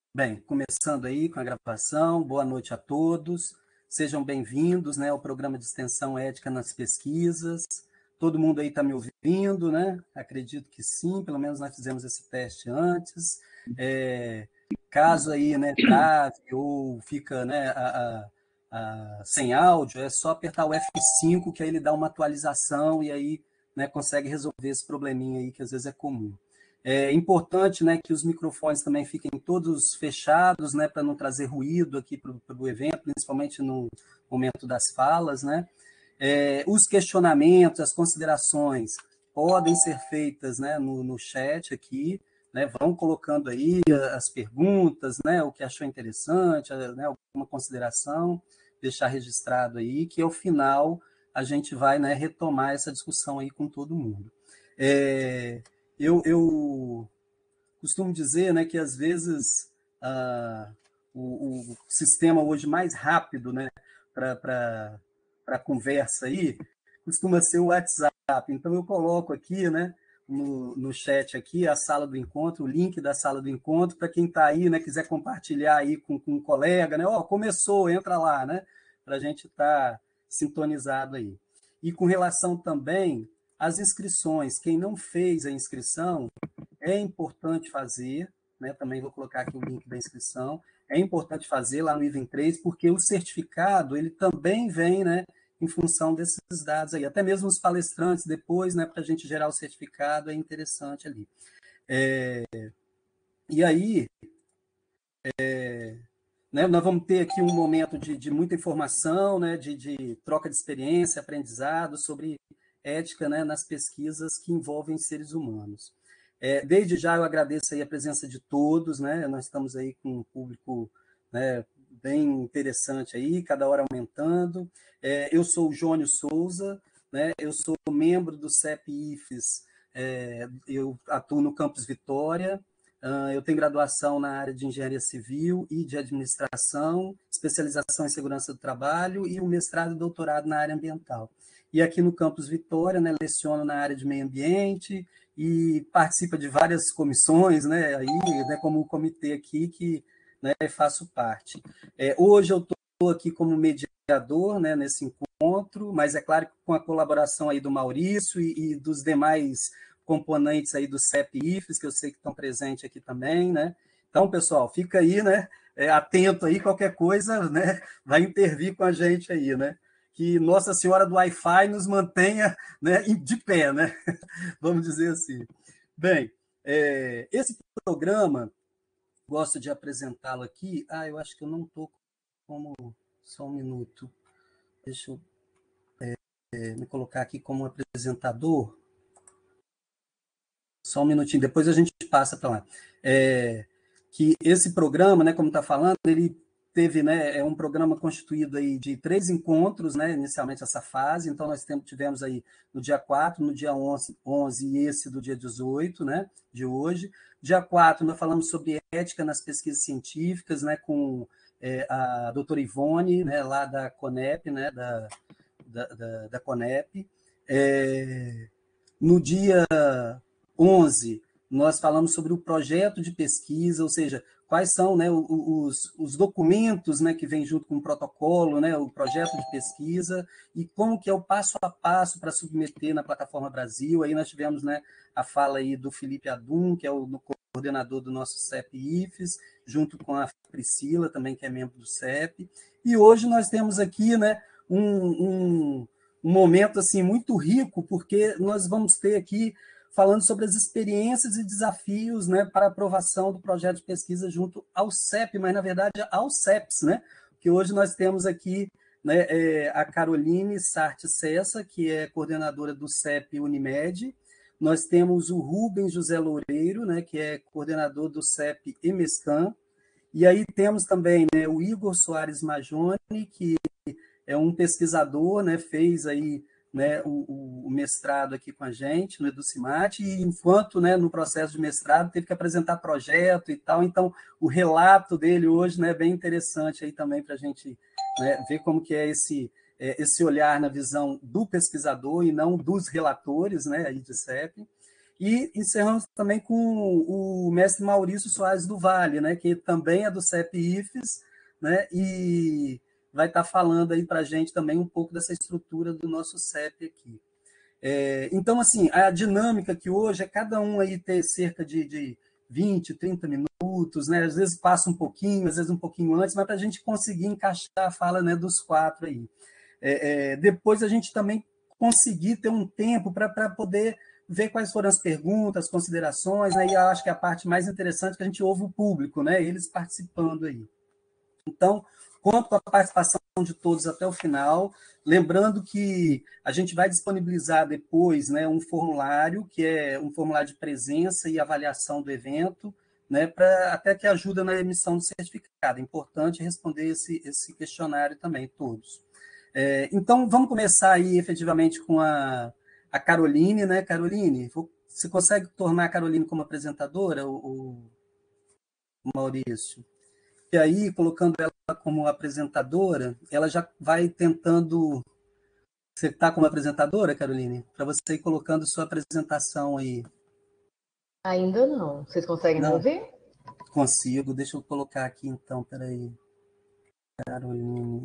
Bem, começando aí com a gravação, boa noite a todos, sejam bem-vindos, né, ao programa de extensão Ética nas Pesquisas. Todo mundo aí está me ouvindo, né? Acredito que sim, pelo menos nós fizemos esse teste antes. Caso aí, né, trave ou fica, né, sem áudio, é só apertar o F5 que aí ele dá uma atualização e aí, né, consegue resolver esse probleminha aí que às vezes é comum. É importante, né, que os microfones também fiquem todos fechados, né, para não trazer ruído aqui para o evento, principalmente no momento das falas, né. Os questionamentos, as considerações podem ser feitas, né, no chat aqui, né, vão colocando aí as perguntas, né, o que achou interessante, né, alguma consideração, deixar registrado aí, que ao final a gente vai, né, retomar essa discussão aí com todo mundo. Eu costumo dizer, né, que às vezes ah, o sistema hoje mais rápido, né, para a conversa aí costuma ser o WhatsApp. Então eu coloco aqui, né, no chat aqui a sala do encontro, o link da sala do encontro para quem está aí, né, quiser compartilhar aí com um colega, né, começou, entra lá, né, para a gente estar sintonizado aí. E com relação também às inscrições, quem não fez a inscrição, é importante fazer, né? Também vou colocar aqui o link da inscrição. É importante fazer lá no item 3, porque o certificado ele também vem, né, em função desses dados aí. Até mesmo os palestrantes depois, né, para a gente gerar o certificado, é interessante ali. E aí, né, nós vamos ter aqui um momento de muita informação, né, de troca de experiência, aprendizado sobre ética, né, nas pesquisas que envolvem seres humanos. Desde já eu agradeço aí a presença de todos, né? Nós estamos aí com um público, né, bem interessante aí, cada hora aumentando. Eu sou o Jônio Souza, né? Eu sou membro do CEP-IFES, eu atuo no Campus Vitória. Eu tenho graduação na área de engenharia civil e de administração, especialização em segurança do trabalho e um mestrado e doutorado na área ambiental. E aqui no Campus Vitória, né, leciono na área de meio ambiente e participa de várias comissões, né, aí, né, como o comitê aqui que, né, faço parte. Hoje eu estou aqui como mediador, né, nesse encontro, mas é claro que com a colaboração aí do Maurício e dos demais componentes aí do CEP-IFES, que eu sei que estão presentes aqui também, né? Então, pessoal, fica aí, né? Atento aí, qualquer coisa, né? Vai intervir com a gente aí, né? Que Nossa Senhora do Wi-Fi nos mantenha, né, de pé, né? Vamos dizer assim. Bem, esse programa, gosto de apresentá-lo aqui. Eu acho que eu não estou como. Só um minuto. Deixa eu me colocar aqui como apresentador. Só um minutinho, depois a gente passa para lá. Que esse programa, né, como está falando, ele teve, né, um programa constituído aí de 3 encontros, né, inicialmente essa fase, então nós tivemos aí no dia 4, no dia 11 e esse do dia 18, né, de hoje. Dia 4 nós falamos sobre ética nas pesquisas científicas, né, com a doutora Ivone, né, lá da CONEP, né, da CONEP. No dia 11, nós falamos sobre o projeto de pesquisa, ou seja, quais são, né, os documentos, né, que vêm junto com o protocolo, né, o projeto de pesquisa, e como que é o passo a passo para submeter na Plataforma Brasil. Aí nós tivemos, né, a fala aí do Felipe Adum, que é o coordenador do nosso CEP-IFES, junto com a Priscila, também, que é membro do CEP. E hoje nós temos aqui, né, um momento assim muito rico, porque nós vamos ter aqui falando sobre as experiências e desafios, né, para a aprovação do projeto de pesquisa junto ao CEP, mas na verdade ao CEPS, né? Que hoje nós temos aqui, né, a Caroline Sarte Cessa, que é coordenadora do CEP Unimed. Nós temos o Rubens José Loureiro, né, que é coordenador do CEP EMESCAN. E aí temos também, né, o Igor Soares Majoni, que é um pesquisador, né, fez aí, né, o mestrado aqui com a gente no Educimate, e enquanto, né, no processo de mestrado teve que apresentar projeto e tal, então o relato dele hoje, né, é bem interessante aí também para a gente, né, ver como que é esse olhar na visão do pesquisador e não dos relatores, né, aí de CEP. E encerramos também com o mestre Maurício Soares do Vale, né, que também é do CEP-IFES, né, e vai estar falando aí para a gente também um pouco dessa estrutura do nosso CEP aqui. Então, assim, a dinâmica que hoje é cada um aí ter cerca de 20, 30 minutos, né? Às vezes passa um pouquinho, às vezes um pouquinho antes, mas para a gente conseguir encaixar a fala, né, dos quatro aí. Depois a gente também conseguir ter um tempo para poder ver quais foram as perguntas, considerações, aí eu acho que a parte mais interessante é que a gente ouve o público, né? Eles participando aí. Então, conto com a participação de todos até o final. Lembrando que a gente vai disponibilizar depois, né, um formulário, que é um formulário de presença e avaliação do evento, né, até que ajuda na emissão do certificado. É importante responder esse questionário também, todos. Então, vamos começar aí efetivamente com a Caroline, né? Caroline, você consegue tornar a Caroline como apresentadora, o Maurício? E aí, colocando ela como apresentadora, ela já vai tentando. Você está como apresentadora, Caroline? Para você ir colocando sua apresentação aí. Ainda não. Vocês conseguem me Não, ouvir? consigo. Deixa eu colocar aqui então, peraí. Caroline.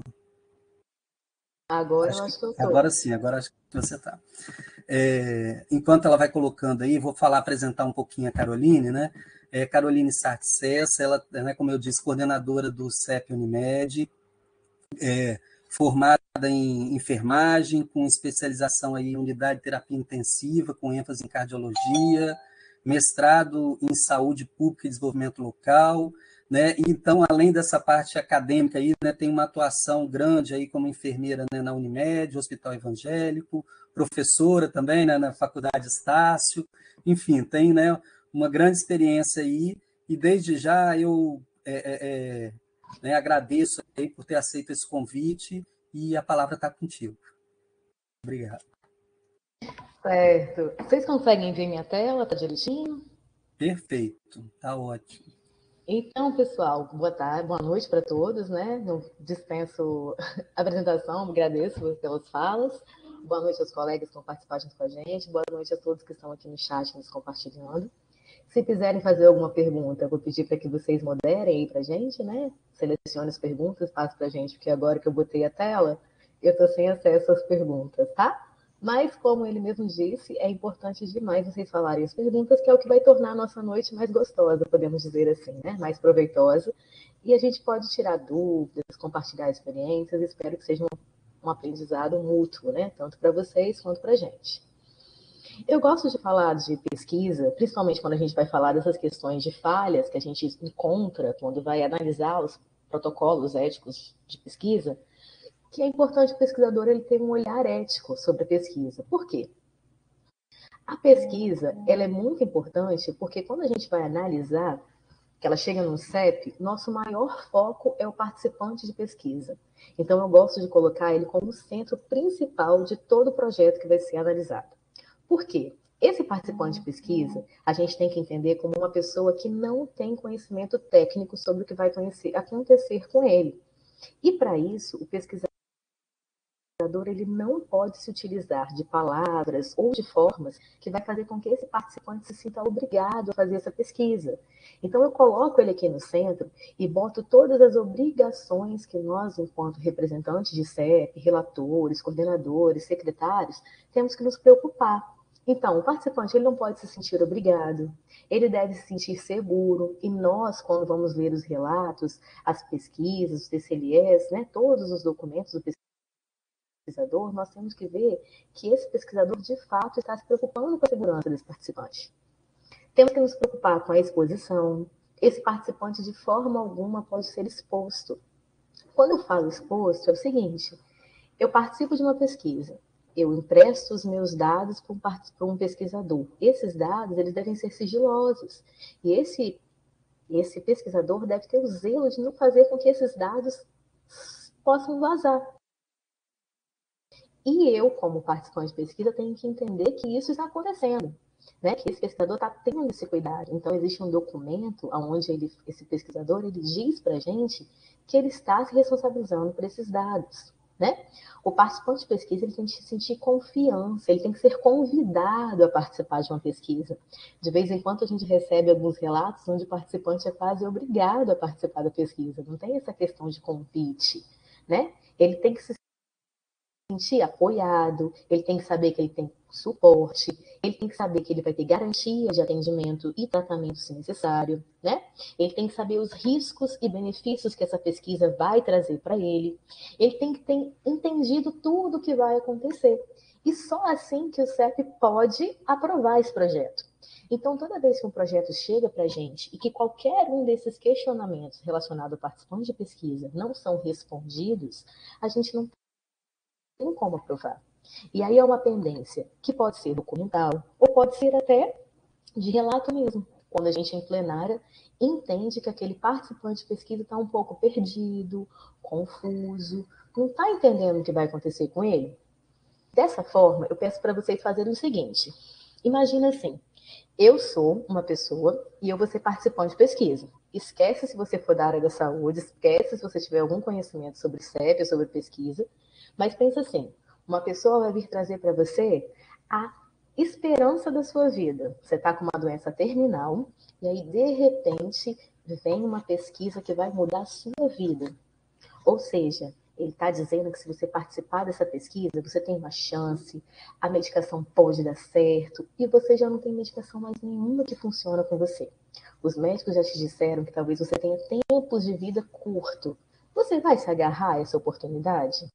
Agora eu acho que eu Agora tô. sim, agora acho que você está. Enquanto ela vai colocando aí, vou apresentar um pouquinho a Caroline, né? Caroline Sartses, ela, né, como eu disse, coordenadora do CEP Unimed, formada em enfermagem, com especialização aí em unidade de terapia intensiva, com ênfase em cardiologia, mestrado em saúde pública e desenvolvimento local, né? Então, além dessa parte acadêmica aí, né, tem uma atuação grande aí como enfermeira, né, na Unimed, Hospital Evangélico, professora também, né, na Faculdade Estácio, enfim, tem, né, uma grande experiência aí, e desde já eu né, agradeço aí por ter aceito esse convite e a palavra está contigo. Obrigado. Certo. Vocês conseguem ver minha tela? Tá direitinho? Perfeito, tá ótimo. Então, pessoal, boa tarde, boa noite para todos, né? Não dispenso a apresentação, agradeço pelas falas. Boa noite aos colegas que estão participando junto com a gente. Boa noite a todos que estão aqui no chat nos compartilhando. Se quiserem fazer alguma pergunta, eu vou pedir para que vocês moderem aí para a gente, né? Selecione as perguntas, passe para a gente, porque agora que eu botei a tela, eu estou sem acesso às perguntas, tá? Mas, como ele mesmo disse, é importante demais vocês falarem as perguntas, que é o que vai tornar a nossa noite mais gostosa, podemos dizer assim, né? Mais proveitosa. E a gente pode tirar dúvidas, compartilhar experiências. Espero que seja um aprendizado mútuo, né? Tanto para vocês quanto para a gente. Eu gosto de falar de pesquisa, principalmente quando a gente vai falar dessas questões de falhas que a gente encontra quando vai analisar os protocolos éticos de pesquisa, que é importante o pesquisador ele ter um olhar ético sobre a pesquisa. Por quê? A pesquisa ela é muito importante porque quando a gente vai analisar, que ela chega no CEP, nosso maior foco é o participante de pesquisa. Então eu gosto de colocar ele como centro principal de todo o projeto que vai ser analisado. Por quê? Esse participante de pesquisa, a gente tem que entender como uma pessoa que não tem conhecimento técnico sobre o que vai acontecer com ele. E para isso, o pesquisador ele não pode se utilizar de palavras ou de formas que vai fazer com que esse participante se sinta obrigado a fazer essa pesquisa. Então eu coloco ele aqui no centro e boto todas as obrigações que nós, enquanto representantes de CEP, relatores, coordenadores, secretários, temos que nos preocupar. Então, o participante ele não pode se sentir obrigado, ele deve se sentir seguro, e nós, quando vamos ler os relatos, as pesquisas, os TCLS, né, todos os documentos do pesquisador, nós temos que ver que esse pesquisador, de fato, está se preocupando com a segurança desse participante. Temos que nos preocupar com a exposição. Esse participante, de forma alguma, pode ser exposto. Quando eu falo exposto, é o seguinte: eu participo de uma pesquisa, eu empresto os meus dados para um pesquisador. Esses dados eles devem ser sigilosos. E esse pesquisador deve ter o zelo de não fazer com que esses dados possam vazar. E eu, como participante de pesquisa, tenho que entender que isso está acontecendo, né? Que esse pesquisador está tendo esse cuidado. Então, existe um documento onde esse pesquisador ele diz para a gente que ele está se responsabilizando por esses dados. né? O participante de pesquisa ele tem que sentir confiança, ele tem que ser convidado a participar de uma pesquisa. De vez em quando a gente recebe alguns relatos onde o participante é quase obrigado a participar da pesquisa. Não tem essa questão de convite, né? Ele tem que se sentir apoiado, ele tem que saber que ele tem suporte, ele tem que saber que ele vai ter garantia de atendimento e tratamento se necessário, né? Ele tem que saber os riscos e benefícios que essa pesquisa vai trazer para ele. Ele tem que ter entendido tudo o que vai acontecer. E só assim que o CEP pode aprovar esse projeto. Então, toda vez que um projeto chega para a gente e que qualquer um desses questionamentos relacionados ao participante de pesquisa não são respondidos, a gente não tem como aprovar. E aí é uma pendência que pode ser documental ou pode ser até de relato mesmo. Quando a gente em plenária entende que aquele participante de pesquisa está um pouco perdido, confuso, não está entendendo o que vai acontecer com ele. Dessa forma, eu peço para vocês fazerem o seguinte. Imagina assim, eu sou uma pessoa e eu vou ser participante de pesquisa. Esquece se você for da área da saúde, esquece se você tiver algum conhecimento sobre CEP, sobre pesquisa, mas pensa assim, uma pessoa vai vir trazer para você a esperança da sua vida. Você está com uma doença terminal e aí, de repente, vem uma pesquisa que vai mudar a sua vida. Ou seja, ele está dizendo que se você participar dessa pesquisa, você tem uma chance, a medicação pode dar certo e você já não tem medicação mais nenhuma que funciona com você. Os médicos já te disseram que talvez você tenha tempos de vida curto. Você vai se agarrar a essa oportunidade?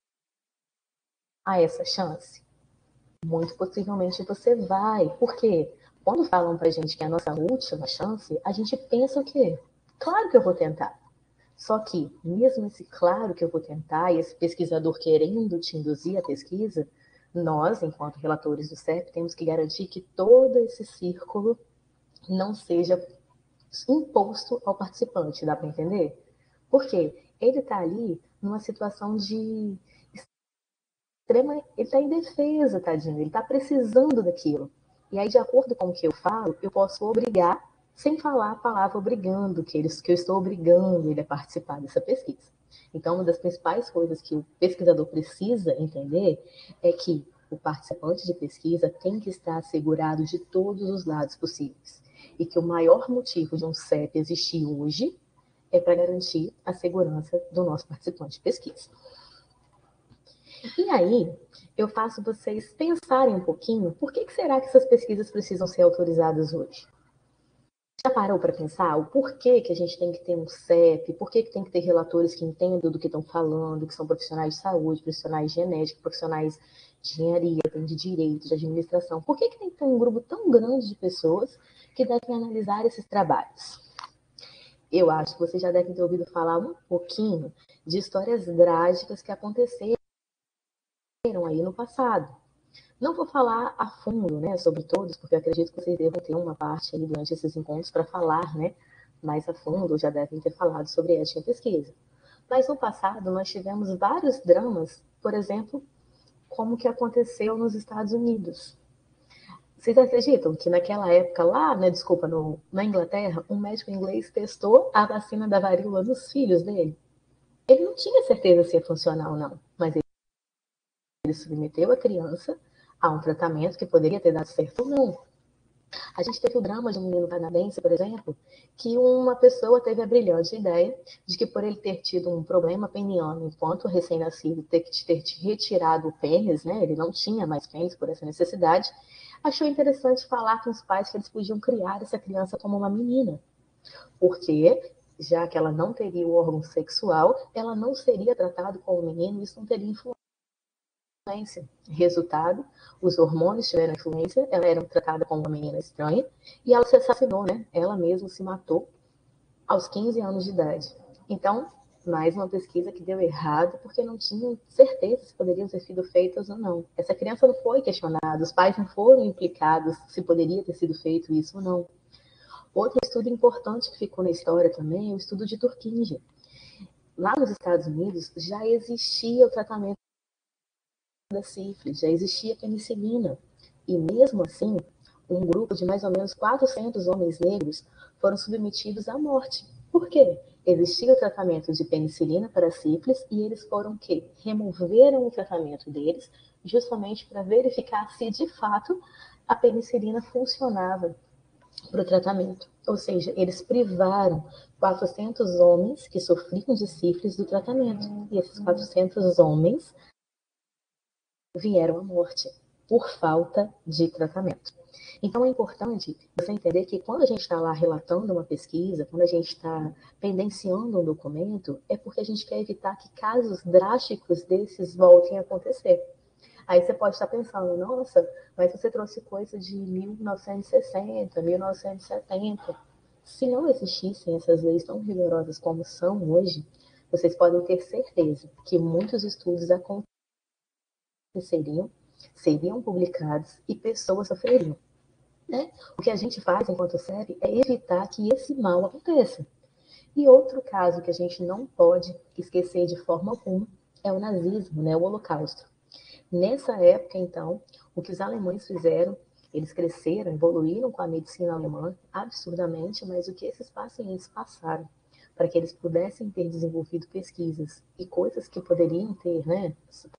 A essa chance? Muito possivelmente você vai. Por quê? Quando falam pra gente que é a nossa última chance, a gente pensa o quê? Claro que eu vou tentar. Só que, mesmo esse claro que eu vou tentar, e esse pesquisador querendo te induzir à pesquisa, nós, enquanto relatores do CEP, temos que garantir que todo esse círculo não seja imposto ao participante, dá para entender? Por quê? Ele está ali numa situação de extrema. Ele está indefesa, tadinho, ele está precisando daquilo. E aí, de acordo com o que eu falo, eu posso obrigar, sem falar a palavra obrigando, que eu estou obrigando ele a participar dessa pesquisa. Então, uma das principais coisas que o pesquisador precisa entender é que o participante de pesquisa tem que estar assegurado de todos os lados possíveis. E que o maior motivo de um CEP existir hoje é para garantir a segurança do nosso participante de pesquisa. E aí, eu faço vocês pensarem um pouquinho por que será que essas pesquisas precisam ser autorizadas hoje? Já parou para pensar o porquê que a gente tem que ter um CEP, por que tem que ter relatores que entendam do que estão falando, que são profissionais de saúde, profissionais de genética, profissionais de engenharia, de direito, de administração? Por que tem que ter um grupo tão grande de pessoas que devem analisar esses trabalhos? Eu acho que vocês já devem ter ouvido falar um pouquinho de histórias trágicas que aconteceram aí no passado. Não vou falar a fundo, né, sobre todos, porque eu acredito que vocês devem ter uma parte aí durante esses encontros para falar, né, mais a fundo, ou já devem ter falado sobre ética em pesquisa. Mas no passado nós tivemos vários dramas, por exemplo, como que aconteceu nos Estados Unidos. Vocês acreditam que naquela época lá, né, desculpa, na Inglaterra, um médico inglês testou a vacina da varíola nos filhos dele? Ele não tinha certeza se ia funcionar ou não, mas ele submeteu a criança a um tratamento que poderia ter dado certo ou não. A gente teve o drama de um menino canadense, por exemplo, que uma pessoa teve a brilhante ideia de que por ele ter tido um problema peniano enquanto recém-nascido, ter retirado o pênis, né, ele não tinha mais pênis por essa necessidade, achou interessante falar com os pais que eles podiam criar essa criança como uma menina. Porque, já que ela não teria o órgão sexual, ela não seria tratada como menino, isso não teria influência. Resultado, os hormônios tiveram influência, ela era tratada como uma menina estranha e ela se assassinou, né? Ela mesma se matou aos 15 anos de idade. Então, mais uma pesquisa que deu errado porque não tinham certeza se poderiam ter sido feitas ou não. Essa criança não foi questionada, os pais não foram implicados se poderia ter sido feito isso ou não. Outro estudo importante que ficou na história também é o estudo de Turquinge. Lá nos Estados Unidos já existia o tratamento da sífilis, já existia penicilina. E mesmo assim, um grupo de mais ou menos 400 homens negros foram submetidos à morte. Por quê? Existia o tratamento de penicilina para sífilis e eles foram que removeram o tratamento deles justamente para verificar se de fato a penicilina funcionava para o tratamento. Ou seja, eles privaram 400 homens que sofriam de sífilis do tratamento. E esses 400 homens vieram à morte por falta de tratamento. Então, é importante você entender que quando a gente está lá relatando uma pesquisa, quando a gente está pendenciando um documento, é porque a gente quer evitar que casos drásticos desses voltem a acontecer. Aí você pode estar pensando, nossa, mas você trouxe coisa de 1960, 1970. Se não existissem essas leis tão rigorosas como são hoje, vocês podem ter certeza que muitos estudos aconteceriam, seriam publicados e pessoas sofreriam. Né? O que a gente faz enquanto CEP é evitar que esse mal aconteça. E outro caso que a gente não pode esquecer de forma alguma é o nazismo, né? O Holocausto. Nessa época, então, o que os alemães fizeram, eles cresceram, evoluíram com a medicina alemã absurdamente, mas o que esses pacientes passaram para que eles pudessem ter desenvolvido pesquisas e coisas que poderiam ter, né,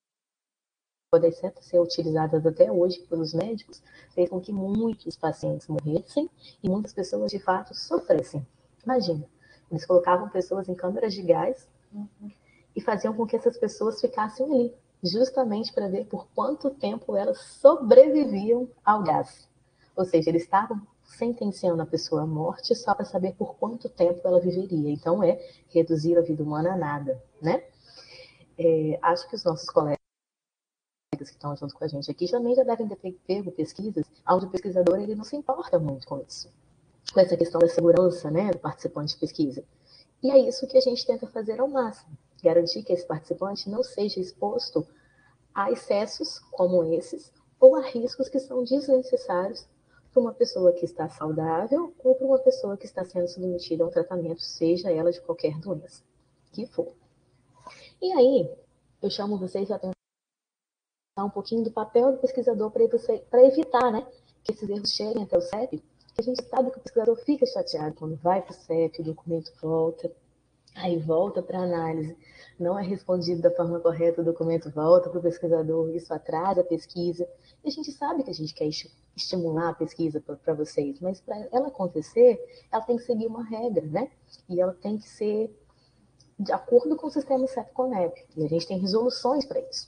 podem ser utilizadas até hoje pelos médicos, fez com que muitos pacientes morressem e muitas pessoas, de fato, sofressem. Imagina, eles colocavam pessoas em câmaras de gás e faziam com que essas pessoas ficassem ali, justamente para ver por quanto tempo elas sobreviviam ao gás. Ou seja, eles estavam sentenciando a pessoa à morte só para saber por quanto tempo ela viveria. Então, é reduzir a vida humana a nada, né? Acho que os nossos colegas que estão junto com a gente aqui também já devem ter pego pesquisas onde o pesquisador ele não se importa muito com isso, com essa questão da segurança, né, do participante de pesquisa. E é isso que a gente tenta fazer ao máximo, garantir que esse participante não seja exposto a excessos como esses ou a riscos que são desnecessários para uma pessoa que está saudável ou para uma pessoa que está sendo submetida a um tratamento, seja ela de qualquer doença que for. E aí, eu chamo vocês a atenção um pouquinho do papel do pesquisador para evitar, né, que esses erros cheguem até o CEP, que a gente sabe que o pesquisador fica chateado quando vai para o CEP, o documento volta, aí volta para análise, não é respondido da forma correta, o documento volta para o pesquisador, isso atrasa a pesquisa. E a gente sabe que a gente quer estimular a pesquisa para vocês, mas para ela acontecer, ela tem que seguir uma regra, né? E ela tem que ser de acordo com o sistema CEP-CONEP. E a gente tem resoluções para isso.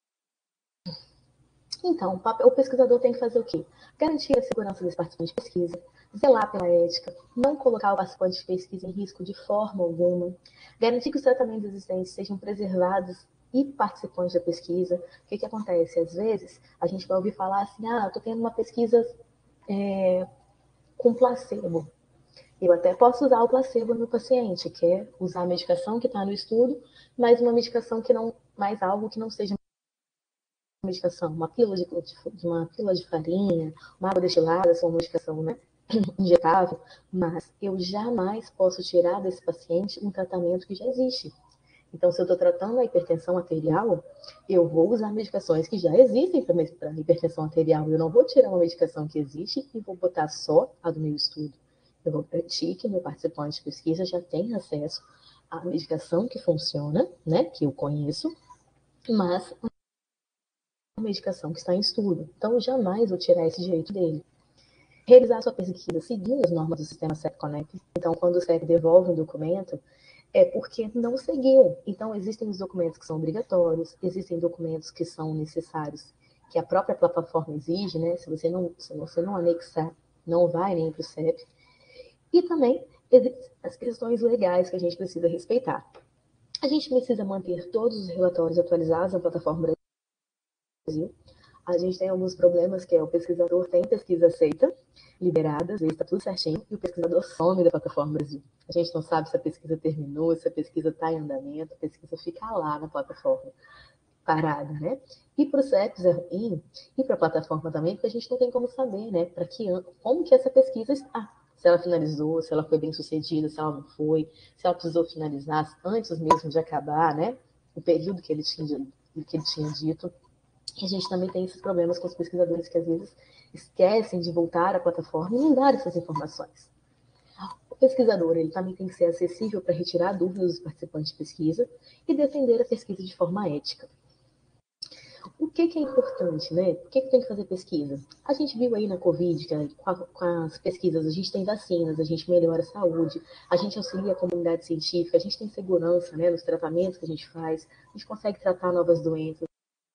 Então, o pesquisador tem que fazer o quê? Garantir a segurança desse participante de pesquisa, zelar pela ética, não colocar o participante de pesquisa em risco de forma alguma, garantir que os tratamentos existentes sejam preservados e participantes da pesquisa. O que acontece? Às vezes, a gente vai ouvir falar assim, eu estou tendo uma pesquisa com placebo. Eu até posso usar o placebo no paciente, que é usar a medicação que está no estudo, mas uma medicação que não, mais algo que não seja medicação, uma pílula de farinha, uma água destilada, essa é uma medicação, né, injetável, mas eu jamais posso tirar desse paciente um tratamento que já existe. Então, se eu estou tratando a hipertensão arterial, eu vou usar medicações que já existem para hipertensão arterial. Eu não vou tirar uma medicação que existe e vou botar só a do meu estudo. Eu vou garantir que meu participante de pesquisa já tenha acesso à medicação que funciona, né, que eu conheço, mas a medicação que está em estudo. Então, eu jamais vou tirar esse direito dele. Realizar sua pesquisa seguindo as normas do sistema CEP-CONEP. Então, quando o CEP devolve um documento, é porque não seguiu. Então, existem os documentos que são obrigatórios, existem documentos que são necessários, que a própria plataforma exige, né? Se você não anexar, não vai nem para o CEP. E também existem as questões legais que a gente precisa respeitar. A gente precisa manter todos os relatórios atualizados na plataforma Brasil. A gente tem alguns problemas, que é o pesquisador tem pesquisa aceita, liberada, às vezes está tudo certinho, e o pesquisador some da plataforma Brasil. A gente não sabe se a pesquisa terminou, se a pesquisa está em andamento, a pesquisa fica lá na plataforma, parada, né? E para o CEPS é ruim, e para a plataforma também, porque a gente não tem como saber, né? Como que essa pesquisa está. Se ela finalizou, se ela foi bem sucedida, se ela não foi, se ela precisou finalizar antes mesmo de acabar, né? O período que ele tinha dito. E a gente também tem esses problemas com os pesquisadores que às vezes esquecem de voltar à plataforma e não dar essas informações. O pesquisador ele também tem que ser acessível para retirar dúvidas dos participantes de pesquisa e defender a pesquisa de forma ética. O que é importante, né? Por que tem que fazer pesquisa? A gente viu aí na Covid que com as pesquisas a gente tem vacinas, a gente melhora a saúde, a gente auxilia a comunidade científica, a gente tem segurança, né, nos tratamentos que a gente faz, a gente consegue tratar novas doenças,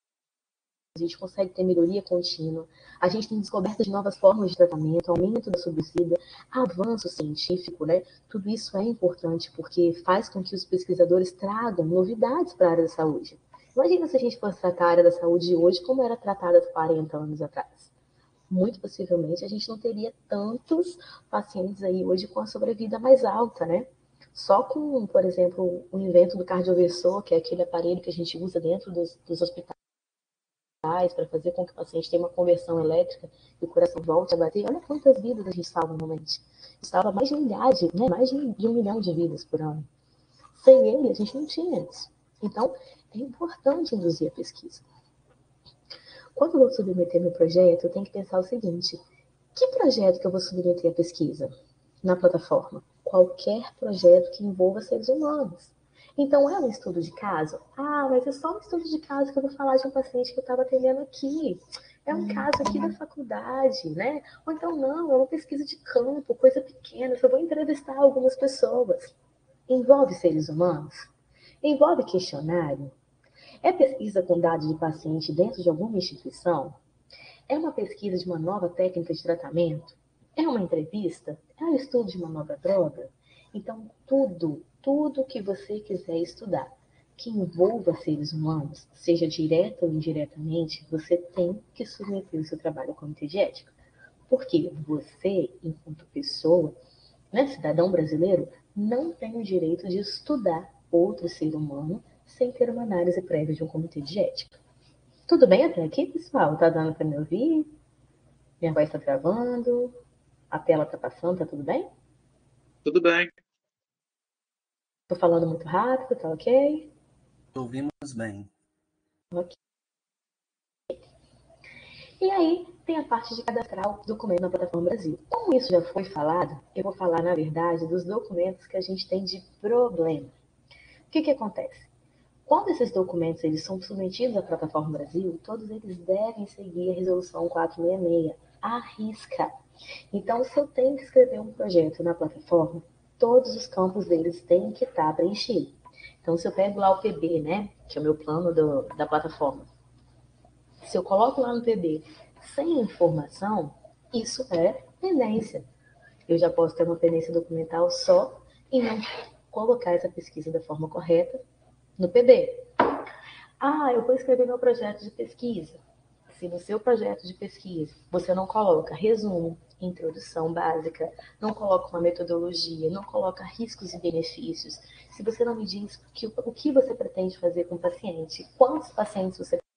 a gente consegue ter melhoria contínua, a gente tem descoberta de novas formas de tratamento, aumento da sobrevida, avanço científico, né? Tudo isso é importante porque faz com que os pesquisadores tragam novidades para a área da saúde. Imagina se a gente fosse tratar a área da saúde hoje como era tratada há 40 anos atrás. Muito possivelmente a gente não teria tantos pacientes aí hoje com a sobrevida mais alta, né? Só com, por exemplo, o invento do cardioversor, que é aquele aparelho que a gente usa dentro dos hospitais para fazer com que o paciente tenha uma conversão elétrica e o coração volte a bater. Olha quantas vidas a gente salva normalmente. Salva mais de milhares, né? Mais de 1 milhão de vidas por ano. Sem ele, a gente não tinha isso. Então, é importante induzir a pesquisa. Quando eu vou submeter meu projeto, eu tenho que pensar o seguinte: que projeto que eu vou submeter à pesquisa na plataforma? Qualquer projeto que envolva seres humanos. Então, é um estudo de caso? Ah, mas é só um estudo de caso que eu vou falar de um paciente que eu estava atendendo aqui. É um caso aqui da faculdade, né? Ou então, não, é uma pesquisa de campo, coisa pequena, só vou entrevistar algumas pessoas. Envolve seres humanos? Envolve questionário? É pesquisa com dados de paciente dentro de alguma instituição? É uma pesquisa de uma nova técnica de tratamento? É uma entrevista? É um estudo de uma nova droga? Então, tudo que você quiser estudar que envolva seres humanos, seja direto ou indiretamente, você tem que submeter o seu trabalho ao comitê de ética. Porque você, enquanto pessoa, né, cidadão brasileiro, não tem o direito de estudar outro ser humano sem ter uma análise prévia de um comitê de ética. Tudo bem até aqui, pessoal? Tá dando para me ouvir? Minha voz está travando? A tela está passando? Tá tudo bem? Tudo bem. Tô falando muito rápido, tá ok? Ouvimos bem. Ok. E aí, tem a parte de cadastrar o documento na plataforma Brasil. Como isso já foi falado, eu vou falar, na verdade, dos documentos que a gente tem de problema. O que acontece? Quando esses documentos eles são submetidos à plataforma Brasil, todos eles devem seguir a resolução 466, à risca. Então, se eu tenho que escrever um projeto na plataforma, todos os campos deles têm que estar preenchidos. Então, se eu pego lá o PB, né, que é o meu plano da plataforma, se eu coloco lá no PB sem informação, isso é pendência. Eu já posso ter uma pendência documental só em não colocar essa pesquisa da forma correta no PB. Ah, eu vou escrever meu projeto de pesquisa. Se no seu projeto de pesquisa você não coloca resumo, introdução básica, não coloca uma metodologia, não coloca riscos e benefícios, se você não me diz o que você pretende fazer com o paciente, quantos pacientes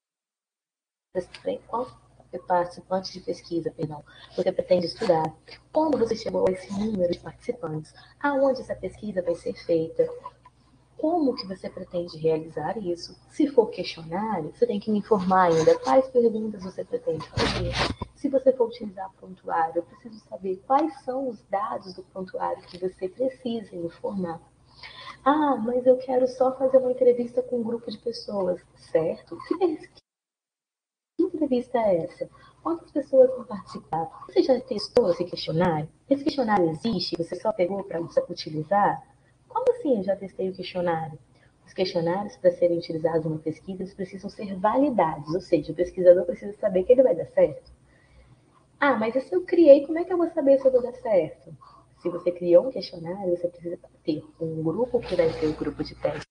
quantos participantes de pesquisa, você pretende estudar, como você chegou a esse número de participantes, aonde essa pesquisa vai ser feita, como que você pretende realizar isso? Se for questionário, você tem que me informar ainda quais perguntas você pretende fazer. Se você for utilizar prontuário, eu preciso saber quais são os dados do prontuário que você precisa informar. Ah, mas eu quero só fazer uma entrevista com um grupo de pessoas, certo? Que entrevista é essa? Quantas pessoas vão participar? Você já testou esse questionário? Esse questionário existe? Você só pegou para utilizar? Como assim eu já testei o questionário? Os questionários, para serem utilizados numa pesquisa, eles precisam ser validados, ou seja, o pesquisador precisa saber que ele vai dar certo. Ah, mas se eu criei, como é que eu vou saber se eu vou dar certo? Se você criou um questionário, você precisa ter um grupo que vai ser o grupo de teste.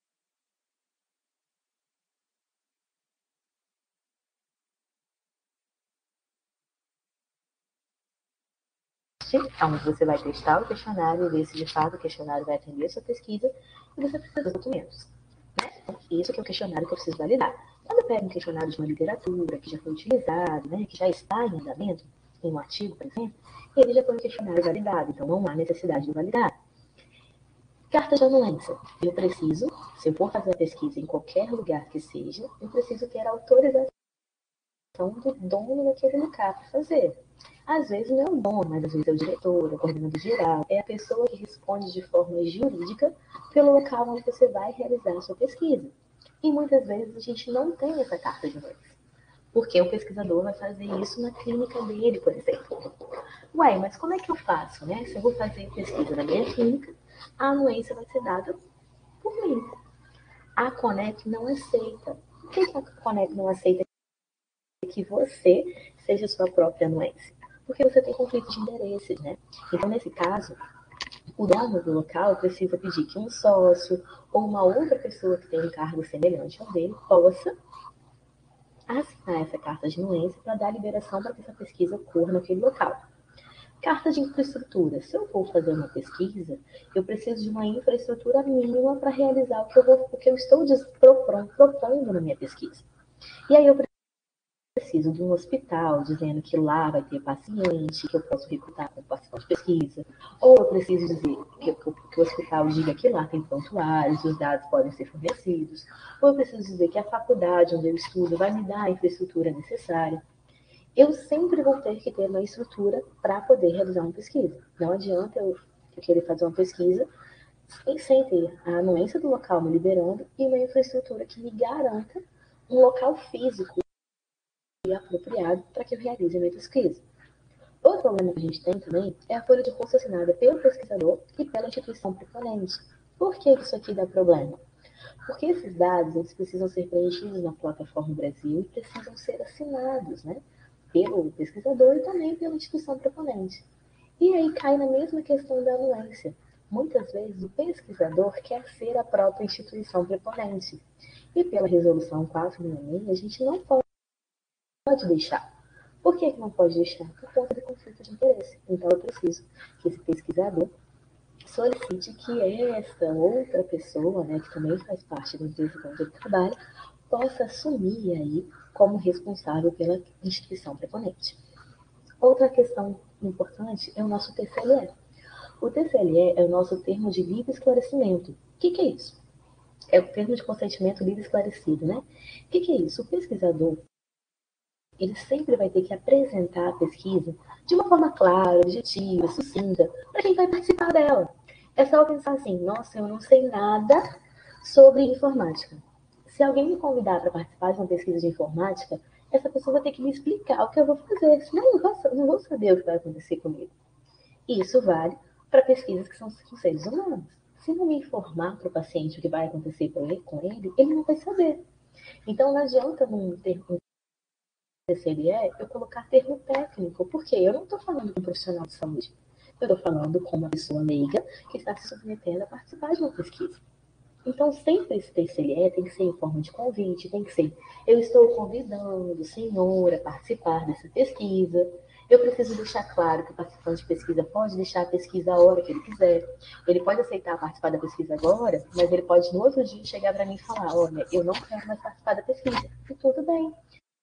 Onde você vai testar o questionário e ver se de fato o questionário vai atender a sua pesquisa e você precisa dos documentos. Né? Então, isso que é o questionário que eu preciso validar. Quando eu pego um questionário de uma literatura que já foi utilizado, né, que já está em andamento, em um artigo, por exemplo, ele já foi um questionário validado, então não há necessidade de validar. Carta de anuência. Eu preciso, se eu for fazer a pesquisa em qualquer lugar que seja, eu preciso ter autorização do dono daquele lugar para fazer. Às vezes não é o dono, mas às vezes é o diretor, é o coordenador geral, é a pessoa que responde de forma jurídica pelo local onde você vai realizar a sua pesquisa. E muitas vezes a gente não tem essa carta de anuência, porque o pesquisador vai fazer isso na clínica dele, por exemplo. Ué, mas como é que eu faço, né? Se eu vou fazer pesquisa na minha clínica, a anuência vai ser dada por mim. A CONEP não aceita. Por que a CONEP não aceita que você seja sua própria anuência? Porque você tem conflito de interesses, né? Então, nesse caso, o dono do local precisa pedir que um sócio ou uma outra pessoa que tem um cargo semelhante ao dele possa assinar essa carta de anuência para dar liberação para que essa pesquisa ocorra naquele local. Carta de infraestrutura. Se eu vou fazer uma pesquisa, eu preciso de uma infraestrutura mínima para realizar o que eu estou propondo na minha pesquisa. E aí eu preciso de um hospital dizendo que lá vai ter paciente, que eu posso recrutar como participante de pesquisa, ou eu preciso dizer que o hospital diga que lá tem prontuários, os dados podem ser fornecidos, ou eu preciso dizer que a faculdade onde eu estudo vai me dar a infraestrutura necessária. Eu sempre vou ter que ter uma estrutura para poder realizar uma pesquisa. Não adianta eu querer fazer uma pesquisa sem ter a anuência do local me liberando e uma infraestrutura que me garanta um local físico e apropriado para que eu realize a minha pesquisa. Outro problema que a gente tem também é a folha de curso assinada pelo pesquisador e pela instituição proponente. Por que isso aqui dá problema? Porque esses dados eles precisam ser preenchidos na plataforma Brasil e precisam ser assinados, né? Pelo pesquisador e também pela instituição proponente. E aí cai na mesma questão da anuência. Muitas vezes o pesquisador quer ser a própria instituição proponente. E pela resolução 466, a gente não pode deixar. Por que não pode deixar? Por conta do conflito de interesse. Então eu preciso que esse pesquisador solicite que esta outra pessoa, né, que também faz parte da empresa onde ele trabalha, possa assumir aí como responsável pela instituição proponente. Outra questão importante é o nosso TCLE. O TCLE é o nosso termo de livre esclarecimento. O que é isso? É o termo de consentimento livre esclarecido, né? O que é isso? O pesquisador, ele sempre vai ter que apresentar a pesquisa de uma forma clara, objetiva, sucinta, para quem vai participar dela. É só eu pensar assim, nossa, eu não sei nada sobre informática. Se alguém me convidar para participar de uma pesquisa de informática, essa pessoa vai ter que me explicar o que eu vou fazer, senão eu não vou saber o que vai acontecer comigo. E isso vale para pesquisas que são com seres humanos. Se não me informar para o paciente o que vai acontecer com ele não vai saber. Então não adianta num termo TCLE eu colocar termo técnico, porque eu não estou falando com um profissional de saúde. Eu estou falando com uma pessoa leiga que está se submetendo a participar de uma pesquisa. Então, sempre esse TCLE tem que ser em forma de convite, tem que ser: eu estou convidando o senhor a participar dessa pesquisa. Eu preciso deixar claro que o participante de pesquisa pode deixar a pesquisa a hora que ele quiser. Ele pode aceitar participar da pesquisa agora, mas ele pode no outro dia chegar para mim e falar: olha, eu não quero mais participar da pesquisa. E tudo bem.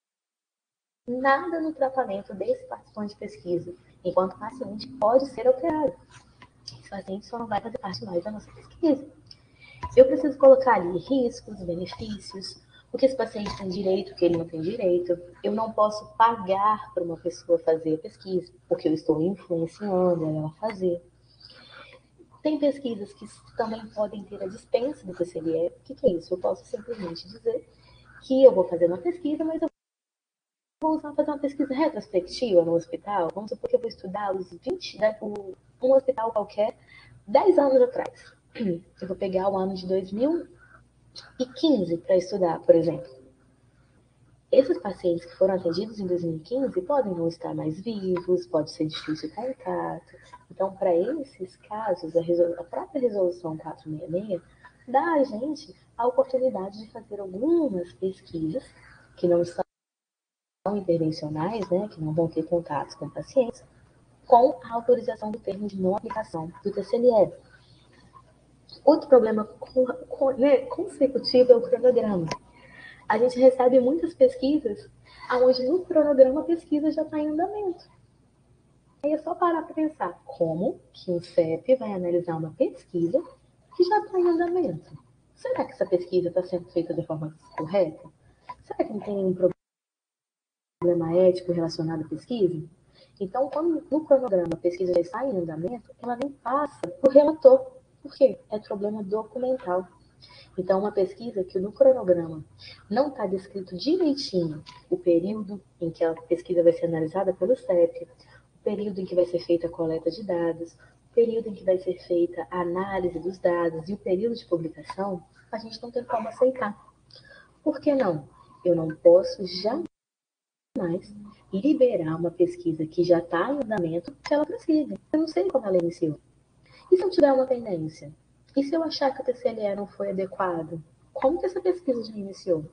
Nada no tratamento desse participante de pesquisa, enquanto paciente, pode ser alterado. Esse paciente só não vai fazer parte mais da nossa pesquisa. Eu preciso colocar ali riscos, benefícios, o que esse paciente tem direito, o que ele não tem direito. Eu não posso pagar para uma pessoa fazer a pesquisa, porque eu estou influenciando ela a fazer. Tem pesquisas que também podem ter a dispensa do TCLE. O que é isso? Eu posso simplesmente dizer que eu vou fazer uma pesquisa, mas eu vou fazer uma pesquisa retrospectiva no hospital. Vamos supor que eu vou estudar os 20, né, um hospital qualquer, 10 anos atrás. Eu vou pegar o ano de 2015 para estudar, por exemplo. Esses pacientes que foram atendidos em 2015 podem não estar mais vivos, pode ser difícil o contato. Então, para esses casos, a própria resolução 466 dá a gente a oportunidade de fazer algumas pesquisas que não estão intervencionais, né, que não vão ter contatos com pacientes, com a autorização do termo de não aplicação do TCLE. Outro problema consecutivo é o cronograma. A gente recebe muitas pesquisas onde no cronograma a pesquisa já está em andamento. Aí é só parar para pensar como que um CEP vai analisar uma pesquisa que já está em andamento. Será que essa pesquisa está sendo feita de forma correta? Será que não tem nenhum problema problema ético relacionado à pesquisa? Então, quando no cronograma a pesquisa já está em andamento, ela nem passa para o relator. Por quê? É problema documental. Então, uma pesquisa que no cronograma não está descrito direitinho o período em que a pesquisa vai ser analisada pelo CEP, o período em que vai ser feita a coleta de dados, o período em que vai ser feita a análise dos dados e o período de publicação, a gente não tem como aceitar. Por que não? Eu não posso jamais liberar uma pesquisa que já está em andamento que ela prossiga. Eu não sei como ela iniciou. E se eu tiver uma pendência? E se eu achar que o TCLE não foi adequado? Como que essa pesquisa já iniciou?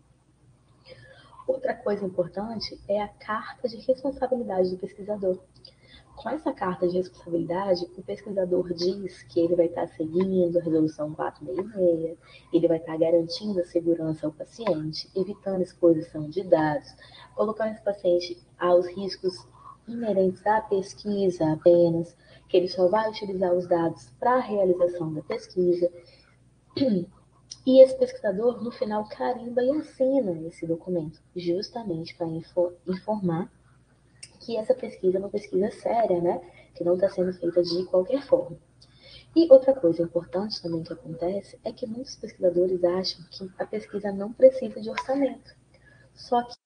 Outra coisa importante é a carta de responsabilidade do pesquisador. Com essa carta de responsabilidade, o pesquisador diz que ele vai estar seguindo a resolução 466, ele vai estar garantindo a segurança ao paciente, evitando exposição de dados, colocando esse paciente aos riscos inerentes à pesquisa apenas, que ele só vai utilizar os dados para a realização da pesquisa. E esse pesquisador, no final, carimba e assina esse documento, justamente para informar que essa pesquisa é uma pesquisa séria, né? Que não está sendo feita de qualquer forma. E outra coisa importante também que acontece é que muitos pesquisadores acham que a pesquisa não precisa de orçamento. Só que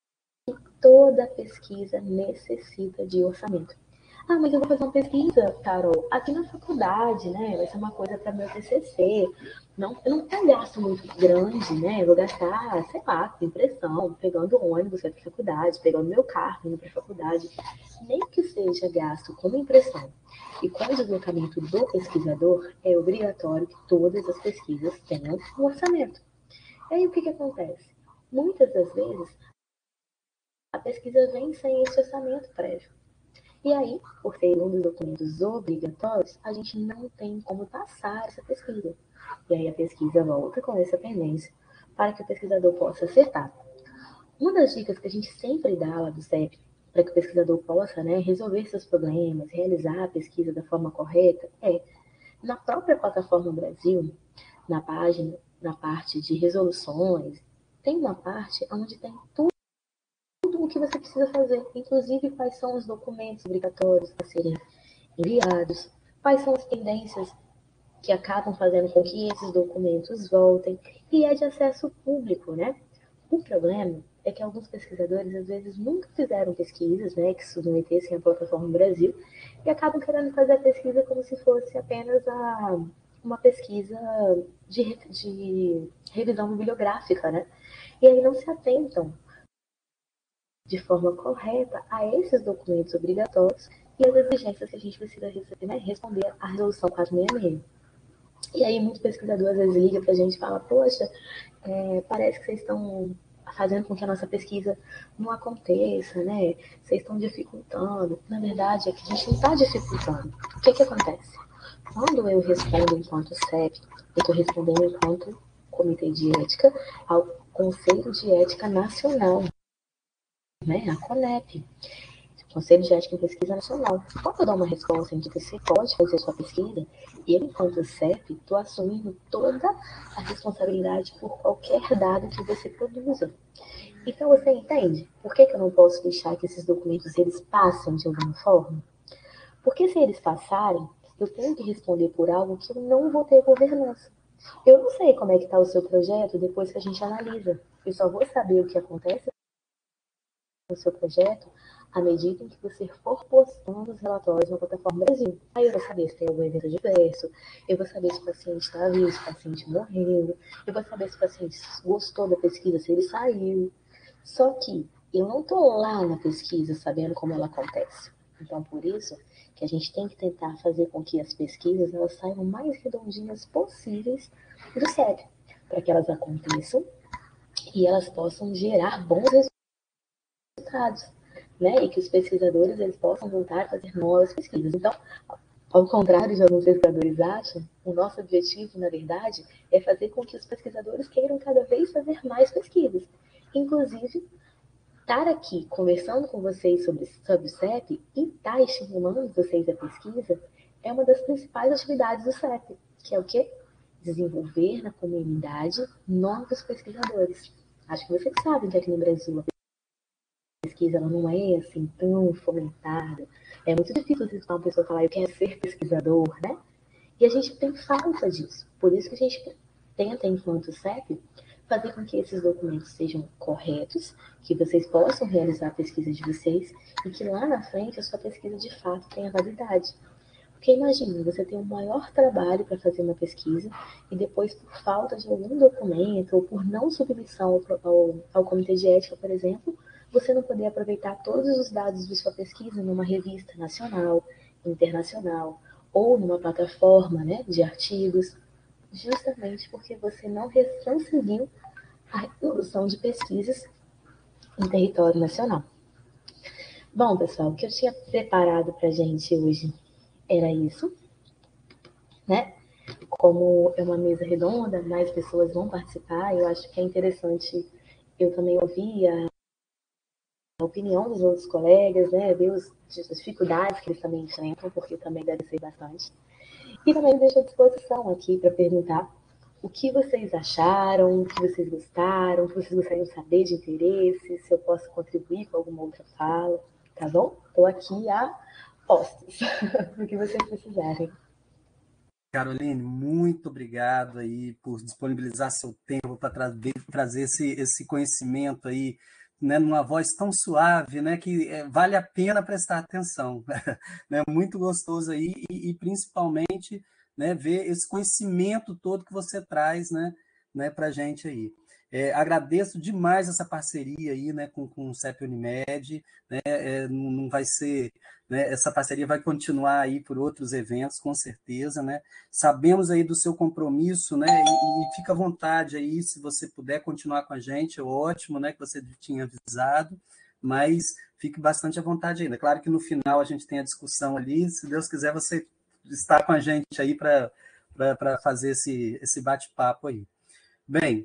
toda pesquisa necessita de orçamento. Ah, mas eu vou fazer uma pesquisa, Carol, aqui na faculdade, né? Vai ser uma coisa para meu TCC. Não, eu não tenho gasto muito grande, né? Eu vou gastar, sei lá, com impressão, pegando ônibus para a faculdade, pegando meu carro indo para a faculdade. Nem que seja gasto com impressão e com o deslocamento do pesquisador, é obrigatório que todas as pesquisas tenham um orçamento. E aí o que acontece? Muitas das vezes, a pesquisa vem sem esse orçamento prévio. E aí, por ser um dos documentos obrigatórios, a gente não tem como passar essa pesquisa. E aí a pesquisa volta com essa pendência para que o pesquisador possa acertar. Uma das dicas que a gente sempre dá lá do CEP para que o pesquisador possa, né, resolver seus problemas, realizar a pesquisa da forma correta, é na própria plataforma Brasil, na página, na parte de resoluções, tem uma parte onde tem tudo o que você precisa fazer, inclusive quais são os documentos obrigatórios a serem enviados, quais são as tendências que acabam fazendo com que esses documentos voltem, e é de acesso público, né? O problema é que alguns pesquisadores, às vezes, nunca fizeram pesquisas, né, que submetessem à plataforma Brasil, e acabam querendo fazer a pesquisa como se fosse apenas uma pesquisa de revisão bibliográfica, né? E aí não se atentam de forma correta a esses documentos obrigatórios e as exigências que a gente precisa receber, né, responder à resolução 466. E aí muitos pesquisadores às vezes ligam para a gente e falam, poxa, parece que vocês estão fazendo com que a nossa pesquisa não aconteça, né? Vocês estão dificultando. Na verdade, é que a gente não está dificultando. O que acontece? Quando eu respondo enquanto CEP, eu estou respondendo enquanto Comitê de Ética ao Conselho de Ética Nacional, né? A CONEP. Conselho de Ética em Pesquisa Nacional. Quando eu dou uma resposta em que você pode fazer sua pesquisa, eu, enquanto CEP, estou assumindo toda a responsabilidade por qualquer dado que você produza. Então, você entende por que eu não posso deixar que esses documentos eles passem de alguma forma? Porque se eles passarem, eu tenho que responder por algo que eu não vou ter governança. Eu não sei como é que está o seu projeto depois que a gente analisa. Eu só vou saber o que acontece no seu projeto à medida em que você for postando os relatórios na plataforma Brasil. Aí eu vou saber se tem algum evento adverso, eu vou saber se o paciente está vivo, se o paciente morreu, eu vou saber se o paciente gostou da pesquisa, se ele saiu. Só que eu não estou lá na pesquisa sabendo como ela acontece. Então, por isso que a gente tem que tentar fazer com que as pesquisas elas saiam mais redondinhas possíveis do CEP, para que elas aconteçam e elas possam gerar bons resultados, né? E que os pesquisadores eles possam voltar a fazer novas pesquisas. Então, ao contrário de alguns pesquisadores acham, o nosso objetivo, na verdade, é fazer com que os pesquisadores queiram cada vez fazer mais pesquisas. Inclusive, estar aqui conversando com vocês sobre o CEP e estar estimulando vocês a pesquisa é uma das principais atividades do CEP, que é o quê? Desenvolver na comunidade novos pesquisadores. Acho que vocês sabem que aqui no Brasil pesquisa ela não é assim tão fomentada. É muito difícil você escutar uma pessoa falar, eu quero ser pesquisador, né? E a gente tem falta disso. Por isso que a gente tenta, enquanto CEP, fazer com que esses documentos sejam corretos, que vocês possam realizar a pesquisa de vocês e que lá na frente a sua pesquisa de fato tenha validade. Porque imagine, você tem um maior trabalho para fazer uma pesquisa e depois, por falta de algum documento ou por não submissão ao comitê de ética, por exemplo, você não poder aproveitar todos os dados de sua pesquisa numa revista nacional, internacional ou numa plataforma, né, de artigos, justamente porque você não conseguiu a reprodução de pesquisas em território nacional. Bom, pessoal, o que eu tinha preparado para a gente hoje era isso, né? Como é uma mesa redonda, mais pessoas vão participar, eu acho que é interessante eu também ouvir a opinião dos outros colegas, né? Ver as dificuldades que eles também enfrentam, porque também deve ser bastante. E também deixo à disposição aqui para perguntar o que vocês acharam, o que vocês gostaram, o que vocês gostariam de saber de interesse, se eu posso contribuir com alguma outra fala, tá bom? Estou aqui a postos, do que vocês precisarem. Caroline, muito obrigado aí por disponibilizar seu tempo para trazer esse conhecimento aí, né, numa voz tão suave, né, que vale a pena prestar atenção, né, muito gostoso aí e principalmente, né, ver esse conhecimento todo que você traz, né, para a gente aí. Agradeço demais essa parceria aí, né, com o CEP Unimed, né, não vai ser, né, essa parceria vai continuar aí por outros eventos, com certeza, né. Sabemos aí do seu compromisso, né? E fica à vontade aí, se você puder continuar com a gente, é ótimo, né? Que você tinha avisado, mas fique bastante à vontade ainda. Claro que no final a gente tem a discussão ali, se Deus quiser, você está com a gente aí para fazer esse bate-papo aí. Bem,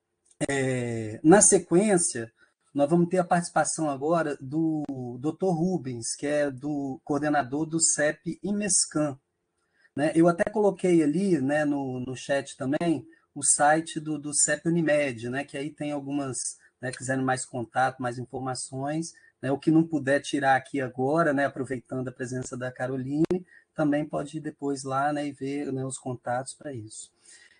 na sequência, nós vamos ter a participação agora do Dr. Rubens, que é do coordenador do CEP IMESCAN, né? Eu até coloquei ali, né, no chat também o site do CEP Unimed, né, que aí tem algumas, né, quiserem mais contato, mais informações, né, o que não puder tirar aqui agora, né, aproveitando a presença da Caroline, também pode ir depois lá, né, e ver, né, os contatos para isso.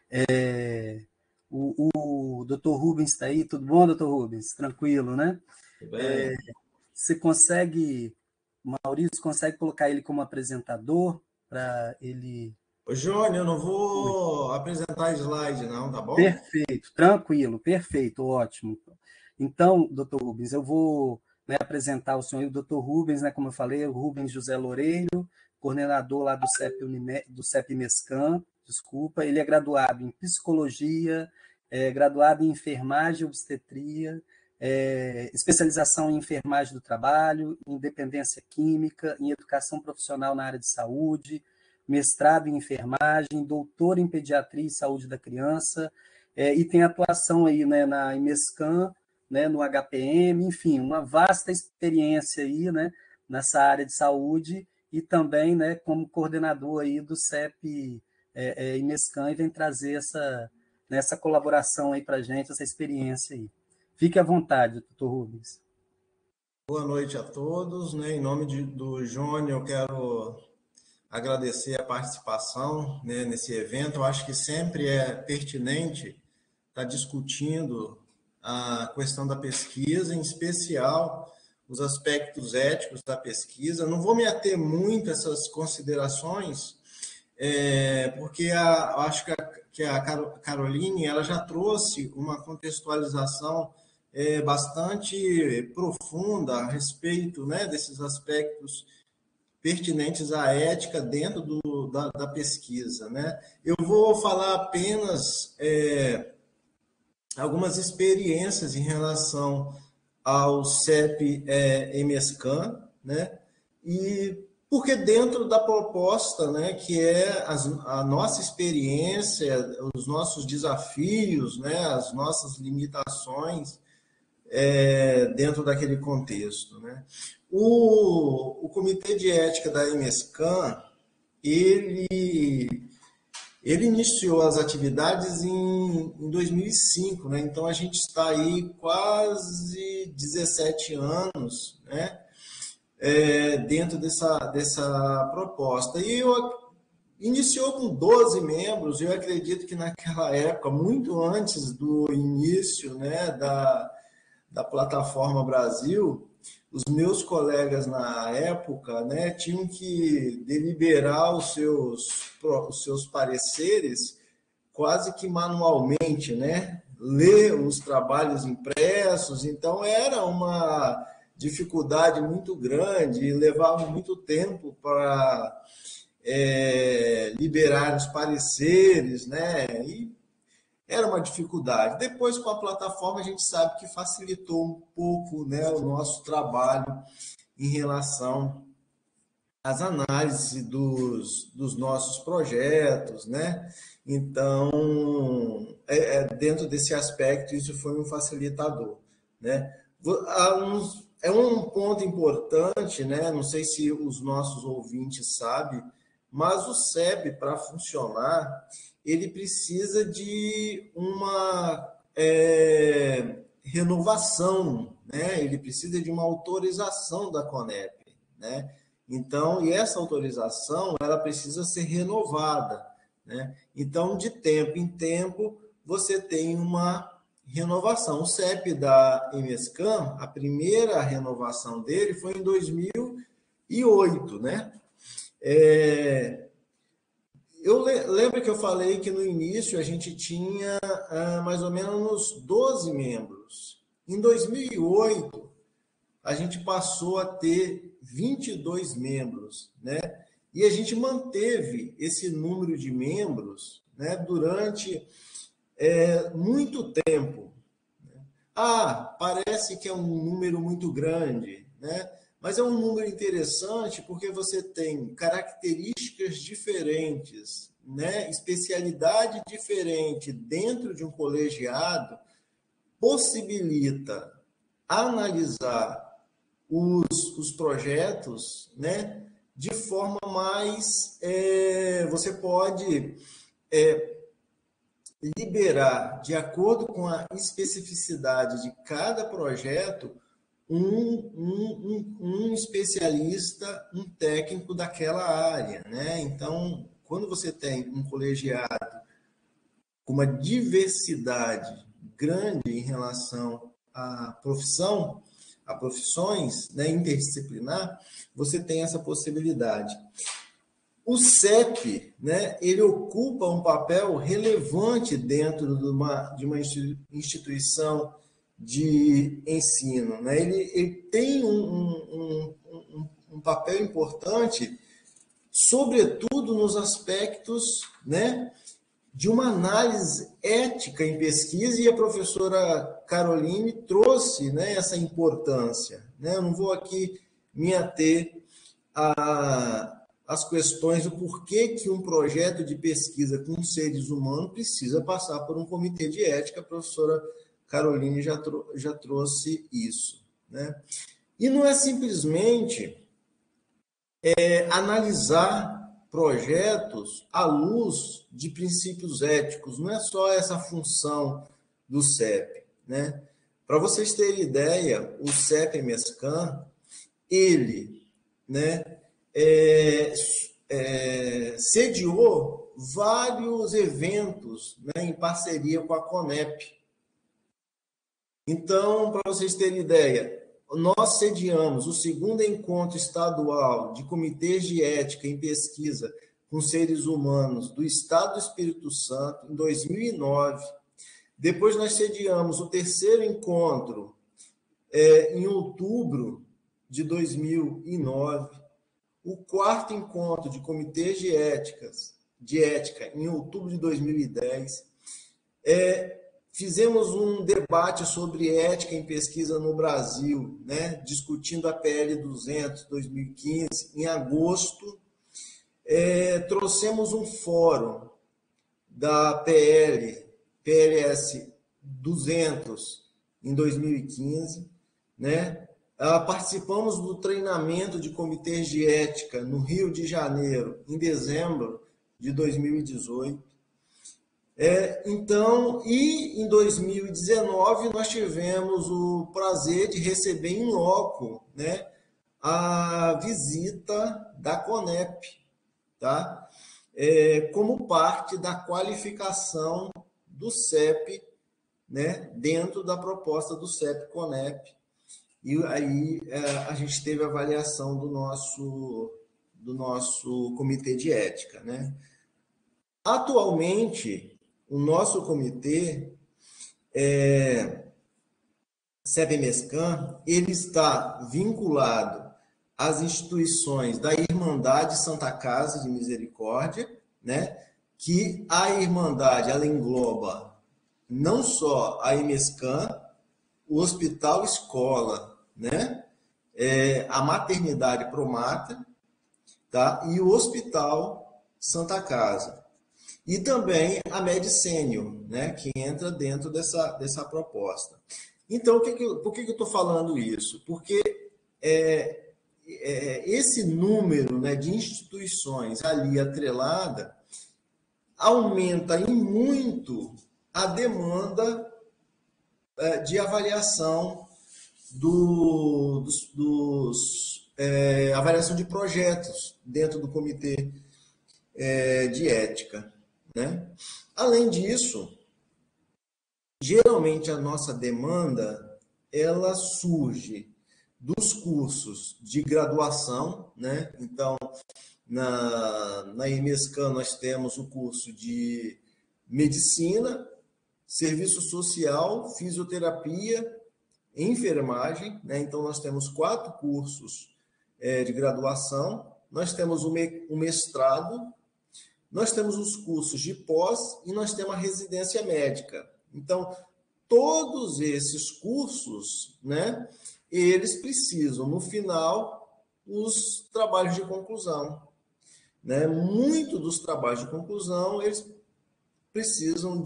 O Dr. Rubens está aí, tudo bom, Dr. Rubens? Tranquilo, né? Tudo bem. Você consegue, Maurício, consegue colocar ele como apresentador para ele... Ô, Jônio, eu não vou apresentar slide, não, tá bom? Perfeito, tranquilo, perfeito, ótimo. Então, doutor Rubens, eu vou, né, apresentar o senhor, o doutor Rubens, né, como eu falei, o Rubens José Loureiro, coordenador lá do CEP Mescan, desculpa, ele é graduado em psicologia, graduado em enfermagem e obstetria, especialização em enfermagem do trabalho, em dependência química, em educação profissional na área de saúde, mestrado em enfermagem, doutor em pediatria e saúde da criança, e tem atuação aí, né, na IMESCAN, né, no HPM, enfim, uma vasta experiência aí, né, nessa área de saúde e também, né, como coordenador aí do CEP IMESCAN e vem trazer essa colaboração aí para a gente, essa experiência aí. Fique à vontade, doutor Rubens. Boa noite a todos, né? Em nome do Jônio, eu quero agradecer a participação, né, nesse evento. Eu acho que sempre é pertinente estar discutindo a questão da pesquisa, em especial os aspectos éticos da pesquisa. Eu não vou me ater muito a essas considerações, porque acho que a Caroline ela já trouxe uma contextualização bastante profunda a respeito, né, desses aspectos pertinentes à ética dentro da pesquisa, né? Eu vou falar apenas algumas experiências em relação ao CEP MSCAN, né? E porque dentro da proposta, né, que é a nossa experiência, os nossos desafios, né, as nossas limitações dentro daquele contexto, né? O Comitê de Ética da MSCAN, ele Ele iniciou as atividades em 2005, né? Então a gente está aí quase 17 anos, né? Dentro dessa proposta. E iniciou com 12 membros, eu acredito que naquela época, muito antes do início, né, da plataforma Brasil, os meus colegas na época, né, tinham que deliberar os seus pareceres quase que manualmente, né, ler os trabalhos impressos, então era uma dificuldade muito grande e levava muito tempo para liberar os pareceres, né, e era uma dificuldade. Depois, com a plataforma, a gente sabe que facilitou um pouco, né, o nosso trabalho em relação às análises dos nossos projetos, né? Então, dentro desse aspecto, isso foi um facilitador, né? É um ponto importante, né? Não sei se os nossos ouvintes sabem, mas o CEP, para funcionar, ele precisa de uma renovação, né? Ele precisa de uma autorização da Conep, né? Então, e essa autorização, ela precisa ser renovada, né? Então, de tempo em tempo, você tem uma renovação. O CEP da MSCAM, a primeira renovação dele foi em 2008, né? Eu lembro que eu falei que no início a gente tinha mais ou menos 12 membros. Em 2008, a gente passou a ter 22 membros, né? E a gente manteve esse número de membros, né, durante muito tempo. Parece que é um número muito grande, né? Mas é um número interessante porque você tem características diferentes, né? Especialidade diferente dentro de um colegiado, possibilita analisar os projetos, né? De forma mais... você pode liberar, de acordo com a especificidade de cada projeto, um especialista, um técnico daquela área, né? Então, quando você tem um colegiado com uma diversidade grande em relação à profissão, a profissões, né, interdisciplinar, você tem essa possibilidade. O CEP, né, ele ocupa um papel relevante dentro de uma instituição de ensino, né? Ele tem um papel importante, sobretudo nos aspectos, né, de uma análise ética em pesquisa, e a professora Caroline trouxe, né, essa importância, né? Eu não vou aqui me ater às questões do porquê que um projeto de pesquisa com seres humanos precisa passar por um comitê de ética. A professora Caroline já trouxe isso, né? E não é simplesmente analisar projetos à luz de princípios éticos, não é só essa função do CEP, né? Para vocês terem ideia, o CEP-MESCAM, ele, né, sediou vários eventos, né, em parceria com a Conep. Então, para vocês terem ideia, nós sediamos o segundo encontro estadual de comitês de ética em pesquisa com seres humanos do Estado do Espírito Santo em 2009. Depois nós sediamos o terceiro encontro em outubro de 2009. O quarto encontro de comitês de ética em outubro de 2010. Fizemos um debate sobre ética em pesquisa no Brasil, né, discutindo a PL 200, 2015, em agosto. Trouxemos um fórum da PLS 200, em 2015, né? Participamos do treinamento de comitês de ética no Rio de Janeiro, em dezembro de 2018. Então, e em 2019 nós tivemos o prazer de receber em loco, né, a visita da Conep, tá? Como parte da qualificação do CEP, né, dentro da proposta do CEP Conep. E aí a gente teve a avaliação do nosso comitê de ética, né? Atualmente, o nosso comitê, CEP-MESCAN, ele está vinculado às instituições da Irmandade Santa Casa de Misericórdia, né? Que a Irmandade, ela engloba não só a IMESCAN, o Hospital Escola, né? A Maternidade Promata, tá? E o Hospital Santa Casa. E também a Medicênio, né? Que entra dentro dessa proposta. Então, por que eu estou falando isso? Porque esse número, né, de instituições ali atrelada aumenta em muito a demanda de avaliação avaliação de projetos dentro do comitê de ética, né? Além disso, geralmente a nossa demanda ela surge dos cursos de graduação, né? Então, na IMESCAN nós temos o curso de medicina, serviço social, fisioterapia, enfermagem, né? Então nós temos 4 cursos de graduação, nós temos o mestrado, nós temos os cursos de pós e nós temos a residência médica. Então, todos esses cursos, né, eles precisam, no final, os trabalhos de conclusão, né? Muito dos trabalhos de conclusão, eles precisam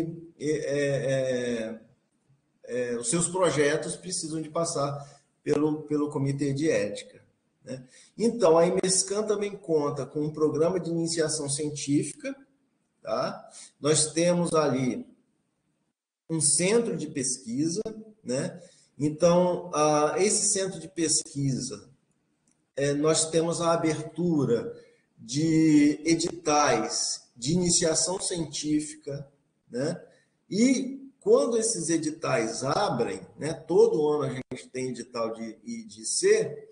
os seus projetos precisam de passar pelo comitê de ética, né? Então, a IMESCAN também conta com um programa de iniciação científica, tá? Nós temos ali um centro de pesquisa, né? Então, esse centro de pesquisa, nós temos a abertura de editais de iniciação científica, né? E quando esses editais abrem, né, todo ano a gente tem edital de IDC,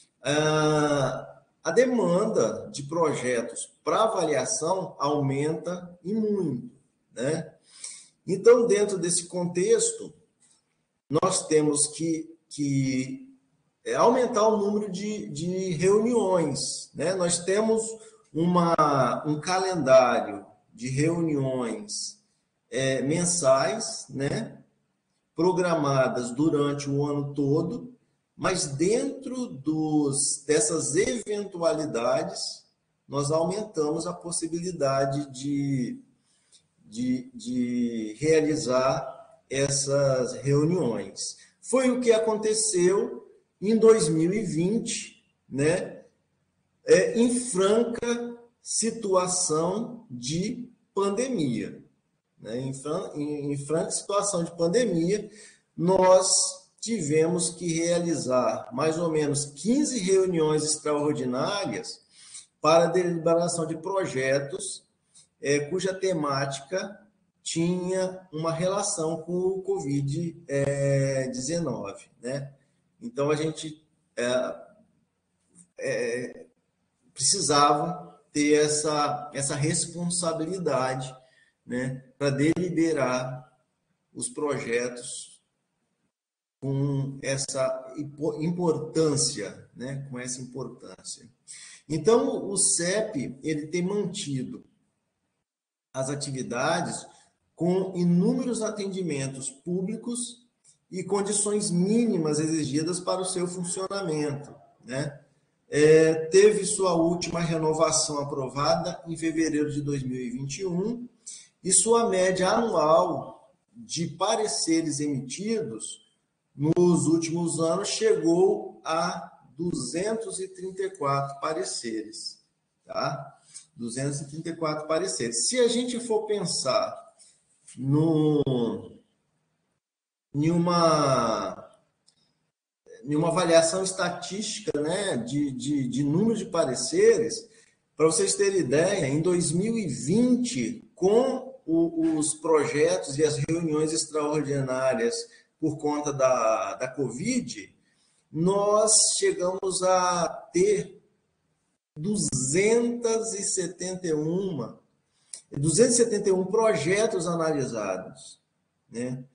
a demanda de projetos para avaliação aumenta e muito, né? Então, dentro desse contexto, nós temos que aumentar o número de reuniões, né? Nós temos um calendário de reuniões mensais, né? Programadas durante o ano todo, mas dentro dessas eventualidades, nós aumentamos a possibilidade de realizar essas reuniões. Foi o que aconteceu em 2020, né? Em franca situação de pandemia, né? Em franca situação de pandemia, nós tivemos que realizar mais ou menos 15 reuniões extraordinárias para a deliberação de projetos cuja temática tinha uma relação com o Covid-19, né? Então, a gente precisava ter essa responsabilidade, né, para deliberar os projetos com essa importância, né, com essa importância. Então, o CEP ele tem mantido as atividades com inúmeros atendimentos públicos e condições mínimas exigidas para o seu funcionamento, né? Teve sua última renovação aprovada em fevereiro de 2021 e sua média anual de pareceres emitidos nos últimos anos chegou a 234 pareceres, tá? 234 pareceres. Se a gente for pensar em uma avaliação estatística, né, de número de pareceres. Para vocês terem ideia, em 2020, com os projetos e as reuniões extraordinárias por conta da Covid, nós chegamos a ter 271 projetos analisados, né?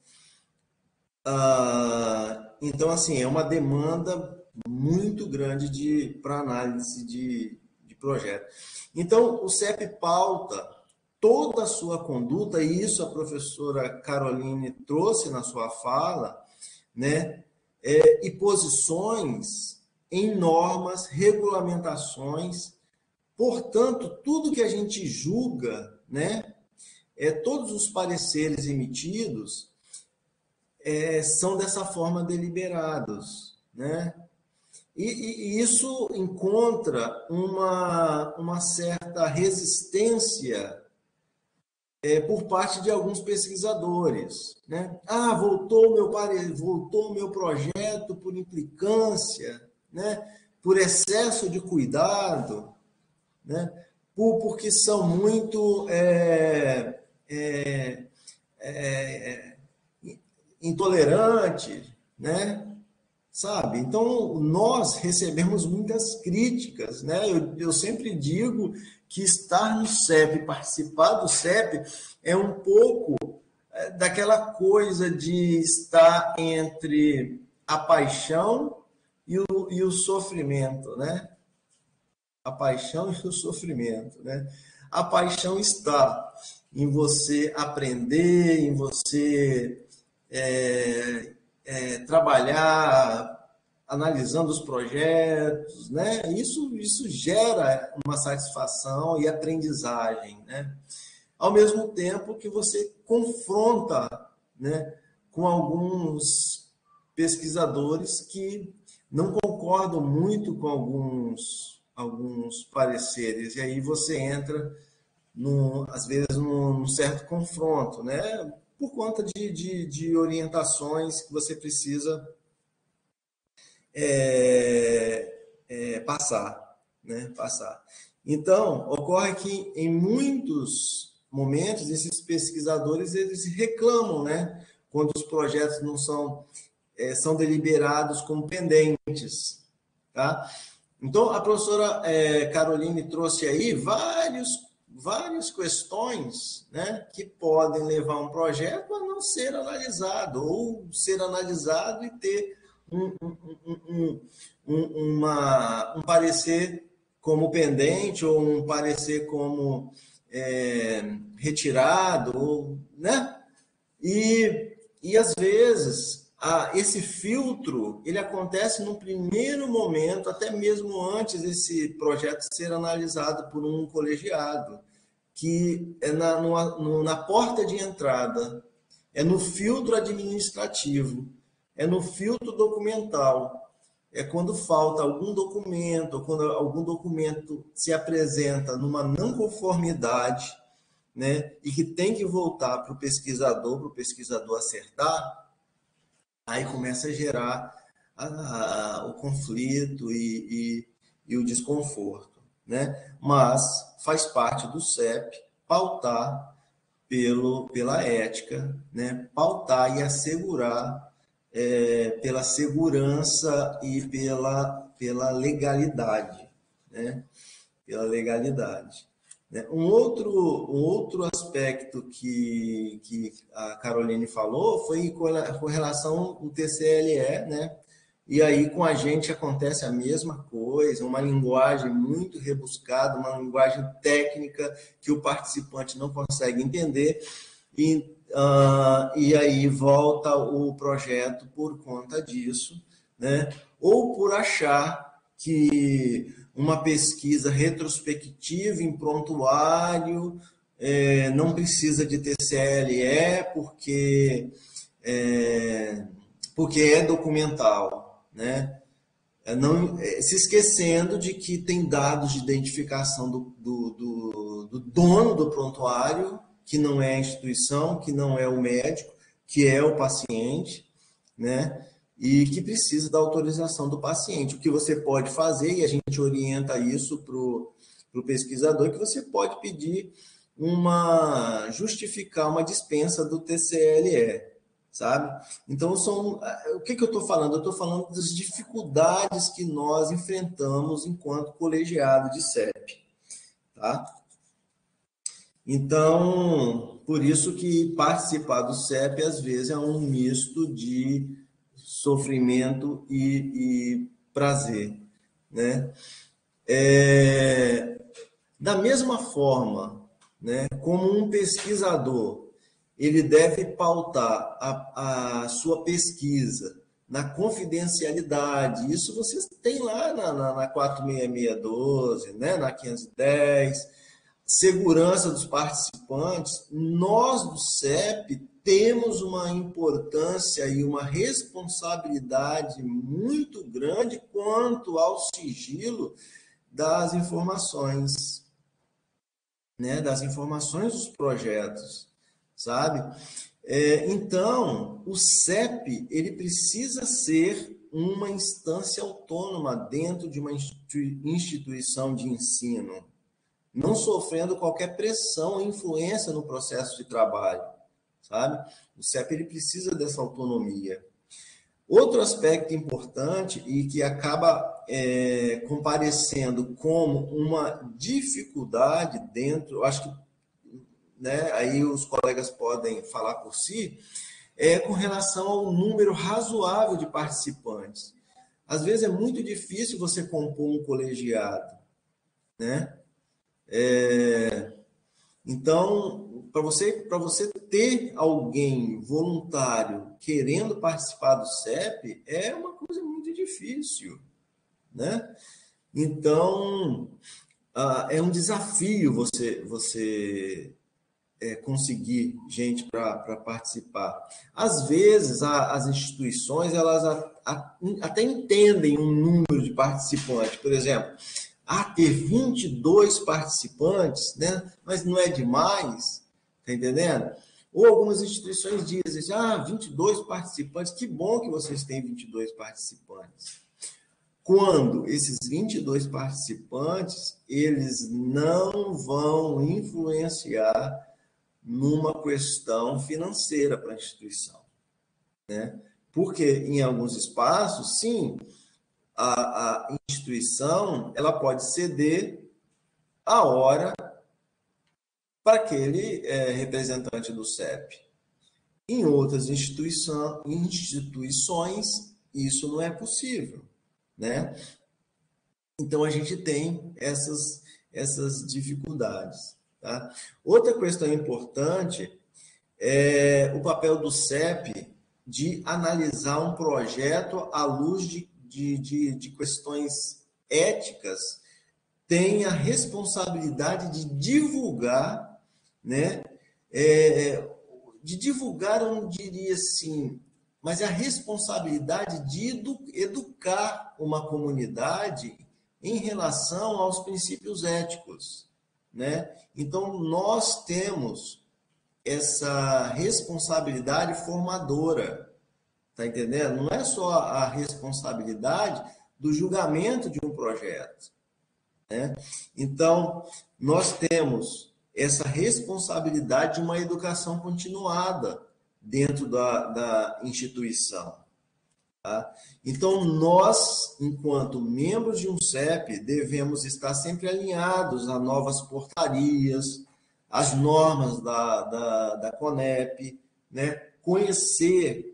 Então, assim, é uma demanda muito grande para análise de projeto. Então, o CEP pauta toda a sua conduta, e isso a professora Caroline trouxe na sua fala, né? E posições em normas, regulamentações. Portanto, tudo que a gente julga, né? Todos os pareceres emitidos são dessa forma deliberados, né? E isso encontra uma certa resistência por parte de alguns pesquisadores, né? Voltou o meu projeto por implicância, né? Por excesso de cuidado, né? Porque são muito intolerantes, né? Sabe? Então, nós recebemos muitas críticas, né? Eu sempre digo que estar no CEP, participar do CEP, é um pouco daquela coisa de estar entre a paixão e o sofrimento, né? A paixão e o sofrimento, né? A paixão está em você aprender, em você trabalhar analisando os projetos, né? Isso gera uma satisfação e aprendizagem, né? Ao mesmo tempo que você confronta, né, com alguns pesquisadores que não concordam muito com alguns pareceres, e aí você entra, às vezes, num certo confronto, né? Por conta de orientações que você precisa passar, né? Então, ocorre que em muitos momentos esses pesquisadores eles reclamam, né? Quando os projetos não são deliberados como pendentes, tá? Então, a professora Caroline trouxe aí várias questões, né, que podem levar um projeto a não ser analisado, ou ser analisado e ter um parecer como pendente, ou um parecer como retirado, né? E às vezes esse filtro ele acontece no primeiro momento, até mesmo antes desse projeto ser analisado por um colegiado, que é na porta de entrada, é no filtro administrativo, é no filtro documental, é quando falta algum documento, ou quando algum documento se apresenta numa não conformidade, né, e que tem que voltar para o pesquisador acertar, aí começa a gerar o conflito e o desconforto, né? Mas faz parte do CEP pautar pela ética, né? Pautar e assegurar pela segurança e pela legalidade, né? Pela legalidade. Um outro aspecto que a Caroline falou foi com relação ao TCLE, né? E aí com a gente acontece a mesma coisa, uma linguagem muito rebuscada, uma linguagem técnica que o participante não consegue entender, e aí volta o projeto por conta disso, né? Ou por achar que uma pesquisa retrospectiva em prontuário não precisa de TCLE porque é documental, né? Se esquecendo de que tem dados de identificação do dono do prontuário que não é a instituição, que não é o médico, que é o paciente, né? E que precisa da autorização do paciente. O que você pode fazer, e a gente orienta isso para o pesquisador, que você pode pedir justificar uma dispensa do TCLE, sabe? Então, o que eu estou falando? Eu estou falando das dificuldades que nós enfrentamos enquanto colegiado de CEP, tá? Então, por isso que participar do CEP, às vezes, é um misto de sofrimento e prazer, né? Da mesma forma, né, como um pesquisador, ele deve pautar a sua pesquisa na confidencialidade, isso vocês têm lá na 46612, né, na 510, segurança dos participantes. Nós do CEP temos uma importância e uma responsabilidade muito grande quanto ao sigilo das informações, né, das informações dos projetos, sabe? Então, o CEP, ele precisa ser uma instância autônoma dentro de uma instituição de ensino, não sofrendo qualquer pressão ou influência no processo de trabalho, sabe? O CEP, ele precisa dessa autonomia. Outro aspecto importante e que acaba comparecendo como uma dificuldade dentro, eu acho que, né, aí os colegas podem falar por si, com relação ao número razoável de participantes. Às vezes é muito difícil você compor um colegiado, né? Então, para você ter alguém voluntário querendo participar do CEP, é uma coisa muito difícil, né? Então, é um desafio você conseguir gente para participar. Às vezes, as instituições elas até entendem um número de participantes. Por exemplo, ter 22 participantes, né? Mas não é demais, tá entendendo? Ou algumas instituições dizem, 22 participantes, que bom que vocês têm 22 participantes. Quando esses 22 participantes, eles não vão influenciar numa questão financeira para a instituição, né? Porque em alguns espaços, sim, a instituição ela pode ceder a hora para aquele representante do CEP. Em outras instituições, isso não é possível, né? Então, a gente tem essas dificuldades, tá? Outra questão importante é o papel do CEP de analisar um projeto à luz de questões éticas, tem a responsabilidade de divulgar, né? De divulgar, eu não diria assim, mas é a responsabilidade de educar uma comunidade em relação aos princípios éticos, né? Então, nós temos essa responsabilidade formadora, tá entendendo? Não é só a responsabilidade do julgamento de um projeto, né? Então, nós temos essa responsabilidade de uma educação continuada dentro da instituição, tá? Então, nós, enquanto membros de um CEP, devemos estar sempre alinhados a novas portarias, as normas da CONEP, né? Conhecer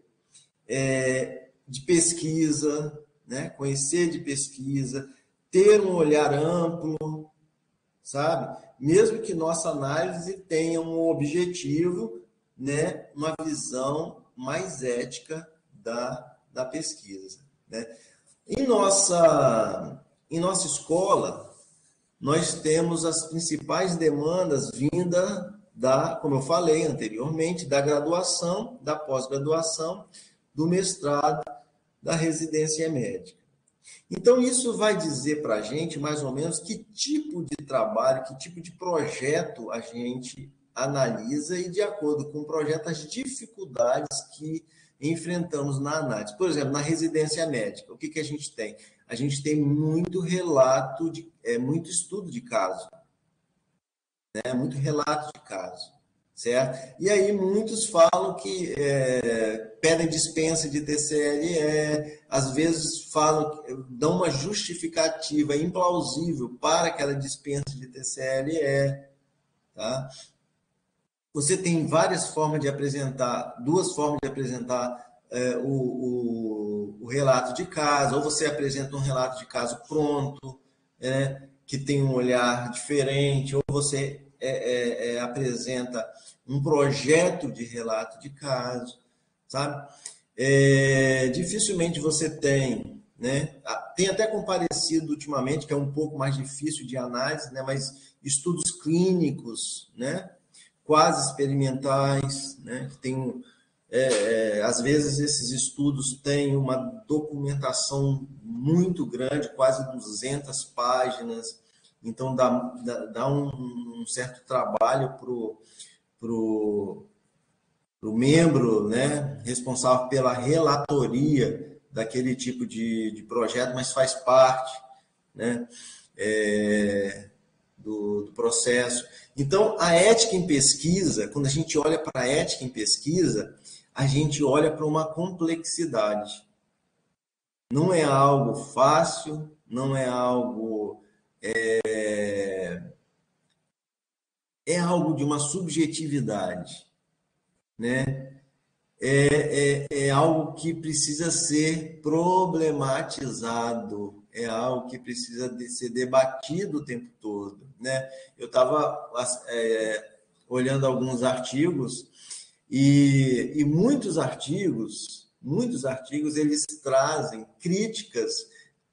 de pesquisa, né? Conhecer de pesquisa, ter um olhar amplo, sabe? Mesmo que nossa análise tenha um objetivo, né? Uma visão mais ética da pesquisa, né? Em nossa escola, nós temos as principais demandas vindas como eu falei anteriormente, da graduação, da pós-graduação, do mestrado, da residência médica. Então, isso vai dizer para a gente, mais ou menos, que tipo de trabalho, que tipo de projeto a gente analisa e, de acordo com o projeto, as dificuldades que enfrentamos na análise. Por exemplo, na residência médica, o que a gente tem? A gente tem muito relato, muito estudo de caso, né? Muito relato de caso, certo? E aí muitos falam que pedem dispensa de TCLE, às vezes dão uma justificativa implausível para aquela dispensa de TCLE, tá? Você tem várias formas de apresentar, duas formas de apresentar o relato de caso, ou você apresenta um relato de caso pronto, que tem um olhar diferente, ou você apresenta um projeto de relato de caso, sabe? Dificilmente você tem, né? Tem até comparecido ultimamente, que é um pouco mais difícil de análise, né? Mas estudos clínicos, né? Quase experimentais, né? Que tem, às vezes esses estudos têm uma documentação muito grande, quase 200 páginas, então dá um certo trabalho pro membro, né, responsável pela relatoria daquele tipo de projeto, mas faz parte, né, do processo. Então, a ética em pesquisa, quando a gente olha para a ética em pesquisa, a gente olha para uma complexidade. Não é algo fácil, não é algo... É algo de uma subjetividade, né? É algo que precisa ser problematizado, é algo que precisa ser debatido o tempo todo, né? Eu estava olhando alguns artigos e muitos artigos eles trazem críticas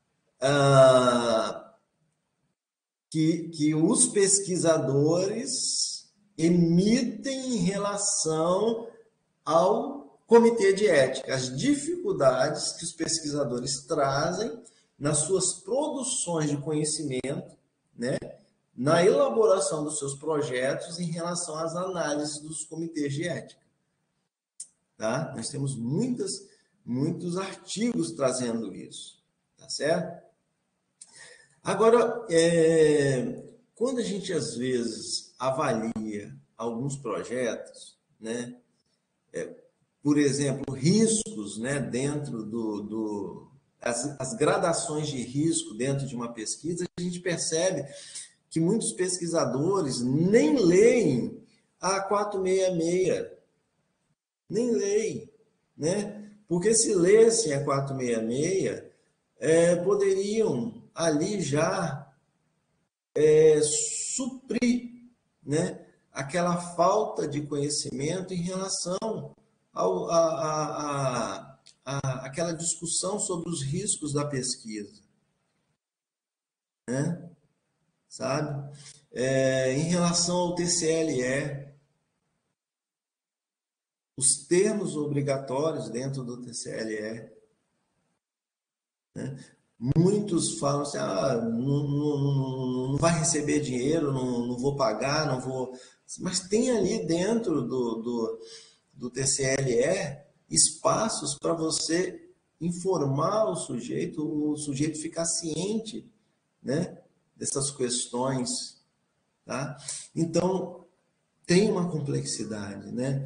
que os pesquisadores emitem em relação ao comitê de ética, as dificuldades que os pesquisadores trazem nas suas produções de conhecimento, né, na elaboração dos seus projetos em relação às análises dos comitês de ética. Tá? Nós temos muitos artigos trazendo isso, tá certo? Agora, quando a gente, às vezes, avalia alguns projetos, né, por exemplo, riscos, né, dentro as gradações de risco dentro de uma pesquisa, a gente percebe que muitos pesquisadores nem leem a 466, nem leem, né? Porque se lessem a 466, poderiam ali já suprir, né, aquela falta de conhecimento em relação àquela discussão sobre os riscos da pesquisa, né? Sabe? Em relação ao TCLE, os termos obrigatórios dentro do TCLE, né? Muitos falam assim, não vai receber dinheiro, não vou pagar, não vou... Mas tem ali dentro do TCLE espaços para você informar o sujeito ficar ciente, né, dessas questões, tá? Então, tem uma complexidade, né?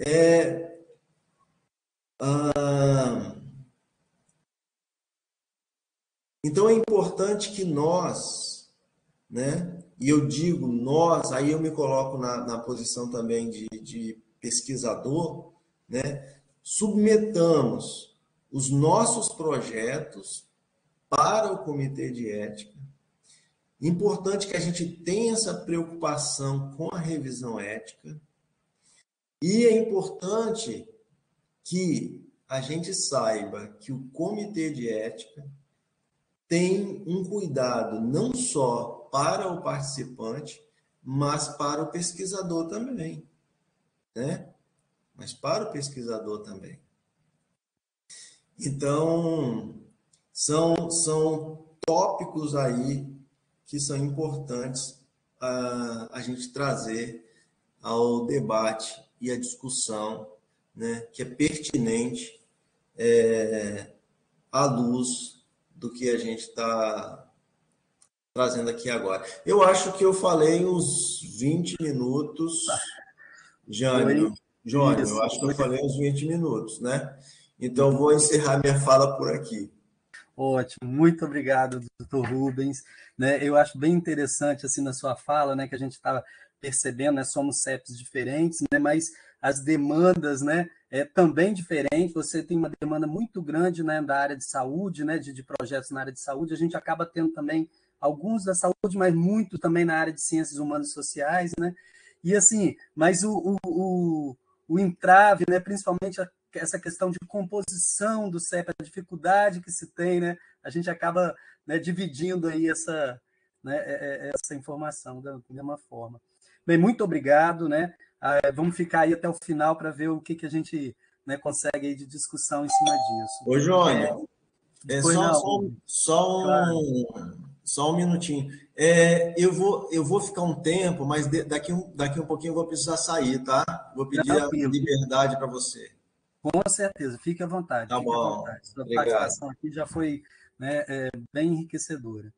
Então, é importante que nós, né, e eu digo nós, aí eu me coloco na posição também de pesquisador, né, submetamos os nossos projetos para o comitê de ética. Importante que a gente tenha essa preocupação com a revisão ética e é importante que a gente saiba que o comitê de ética tem um cuidado não só para o participante, mas para o pesquisador também, né? Mas para o pesquisador também. Então, são tópicos aí que são importantes a gente trazer ao debate e à discussão, né, que é pertinente à luz do que a gente está trazendo aqui agora. Eu acho que eu falei uns 20 minutos, Foi Jânio, eu isso. acho que eu falei uns 20 minutos, né? Então, vou encerrar minha fala por aqui. Ótimo, muito obrigado, doutor Rubens. Né, eu acho bem interessante assim na sua fala, né, que a gente está percebendo, né, somos CEPs diferentes, né, mas as demandas, né, também diferentes. Você tem uma demanda muito grande, né, da área de saúde, né, de projetos na área de saúde. A gente acaba tendo também alguns da saúde, mas muito também na área de ciências humanas e sociais, né. E assim, mas o entrave, né, principalmente essa questão de composição do CEP, a dificuldade que se tem, né, a gente acaba, né, dividindo aí essa, né, essa informação da mesma forma. Bem, muito obrigado, né? Vamos ficar aí até o final para ver o que a gente, né, consegue aí de discussão em cima disso. Ô, Jônio, Pois não, claro. só um minutinho. Eu vou ficar um tempo, mas daqui um pouquinho eu vou precisar sair, tá? Vou pedir a Tranquilo, liberdade para você. com certeza, fique à vontade, Tá fique à bom. vontade. Sua Obrigado. participação aqui já foi, né, bem enriquecedora.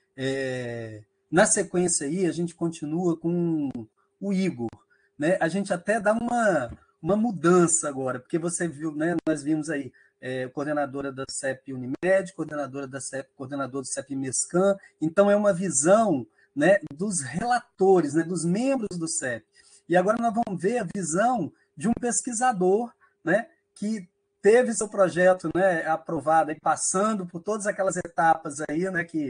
Na sequência aí, a gente continua com o Igor. Né? A gente até dá uma mudança agora, porque você viu, né, nós vimos aí coordenadora da CEP Unimed, coordenadora da CEP, coordenador do CEP Mescan, então é uma visão, né, dos relatores, né, dos membros do CEP. E agora nós vamos ver a visão de um pesquisador, né, que teve seu projeto, né, aprovado, aí, passando por todas aquelas etapas aí, né, que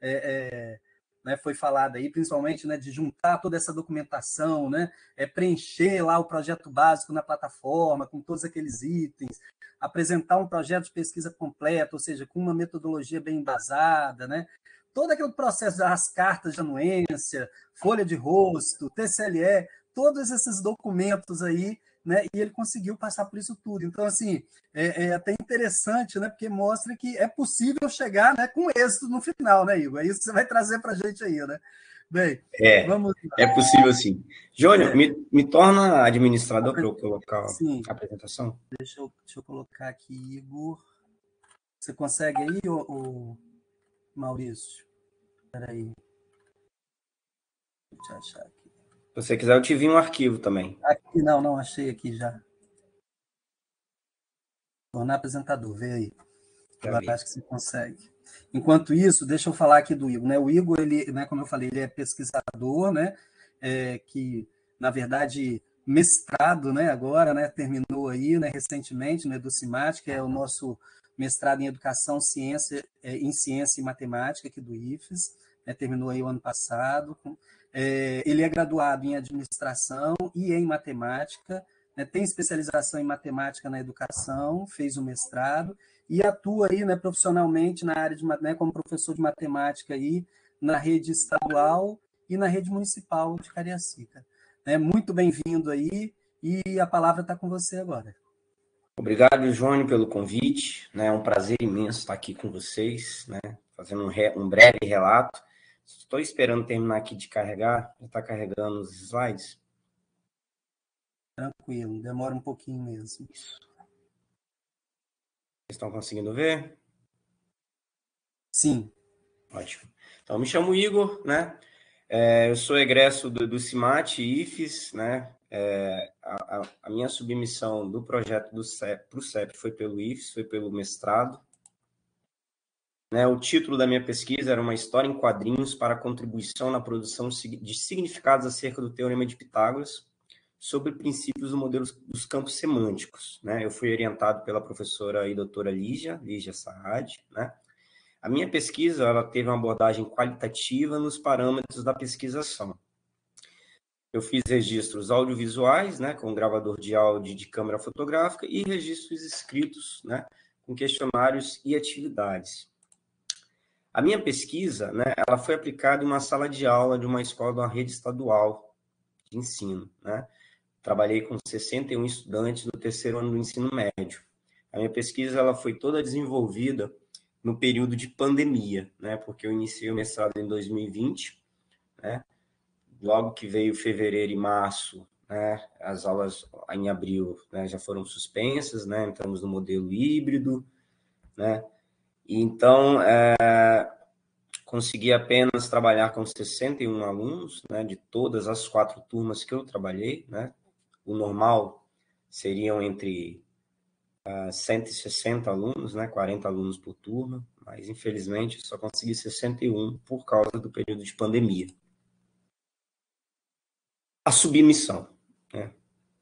né, foi falado aí, principalmente, né, de juntar toda essa documentação, né, preencher lá o projeto básico na plataforma, com todos aqueles itens, apresentar um projeto de pesquisa completo, ou seja, com uma metodologia bem embasada, né, todo aquele processo das cartas de anuência, folha de rosto, TCLE, todos esses documentos aí, né, e ele conseguiu passar por isso tudo. Então, assim, é até interessante, né, porque mostra que é possível chegar, né, com êxito no final, né, Igor? É isso que você vai trazer para a gente aí, né? Bem, vamos lá. É possível sim. Jônio, me torna administrador para eu colocar Sim. a apresentação? Deixa eu colocar aqui, Igor. Você consegue aí, o Maurício? Espera aí. Deixa eu achar aqui. Se você quiser, eu te vi um arquivo também. Aqui, não, achei aqui já. Tornar apresentador, vê aí. Agora acho que você consegue. Enquanto isso, deixa eu falar aqui do Igor. Né? O Igor, ele, né, como eu falei, ele é pesquisador, né, que, na verdade, mestrado, né, agora, né, terminou aí, né, recentemente, no EduCimat, que é o nosso mestrado em Educação, em Ciência e Matemática, aqui do IFES, né, terminou aí o ano passado. Ele é graduado em Administração e em Matemática, né, tem especialização em Matemática na Educação, fez o mestrado, e atua aí, né, profissionalmente na área de, né, como professor de matemática aí na rede estadual e na rede municipal de Cariacica. Muito bem-vindo aí e a palavra está com você agora. Obrigado, Jônio, pelo convite. Né? É um prazer imenso estar aqui com vocês, né? Fazendo um breve relato. Estou esperando terminar aqui de carregar. Já está carregando os slides? Tranquilo, demora um pouquinho mesmo. Estão conseguindo ver? Sim. Ótimo. Então, me chamo Igor, né? Eu sou egresso do CIMAT IFES, né? A minha submissão do projeto do CEP para o CEP foi pelo IFES, foi pelo mestrado. Né? O título da minha pesquisa era uma história em quadrinhos para contribuição na produção de significados acerca do Teorema de Pitágoras sobre princípios do modelo dos campos semânticos. Né? Eu fui orientado pela professora e doutora Lígia Saad, né? A minha pesquisa ela teve uma abordagem qualitativa nos parâmetros da pesquisação. Eu fiz registros audiovisuais, né, com gravador de áudio de câmera fotográfica e registros escritos, né, com questionários e atividades. A minha pesquisa, né, ela foi aplicada em uma sala de aula de uma escola de uma rede estadual de ensino. Né? Trabalhei com 61 estudantes no terceiro ano do ensino médio. A minha pesquisa ela foi toda desenvolvida no período de pandemia, né? Porque eu iniciei o mestrado em 2020, né? Logo que veio fevereiro e março, né? As aulas em abril, né, já foram suspensas, né? Entramos no modelo híbrido, né? E então, consegui apenas trabalhar com 61 alunos, né, de todas as 4 turmas que eu trabalhei, né? O normal seriam entre 160 alunos, né, 40 alunos por turma, mas infelizmente só consegui 61 por causa do período de pandemia. A submissão, né?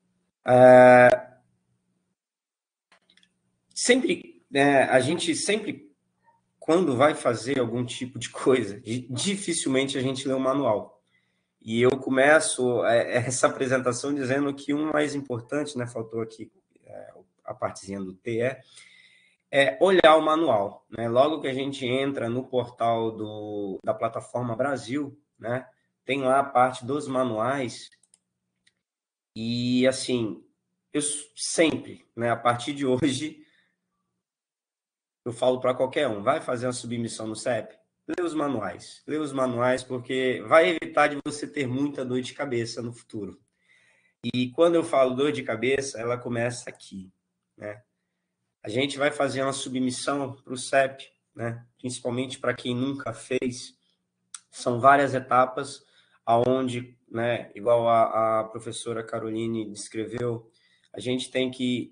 A gente sempre, quando vai fazer algum tipo de coisa, dificilmente a gente lê o manual. E eu começo essa apresentação dizendo que o mais importante, né, faltou aqui a partezinha do TE, é olhar o manual, né? Logo que a gente entra no portal da plataforma Brasil, né, tem lá a parte dos manuais e, assim, eu sempre, né, a partir de hoje, eu falo para qualquer um, vai fazer uma submissão no CEP? Lê os manuais, porque vai evitar de você ter muita dor de cabeça no futuro. E quando eu falo dor de cabeça, ela começa aqui, né? A gente vai fazer uma submissão para o CEP, né? Principalmente para quem nunca fez. São várias etapas, aonde, né, igual a professora Caroline descreveu, a gente tem que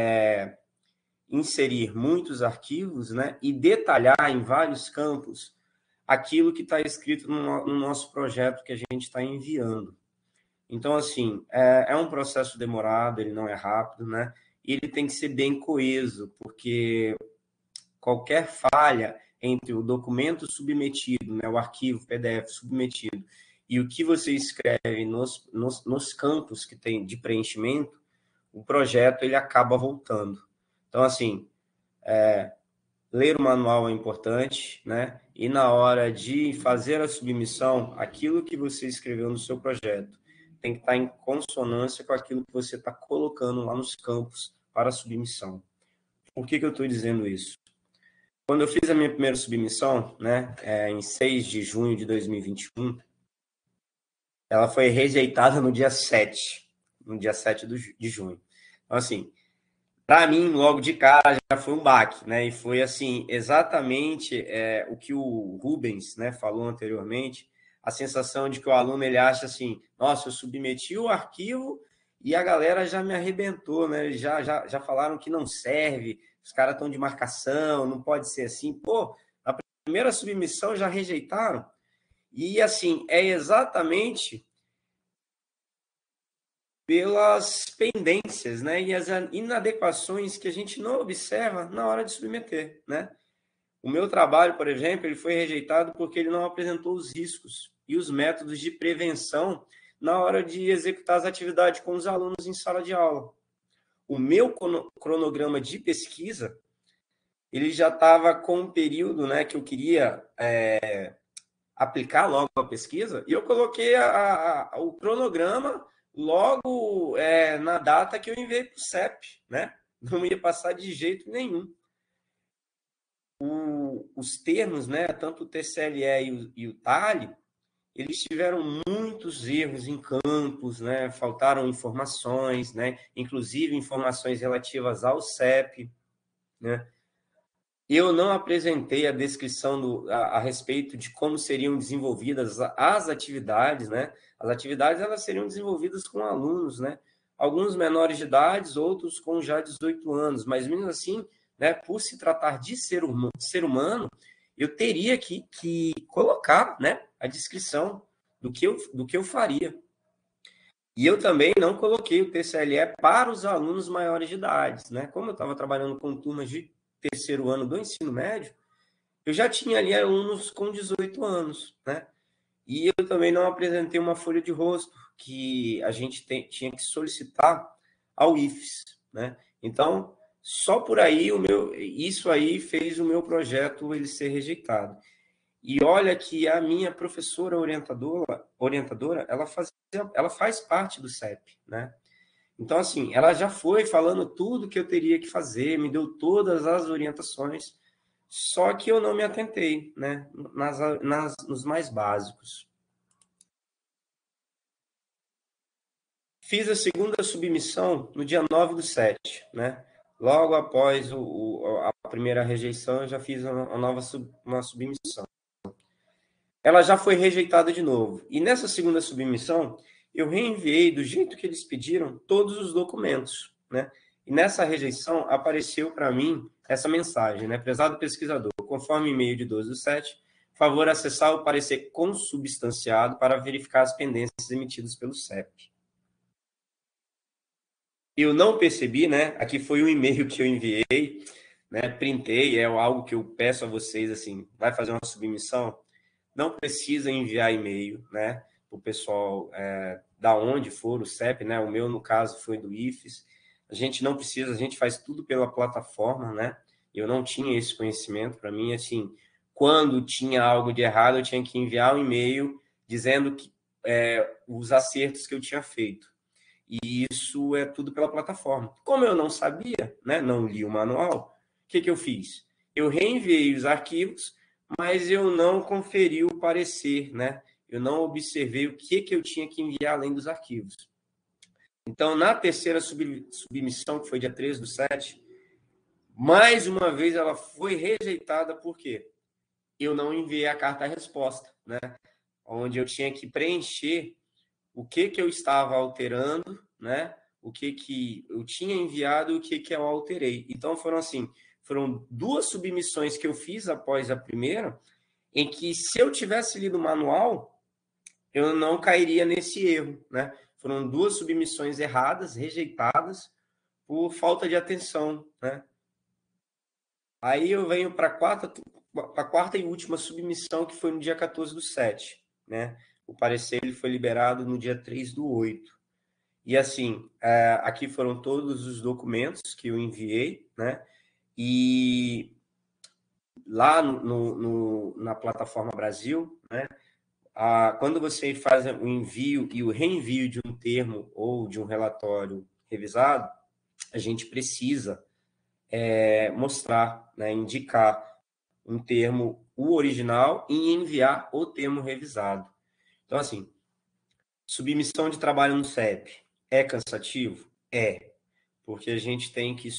inserir muitos arquivos, né, e detalhar em vários campos aquilo que está escrito no nosso projeto que a gente está enviando. Então, assim, é um processo demorado, ele não é rápido, né? E ele tem que ser bem coeso, porque qualquer falha entre o documento submetido, né, o arquivo PDF submetido, e o que você escreve nos campos que tem de preenchimento, o projeto ele acaba voltando. Então, assim, ler o manual é importante, né? E na hora de fazer a submissão, aquilo que você escreveu no seu projeto tem que estar em consonância com aquilo que você está colocando lá nos campos para a submissão. Por que eu estou dizendo isso? Quando eu fiz a minha primeira submissão, né, em 6 de junho de 2021, ela foi rejeitada no dia 7 de junho. Então, assim, para mim, logo de cara, já foi um baque, né? E foi, assim, exatamente o que o Rubens, né, falou anteriormente, a sensação de que o aluno, ele acha assim, nossa, eu submeti o arquivo e a galera já me arrebentou, né? Já falaram que não serve, os caras estão de marcação, não pode ser assim. Pô, na primeira submissão já rejeitaram. E, assim, é exatamente pelas pendências, né, e as inadequações que a gente não observa na hora de submeter, né? O meu trabalho, por exemplo, ele foi rejeitado porque ele não apresentou os riscos e os métodos de prevenção na hora de executar as atividades com os alunos em sala de aula. O meu cronograma de pesquisa, ele já estava com um período, né, que eu queria aplicar logo a pesquisa, e eu coloquei o cronograma logo na data que eu enviei para o CEP, né? Não ia passar de jeito nenhum. Os termos, né, tanto o TCLE e o TALE, eles tiveram muitos erros em campos, né? Faltaram informações, né? Inclusive informações relativas ao CEP, né? Eu não apresentei a descrição a respeito de como seriam desenvolvidas as atividades, né? As atividades elas seriam desenvolvidas com alunos, né? Alguns menores de idade, outros com já 18 anos, mas mesmo assim, né? Por se tratar de ser humano, eu teria que colocar, né? A descrição do que eu faria. E eu também não coloquei o TCLE para os alunos maiores de idade, né? Como eu estava trabalhando com turmas de terceiro ano do ensino médio, eu já tinha ali alunos com 18 anos, né? E eu também não apresentei uma folha de rosto que a gente tinha que solicitar ao IFES, né? Então, só por aí isso aí fez o meu projeto ele ser rejeitado. E olha que a minha professora orientadora, ela faz parte do CEP, né? Então, assim, ela já foi falando tudo que eu teria que fazer, me deu todas as orientações, só que eu não me atentei, né, nos mais básicos. Fiz a segunda submissão no dia 9/7, né? Logo após a primeira rejeição, eu já fiz uma submissão. Ela já foi rejeitada de novo. E nessa segunda submissão, eu reenviei do jeito que eles pediram todos os documentos, né? E nessa rejeição apareceu para mim essa mensagem, né? Prezado pesquisador, conforme e-mail de 12/7, favor acessar o parecer consubstanciado para verificar as pendências emitidas pelo CEP. Eu não percebi, né? Aqui foi um e-mail que eu enviei, né? Printei, é algo que eu peço a vocês, assim, vai fazer uma submissão, não precisa enviar e-mail, né? O pessoal da onde for o CEP, né? O meu, no caso, foi do IFES. A gente não precisa, a gente faz tudo pela plataforma, né? Eu não tinha esse conhecimento. Para mim, assim, quando tinha algo de errado, eu tinha que enviar um e-mail dizendo que os acertos que eu tinha feito. E isso é tudo pela plataforma. Como eu não sabia, né? Não li o manual, o que eu fiz? Eu reenviei os arquivos, mas eu não conferi o parecer, né? Eu não observei o que eu tinha que enviar além dos arquivos. Então, na terceira submissão, que foi dia 13/7, mais uma vez ela foi rejeitada, por quê? Eu não enviei a carta-resposta, né? Onde eu tinha que preencher o que eu estava alterando, né? O que eu tinha enviado e o que eu alterei. Então, foram duas submissões que eu fiz após a primeira, em que, se eu tivesse lido o manual, eu não cairia nesse erro, né? Foram duas submissões erradas, rejeitadas, por falta de atenção, né? Aí eu venho para a quarta e última submissão, que foi no dia 14/7, né? O parecer ele foi liberado no dia 3/8. E, assim, aqui foram todos os documentos que eu enviei, né? E lá na plataforma Brasil, né? Quando você faz o envio e o reenvio de um termo ou de um relatório revisado, a gente precisa mostrar, né? Indicar um termo, o original, e enviar o termo revisado. Então, assim, submissão de trabalho no CEP é cansativo? Porque a gente tem que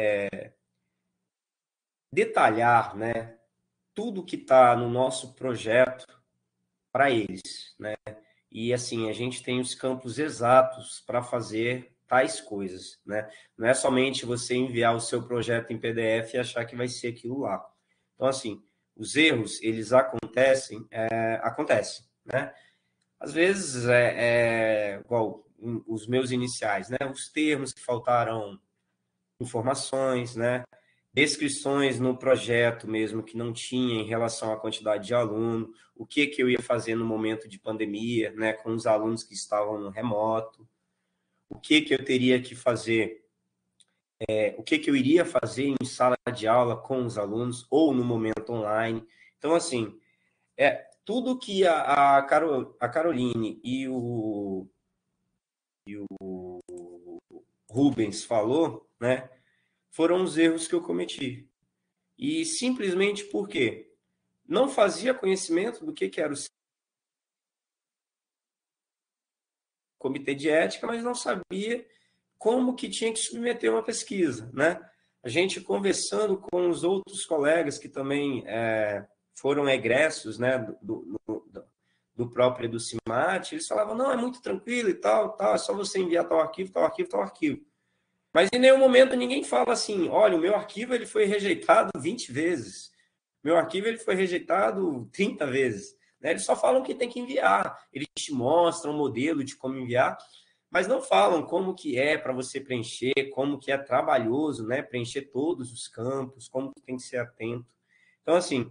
detalhar, né, tudo que está no nosso projeto para eles, né? E, assim, a gente tem os campos exatos para fazer tais coisas, né? Não é somente você enviar o seu projeto em PDF e achar que vai ser aquilo lá. Então, assim, os erros, eles acontecem, né? Às vezes, igual os meus iniciais, né? Os termos que faltaram informações, né? Descrições no projeto mesmo que não tinha em relação à quantidade de aluno, o que eu ia fazer no momento de pandemia, né? Com os alunos que estavam no remoto, o que eu teria que fazer, o que eu iria fazer em sala de aula com os alunos ou no momento online. Então, assim, tudo que a Caroline e o Rubens falou, né, foram os erros que eu cometi. E simplesmente porque não fazia conhecimento do que era o comitê de ética, mas não sabia como que tinha que submeter uma pesquisa, né? A gente conversando com os outros colegas que também foram egressos, né, do próprio EduCimat, eles falavam, não, é muito tranquilo e tal, é só você enviar tal arquivo, tal arquivo, tal arquivo. Mas em nenhum momento ninguém fala assim, olha, o meu arquivo ele foi rejeitado 20 vezes, meu arquivo ele foi rejeitado 30 vezes. Né? Eles só falam que tem que enviar, eles te mostram um modelo de como enviar, mas não falam como que é para você preencher, como que é trabalhoso, né? Preencher todos os campos, como que tem que ser atento. Então, assim,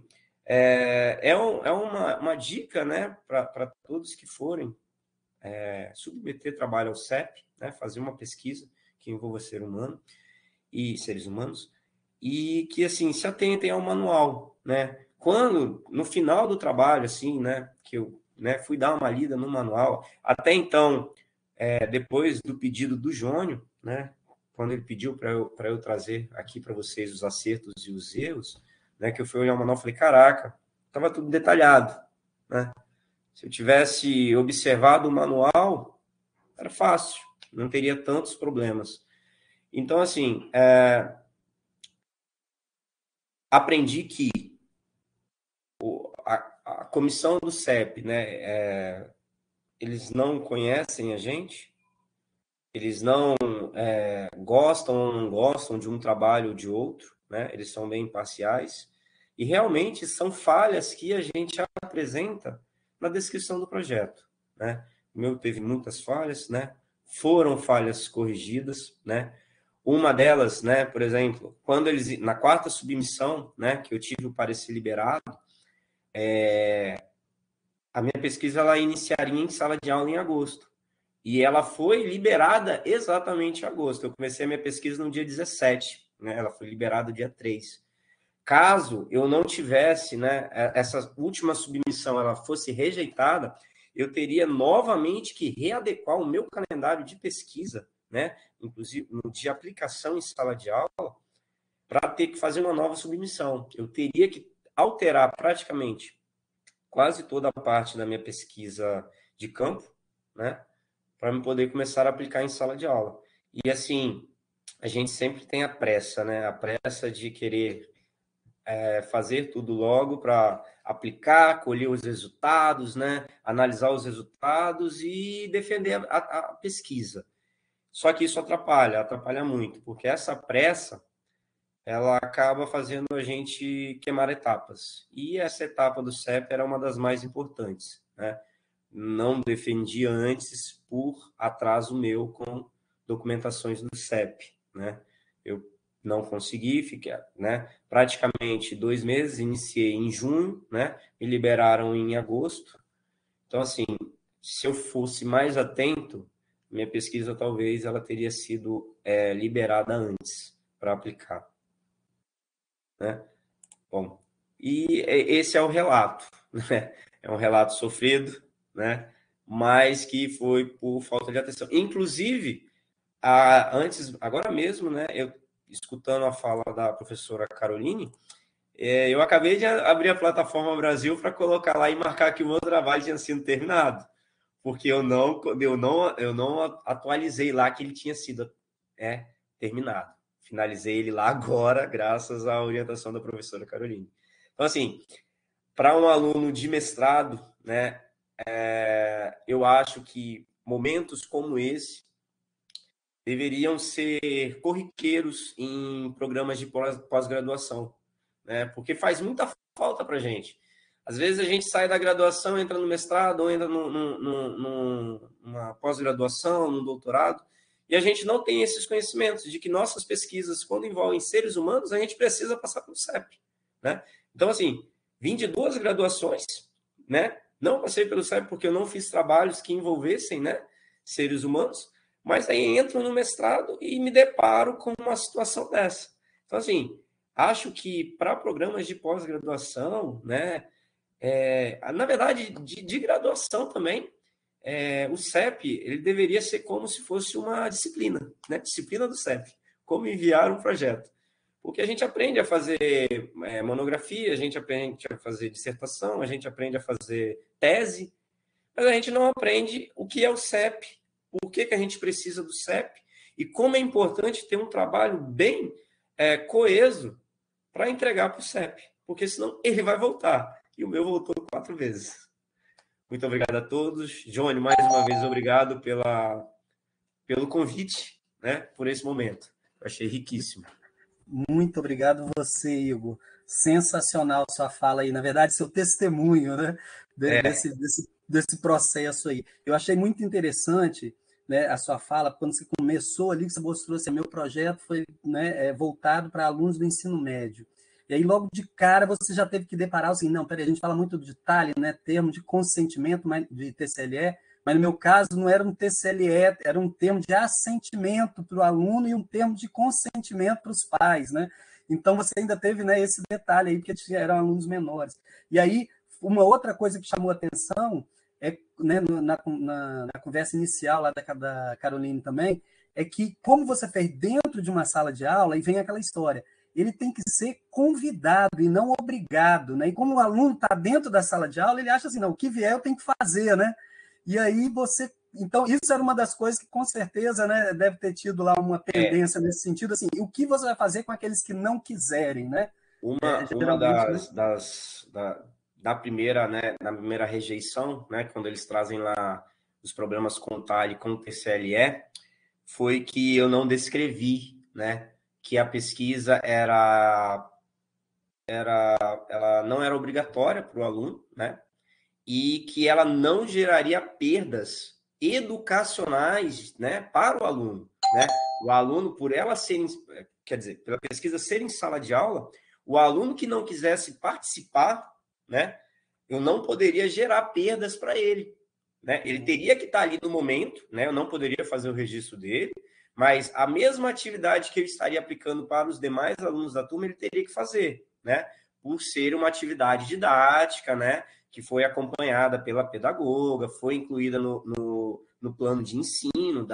uma dica, né, para todos que forem submeter trabalho ao CEP, né, fazer uma pesquisa que envolva ser humano e seres humanos, e que, assim, se atentem ao manual, né? Quando, no final do trabalho, assim, né, que eu fui dar uma lida no manual, até então, depois do pedido do Jônio, né, quando ele pediu para eu trazer aqui para vocês os acertos e os erros, né, que eu fui olhar o manual e falei, caraca, estava tudo detalhado, né? Se eu tivesse observado o manual, era fácil, não teria tantos problemas. Então, assim, aprendi que a comissão do CEP, né, eles não conhecem a gente, eles não gostam ou não gostam de um trabalho ou de outro, né? Eles são bem imparciais, e realmente são falhas que a gente apresenta na descrição do projeto, né? O meu teve muitas falhas, né? Foram falhas corrigidas, né? Uma delas, né, por exemplo, quando eles, na quarta submissão, né, que eu tive o parecer liberado, a minha pesquisa ela iniciaria em sala de aula em agosto. E ela foi liberada exatamente em agosto. Eu comecei a minha pesquisa no dia 17, né? Ela foi liberada dia 3. Caso eu não tivesse, né, essa última submissão ela fosse rejeitada, eu teria novamente que readequar o meu calendário de pesquisa, né, inclusive no de aplicação em sala de aula, para ter que fazer uma nova submissão. Eu teria que alterar praticamente quase toda a parte da minha pesquisa de campo, né, para me poder começar a aplicar em sala de aula. E assim, a gente sempre tem a pressa, né, a pressa de querer fazer tudo logo para aplicar, colher os resultados, né? Analisar os resultados e defender a pesquisa. Só que isso atrapalha muito, porque essa pressa, ela acaba fazendo a gente queimar etapas. E essa etapa do CEP era uma das mais importantes, né? Não defendia antes por atraso meu com documentações do CEP, né? Eu não consegui, fiquei, né, praticamente 2 meses, iniciei em junho, né, me liberaram em agosto. Então, assim, se eu fosse mais atento, minha pesquisa talvez ela teria sido liberada antes para aplicar, né? Bom, e esse é o relato, né? É um relato sofrido, né? Mas que foi por falta de atenção. Inclusive, antes, agora mesmo, né? Eu escutando a fala da professora Caroline, eu acabei de abrir a plataforma Brasil para colocar lá e marcar que o meu trabalho tinha sido terminado, porque eu não atualizei lá que ele tinha sido terminado. Finalizei ele lá agora, graças à orientação da professora Caroline. Então, assim, para um aluno de mestrado, né, eu acho que momentos como esse deveriam ser corriqueiros em programas de pós-graduação, né? Porque faz muita falta para a gente. Às vezes a gente sai da graduação, entra no mestrado, ou entra numa pós-graduação, num doutorado, e a gente não tem esses conhecimentos de que nossas pesquisas, quando envolvem seres humanos, a gente precisa passar pelo CEP, né? Então, assim, vim de 2 graduações, né? Não passei pelo CEP porque eu não fiz trabalhos que envolvessem, né, seres humanos, mas aí entro no mestrado e me deparo com uma situação dessa. Então, assim, acho que para programas de pós-graduação, né, na verdade, de graduação também, o CEP ele deveria ser como se fosse uma disciplina, né? Disciplina do CEP, como enviar um projeto. Porque a gente aprende a fazer monografia, a gente aprende a fazer dissertação, a gente aprende a fazer tese, mas a gente não aprende o que é o CEP, por que a gente precisa do CEP e como é importante ter um trabalho bem coeso para entregar para o CEP, porque senão ele vai voltar. E o meu voltou 4 vezes. Muito obrigado a todos. Johnny, mais uma vez, obrigado pelo convite, né, por esse momento. Eu achei riquíssimo. Muito obrigado você, Igor. Sensacional sua fala aí. Na verdade, seu testemunho, né, desse processo aí. Eu achei muito interessante, né, a sua fala, quando você começou ali, que você mostrou assim, meu projeto foi, né, voltado para alunos do ensino médio. E aí, logo de cara, você já teve que deparar assim, não, peraí, a gente fala muito de detalhe, né, termo de consentimento de TCLE, mas no meu caso não era um TCLE, era um termo de assentimento para o aluno e um termo de consentimento para os pais, né? Então você ainda teve, né, esse detalhe aí, porque eram alunos menores. E aí, uma outra coisa que chamou a atenção, né, na conversa inicial lá da Caroline também, é que como você fez dentro de uma sala de aula, e vem aquela história, ele tem que ser convidado e não obrigado, né? E como o aluno está dentro da sala de aula, ele acha assim, não, o que vier eu tenho que fazer, né? E aí você Então, isso era uma das coisas que, com certeza, né, deve ter tido lá uma pendência nesse sentido, assim, o que você vai fazer com aqueles que não quiserem, né? Uma Geralmente, né? da primeira, né, na primeira rejeição, né, quando eles trazem lá os problemas com o TALE, com o TCLE, foi que eu não descrevi, né, que a pesquisa ela não era obrigatória para o aluno, né, e que ela não geraria perdas educacionais, né, para o aluno, né? O aluno, por ela ser, quer dizer, pela pesquisa ser em sala de aula, o aluno que não quisesse participar, né, eu não poderia gerar perdas para ele, né? Ele teria que estar ali no momento, né? Eu não poderia fazer o registro dele, mas a mesma atividade que eu estaria aplicando para os demais alunos da turma, ele teria que fazer, né? Por ser uma atividade didática, né? Que foi acompanhada pela pedagoga, foi incluída no plano de ensino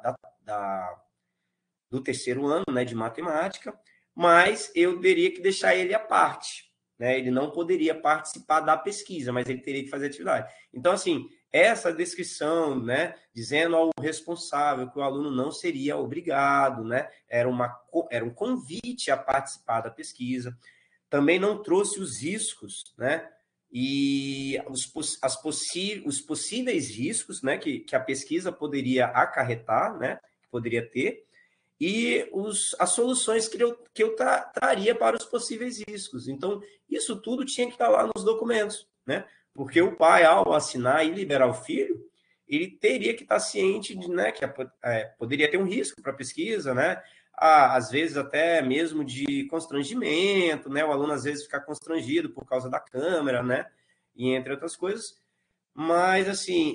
do terceiro ano, né, de matemática, mas eu teria que deixar ele à parte, né? Ele não poderia participar da pesquisa, mas ele teria que fazer atividade. Então, assim, essa descrição, né, dizendo ao responsável que o aluno não seria obrigado, né, era um convite a participar da pesquisa, também não trouxe os riscos, né, e os possíveis riscos, né, que a pesquisa poderia acarretar, né, poderia ter, e as soluções que eu traria para os possíveis riscos. Então, isso tudo tinha que estar lá nos documentos, né? Porque o pai, ao assinar e liberar o filho, ele teria que estar ciente de, né, que poderia ter um risco para a pesquisa, né? Às vezes até mesmo de constrangimento, né? O aluno às vezes ficar constrangido por causa da câmera, né? E entre outras coisas. Mas, assim,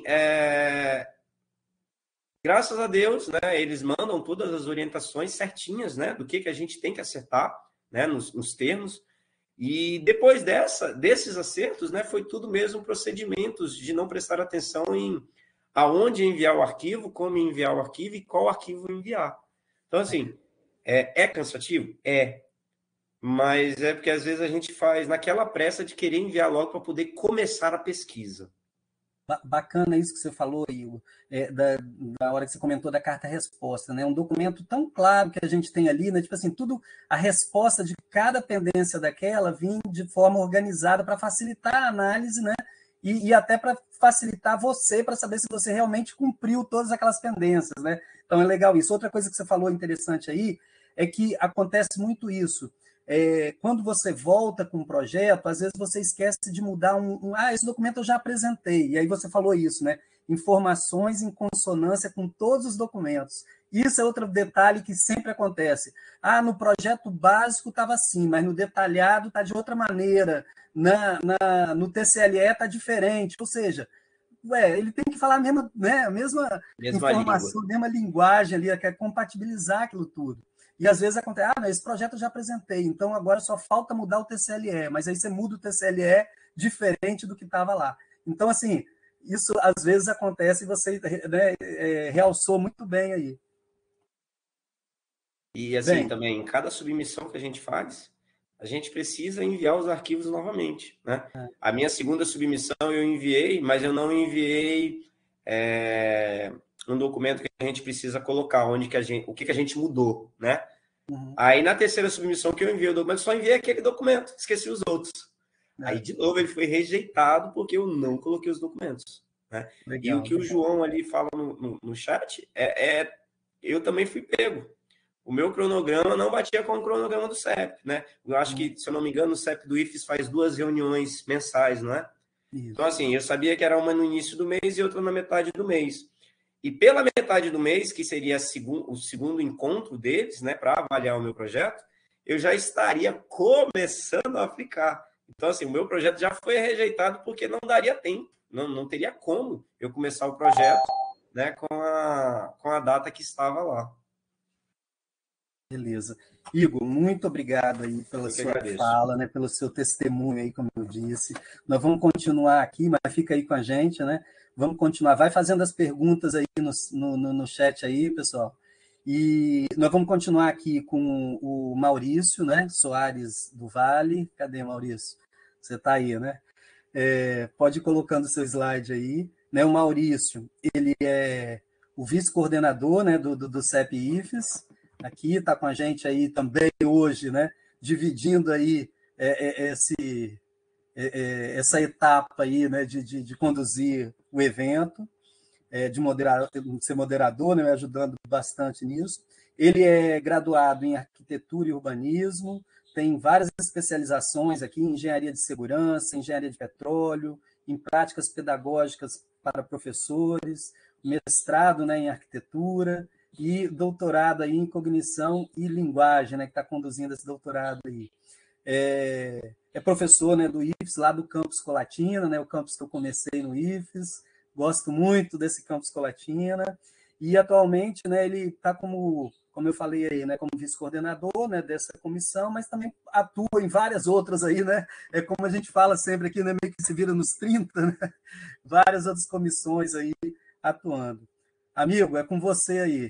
graças a Deus, né, eles mandam todas as orientações certinhas, né, do que a gente tem que acertar, né, nos termos. E depois desses acertos, né, foi tudo mesmo procedimentos de não prestar atenção em aonde enviar o arquivo, como enviar o arquivo e qual arquivo enviar. Então, assim, é cansativo? Mas é porque às vezes a gente faz naquela pressa de querer enviar logo para poder começar a pesquisa. Bacana isso que você falou, Igor, da hora que você comentou da carta-resposta, né? Um documento tão claro que a gente tem ali, né? Tipo assim, tudo, a resposta de cada pendência daquela vinha de forma organizada para facilitar a análise, né? E até para facilitar você, para saber se você realmente cumpriu todas aquelas pendências, né? Então é legal isso. Outra coisa que você falou interessante aí é que acontece muito isso. Quando você volta com um projeto, às vezes você esquece de mudar esse documento eu já apresentei, e aí você falou isso, né? Informações em consonância com todos os documentos. Isso é outro detalhe que sempre acontece. No projeto básico estava assim, mas no detalhado está de outra maneira, no TCLE está diferente, ou seja, ele tem que falar a mesma informação, a mesma linguagem ali, quer compatibilizar aquilo tudo. E às vezes acontece, esse projeto eu já apresentei, então agora só falta mudar o TCLE, mas aí você muda o TCLE diferente do que estava lá. Então, assim, isso às vezes acontece e você, né, realçou muito bem aí. E assim, também, em cada submissão que a gente faz, a gente precisa enviar os arquivos novamente, né? A minha segunda submissão eu enviei, mas eu não enviei um documento que a gente precisa colocar, o que a gente mudou, né? Uhum. Aí, na terceira submissão que eu enviei o documento, só enviei aquele documento, esqueci os outros. Aí, de novo, ele foi rejeitado porque eu não coloquei os documentos, né? Legal, e o que o João ali fala no chat, eu também fui pego. O meu cronograma não batia com o cronograma do CEP, né? Eu acho que, se eu não me engano, o CEP do IFES faz 2 reuniões mensais, não é? Isso. Então, assim, eu sabia que era uma no início do mês e outra na metade do mês. E pela metade do mês, que seria o segundo encontro deles, né, para avaliar o meu projeto, eu já estaria começando a aplicar. Então, assim, o meu projeto já foi rejeitado porque não daria tempo, não teria como eu começar o projeto, né, com a data que estava lá. Beleza. Igor, muito obrigado aí pela sua fala, né, pelo seu testemunho aí, como eu disse. Nós vamos continuar aqui, mas fica aí com a gente, né? Vamos continuar. Vai fazendo as perguntas aí no chat aí, pessoal. E nós vamos continuar aqui com o Maurício, né? Soares do Vale. Cadê, Maurício? Você está aí, né? Pode ir colocando o seu slide aí. né? O Maurício, ele é o vice-coordenador, né, do CEP-IFES, aqui está com a gente aí também hoje, né, dividindo aí essa etapa aí, né, de conduzir o evento, de ser moderador, né, ajudando bastante nisso. Ele é graduado em arquitetura e urbanismo, tem várias especializações aqui em engenharia de segurança, engenharia de petróleo, em práticas pedagógicas para professores, mestrado, né, em arquitetura e doutorado aí em cognição e linguagem, né, que está conduzindo esse doutorado aí. É professor, né, do IFES, lá do campus Colatina, né, o campus que eu comecei no IFES, gosto muito desse campus Colatina, e atualmente, né, ele está como eu falei aí, né, como vice-coordenador, né, dessa comissão, mas também atua em várias outras aí, né, como a gente fala sempre aqui, né, meio que se vira nos 30, né, várias outras comissões aí atuando. Amigo, é com você aí.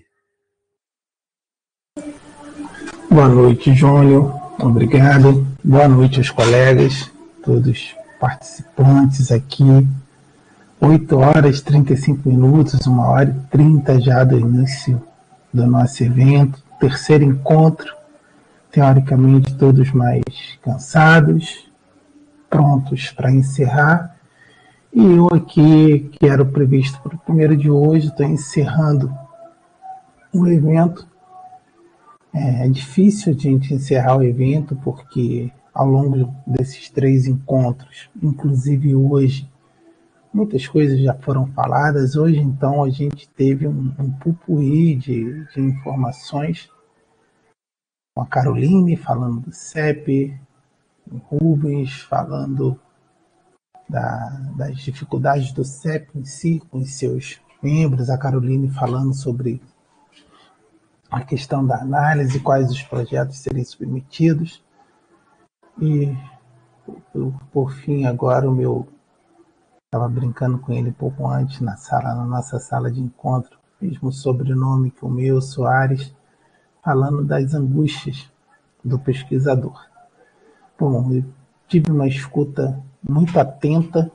Boa noite, Júnior. Obrigado. Boa noite aos colegas, todos participantes aqui. 8 horas e 35 minutos, 1 hora e 30 já do início do nosso evento. Terceiro encontro, teoricamente todos mais cansados, prontos para encerrar. E eu aqui, que era o previsto para o primeiro de hoje, estou encerrando o evento. É difícil a gente encerrar o evento, porque ao longo desses 3 encontros, inclusive hoje, muitas coisas já foram faladas. Hoje, então, a gente teve um pupurri de informações, com a Caroline falando do CEP, o Rubens falando das dificuldades do CEP em si, com os seus membros, a Caroline falando sobre a questão da análise, quais os projetos seriam submetidos. E, por fim, agora estava brincando com ele um pouco antes na nossa sala de encontro, mesmo sobrenome que o meu, Soares, falando das angústias do pesquisador. Bom, eu tive uma escuta muito atenta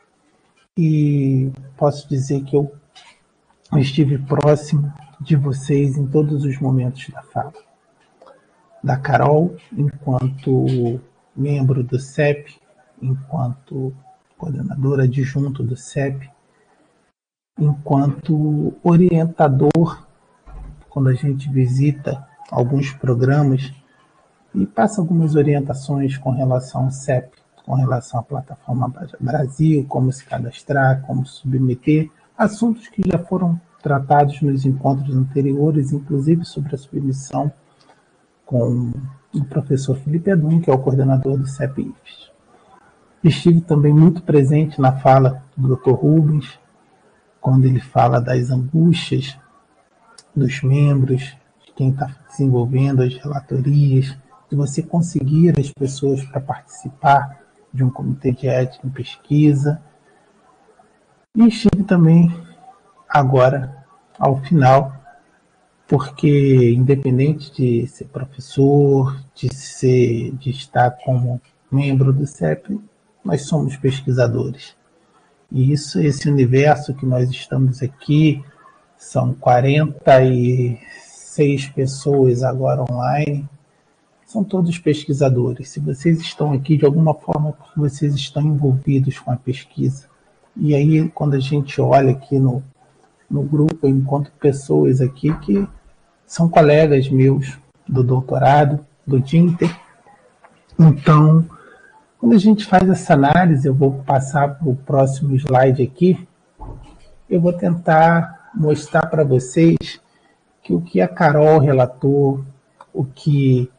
e posso dizer que eu estive próximo de vocês em todos os momentos da fala. Da Carol, enquanto membro do CEP, enquanto coordenadora adjunto do CEP, enquanto orientador, quando a gente visita alguns programas e passa algumas orientações com relação ao CEP, com relação à plataforma Brasil, como se cadastrar, como submeter, assuntos que já foram tratados nos encontros anteriores, inclusive sobre a submissão com o professor Felipe Adum, que é o coordenador do CEP-IFES. Estive também muito presente na fala do Dr. Rubens, quando ele fala das angústias dos membros, de quem está desenvolvendo as relatorias, de você conseguir as pessoas para participar de um comitê de ética em pesquisa. E estive também agora, ao final, porque independente de ser professor, de estar como membro do CEP, nós somos pesquisadores. E esse universo que nós estamos aqui, são 46 pessoas agora online, são todos pesquisadores. Se vocês estão aqui, de alguma forma, porque vocês estão envolvidos com a pesquisa. E aí, quando a gente olha aqui no grupo, eu encontro pessoas aqui que são colegas meus do doutorado, do DINTER. Então, quando a gente faz essa análise, eu vou passar para o próximo slide aqui, eu vou tentar mostrar para vocês que o que a Carol relatou, o que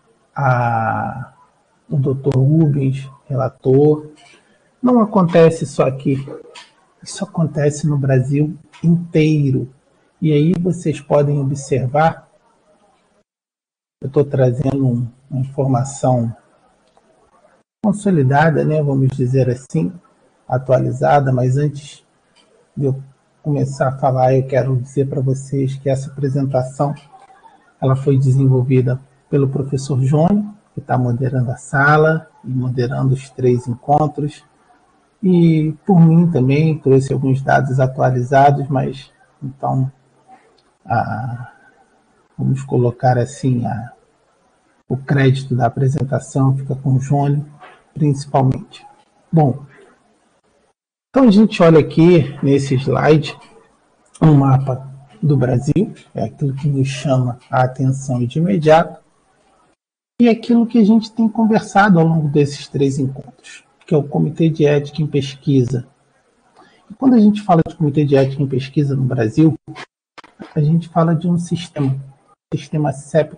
o Dr. Rubens relatou, não acontece só aqui, isso acontece no Brasil inteiro. E aí vocês podem observar, eu estou trazendo uma informação consolidada, né, vamos dizer assim, atualizada, mas antes de eu começar a falar, eu quero dizer para vocês que essa apresentação ela foi desenvolvida pelo professor Jônio, que está moderando a sala e moderando os 3 encontros, E por mim também trouxe alguns dados atualizados, mas então vamos colocar assim, o crédito da apresentação fica com o Jônio, principalmente. Bom, então a gente olha aqui nesse slide um mapa do Brasil, é aquilo que nos chama a atenção de imediato, e aquilo que a gente tem conversado ao longo desses 3 encontros, que é o Comitê de Ética em Pesquisa. E quando a gente fala de Comitê de Ética em Pesquisa no Brasil, a gente fala de um sistema CEP.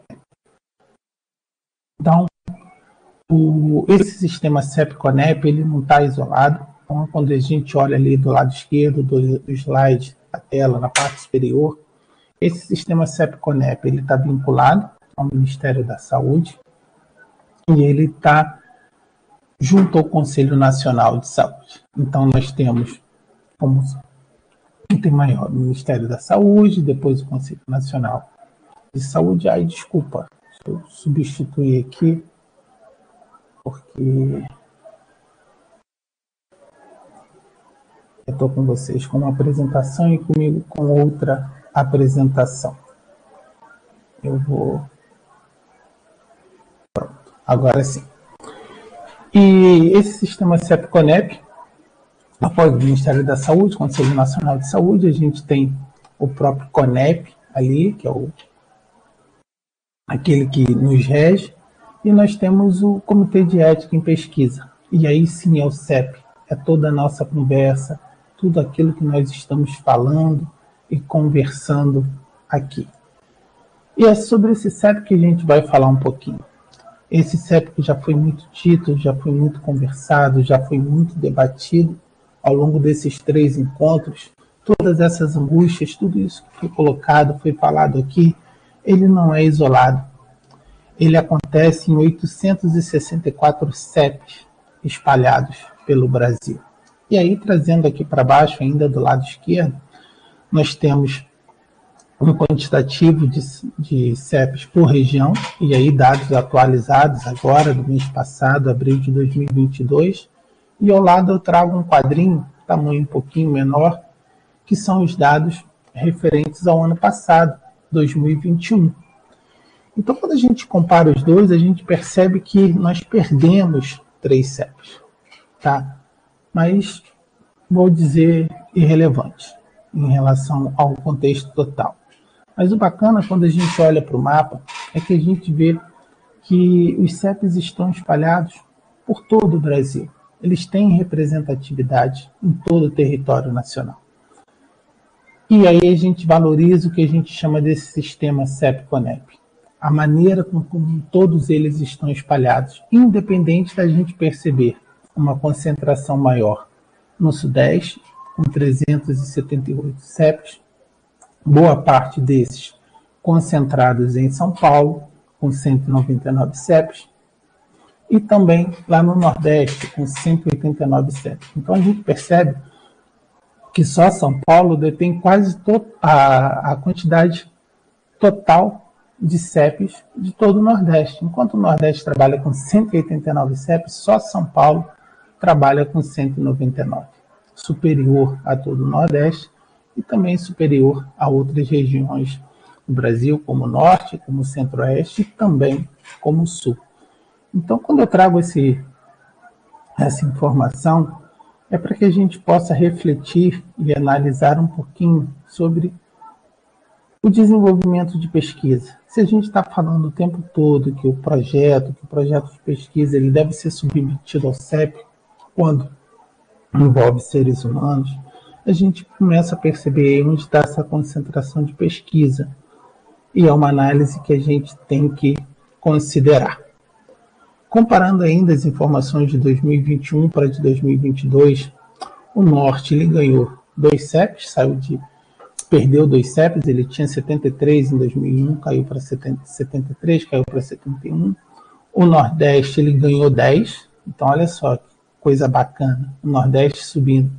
Então, esse sistema CEP-CONEP, ele não está isolado. Então, quando a gente olha ali do lado esquerdo do slide, da tela, na parte superior, esse sistema CEP-CONEP, ele está vinculado ao Ministério da Saúde e ele está junto ao Conselho Nacional de Saúde. Então, nós temos como item maior o Ministério da Saúde, depois o Conselho Nacional de Saúde. Desculpa, deixa eu substituir aqui, porque eu estou com vocês com uma apresentação e comigo com outra apresentação. Eu vou... Pronto, agora sim. E esse sistema CEP-CONEP, após o Ministério da Saúde, Conselho Nacional de Saúde, a gente tem o próprio CONEP ali, que é aquele que nos rege, e nós temos o Comitê de Ética em Pesquisa. E aí sim é o CEP, é toda a nossa conversa, tudo aquilo que nós estamos falando e conversando aqui. E é sobre esse CEP que a gente vai falar um pouquinho. Esse CEP que já foi muito dito, já foi muito conversado, já foi muito debatido ao longo desses 3 encontros. Todas essas angústias, tudo isso que foi colocado, foi falado aqui, ele não é isolado. Ele acontece em 864 CEPs espalhados pelo Brasil. E aí, trazendo aqui para baixo, ainda do lado esquerdo, nós temos um quantitativo de CEPs por região, e aí dados atualizados agora, do mês passado, abril de 2022, e ao lado eu trago um quadrinho, tamanho um pouquinho menor, que são os dados referentes ao ano passado, 2021. Então, quando a gente compara os dois, a gente percebe que nós perdemos 3 CEPs, tá? Mas, vou dizer, irrelevante em relação ao contexto total. Mas o bacana, quando a gente olha para o mapa, é que a gente vê que os CEPs estão espalhados por todo o Brasil. Eles têm representatividade em todo o território nacional. E aí a gente valoriza o que a gente chama desse sistema CEP-CONEP. A maneira como todos eles estão espalhados, independente da gente perceber uma concentração maior no Sudeste, com 378 CEPs, boa parte desses concentrados em São Paulo, com 199 CEPs, e também lá no Nordeste, com 189 CEPs. Então a gente percebe que só São Paulo detém quase a quantidade total de CEPs de todo o Nordeste. Enquanto o Nordeste trabalha com 189 CEPs, só São Paulo trabalha com 199, superior a todo o Nordeste e também superior a outras regiões do Brasil, como o Norte, como o Centro-Oeste e também como o Sul. Então, quando eu trago essa informação, é para que a gente possa refletir e analisar um pouquinho sobre o desenvolvimento de pesquisa. Se a gente está falando o tempo todo que o projeto de pesquisa ele deve ser submetido ao CEP, quando envolve seres humanos, a gente começa a perceber onde está essa concentração de pesquisa. E é uma análise que a gente tem que considerar. Comparando ainda as informações de 2021 para de 2022, o Norte ele ganhou 2 CEPs, perdeu 2 CEPs, ele tinha 73 em 2001, caiu para 73, caiu para 71. O Nordeste ele ganhou 10, então olha só que coisa bacana, o Nordeste subindo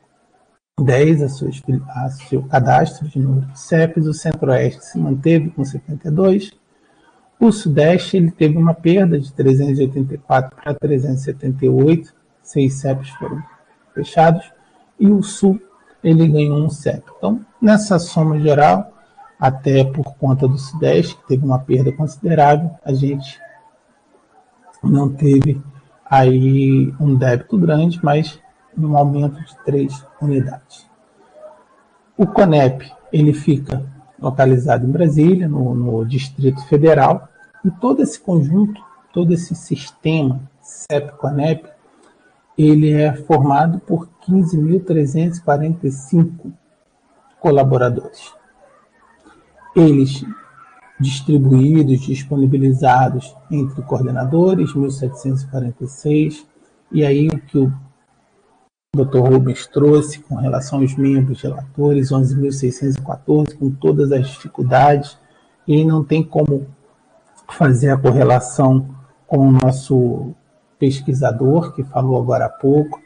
10 a seu cadastro de número de CEPs, o Centro-Oeste se manteve com 72, o Sudeste ele teve uma perda de 384 para 378, 6 CEPs foram fechados, e o Sul ele ganhou um CEP. Então, nessa soma geral, até por conta do Sudeste, que teve uma perda considerável, a gente não teve aí um débito grande, mas um aumento de 3 unidades. O CONEP ele fica localizado em Brasília, no Distrito Federal, e todo esse conjunto, todo esse sistema CEP-CONEP, ele é formado por 15.345 colaboradores. Eles distribuídos, disponibilizados entre coordenadores, 1.746, e aí o que o Dr. Rubens trouxe com relação aos membros relatores, 11.614, com todas as dificuldades, e não tem como fazer a correlação com o nosso pesquisador, que falou agora há pouco,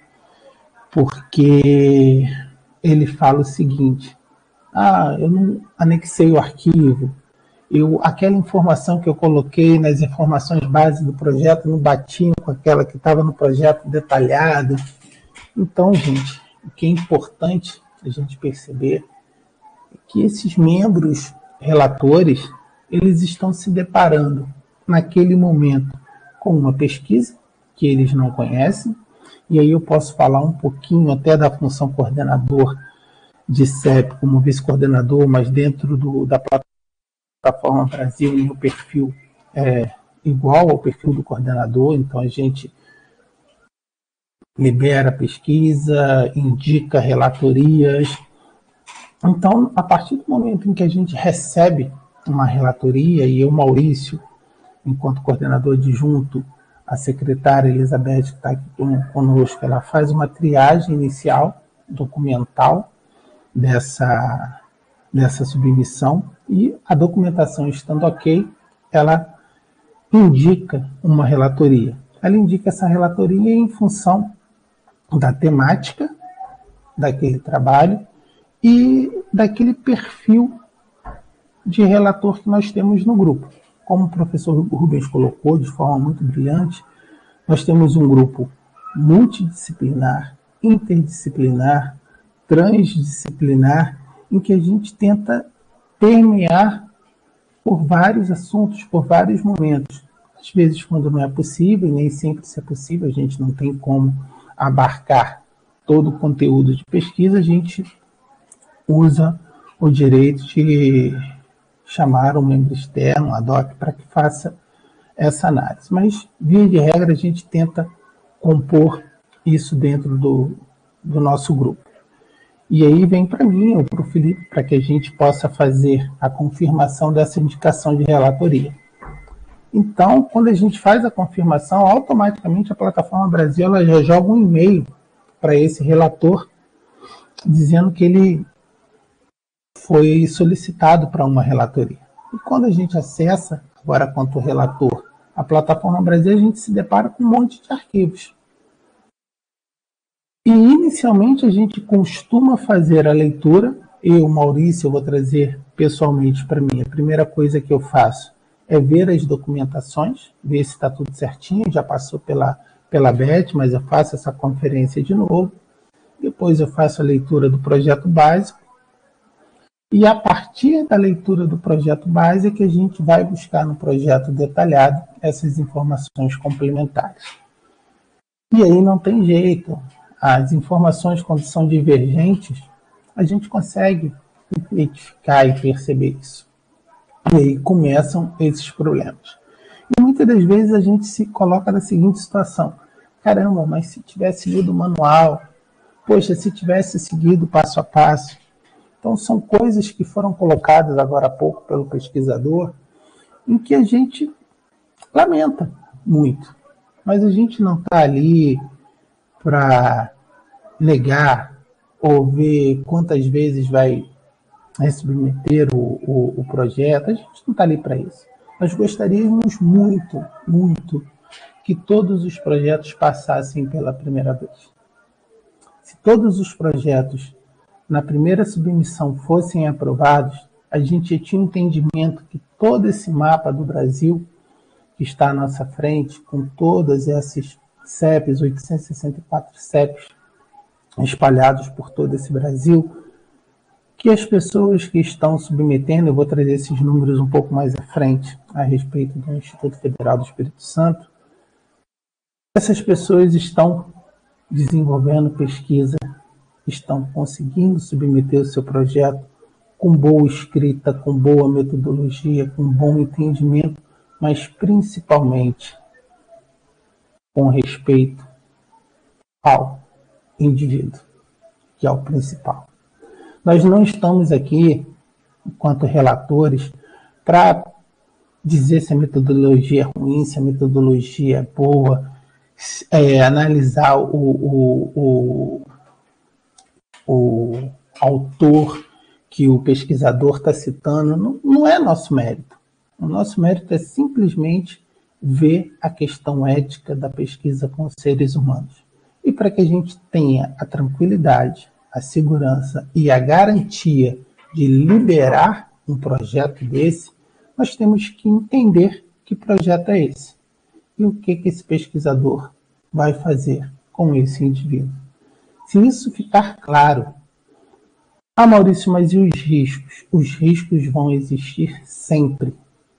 porque ele fala o seguinte: eu não anexei o arquivo, aquela informação que eu coloquei nas informações base do projeto não batiam com aquela que estava no projeto detalhado. Então, gente, o que é importante a gente perceber é que esses membros relatores, eles estão se deparando naquele momento com uma pesquisa que eles não conhecem, e aí eu posso falar um pouquinho até da função coordenador de CEP como vice-coordenador, mas dentro da plataforma Brasil, o meu perfil é igual ao perfil do coordenador, então a gente libera pesquisa, indica relatorias. Então, a partir do momento em que a gente recebe uma relatoria, e eu, Maurício, enquanto coordenador adjunto, a secretária Elizabeth, que está aqui conosco, ela faz uma triagem inicial, documental, dessa submissão, e a documentação estando ok, ela indica uma relatoria. Ela indica essa relatoria em função da temática daquele trabalho e daquele perfil de relator que nós temos no grupo. Como o professor Rubens colocou de forma muito brilhante, nós temos um grupo multidisciplinar, interdisciplinar, transdisciplinar, em que a gente tenta permear por vários assuntos, por vários momentos. Às vezes, quando não é possível, e nem sempre se é possível, a gente não tem como abarcar todo o conteúdo de pesquisa, a gente usa o direito de chamar um membro externo, ad hoc, para que faça essa análise. Mas, via de regra, a gente tenta compor isso dentro do nosso grupo. E aí vem para mim ou para o Felipe, para que a gente possa fazer a confirmação dessa indicação de relatoria. Então, quando a gente faz a confirmação, automaticamente a plataforma Brasil ela já joga um e-mail para esse relator, dizendo que ele foi solicitado para uma relatoria. E quando a gente acessa, agora quanto relator, a plataforma Brasil, a gente se depara com um monte de arquivos. E inicialmente a gente costuma fazer a leitura, Maurício, eu vou trazer pessoalmente para mim. A primeira coisa que eu faço é ver as documentações, ver se está tudo certinho, já passou pela Beth, mas eu faço essa conferência de novo. Depois eu faço a leitura do projeto básico. E a partir da leitura do projeto básico que a gente vai buscar no projeto detalhado essas informações complementares. E aí não tem jeito. As informações, quando são divergentes, a gente consegue identificar e perceber isso. E aí começam esses problemas. E muitas das vezes a gente se coloca na seguinte situação: caramba, mas se tivesse lido o manual, poxa, se tivesse seguido passo a passo. Então são coisas que foram colocadas agora há pouco pelo pesquisador, em que a gente lamenta muito. Mas a gente não está ali para negar ou ver quantas vezes vai submeter o projeto. A gente não está ali para isso. Nós gostaríamos muito, muito que todos os projetos passassem pela primeira vez. Se todos os projetos na primeira submissão fossem aprovados, a gente tinha um entendimento que todo esse mapa do Brasil que está à nossa frente, com todas essas CEPs, 864 CEPs, espalhados por todo esse Brasil, que as pessoas que estão submetendo, eu vou trazer esses números um pouco mais à frente, a respeito do Instituto Federal do Espírito Santo, essas pessoas estão desenvolvendo pesquisa, estão conseguindo submeter o seu projeto com boa escrita, com boa metodologia, com bom entendimento, mas principalmente com respeito ao indivíduo, que é o principal. Nós não estamos aqui, enquanto relatores, para dizer se a metodologia é ruim, se a metodologia é boa, analisar o autor que o pesquisador está citando. Não é nosso mérito. O nosso mérito é simplesmente ver a questão ética da pesquisa com os seres humanos. E para que a gente tenha a tranquilidade, a segurança e a garantia de liberar um projeto desse, nós temos que entender que projeto é esse e o que esse pesquisador vai fazer com esse indivíduo. Se isso ficar claro, Maurício, mas e os riscos? Os riscos vão existir sempre.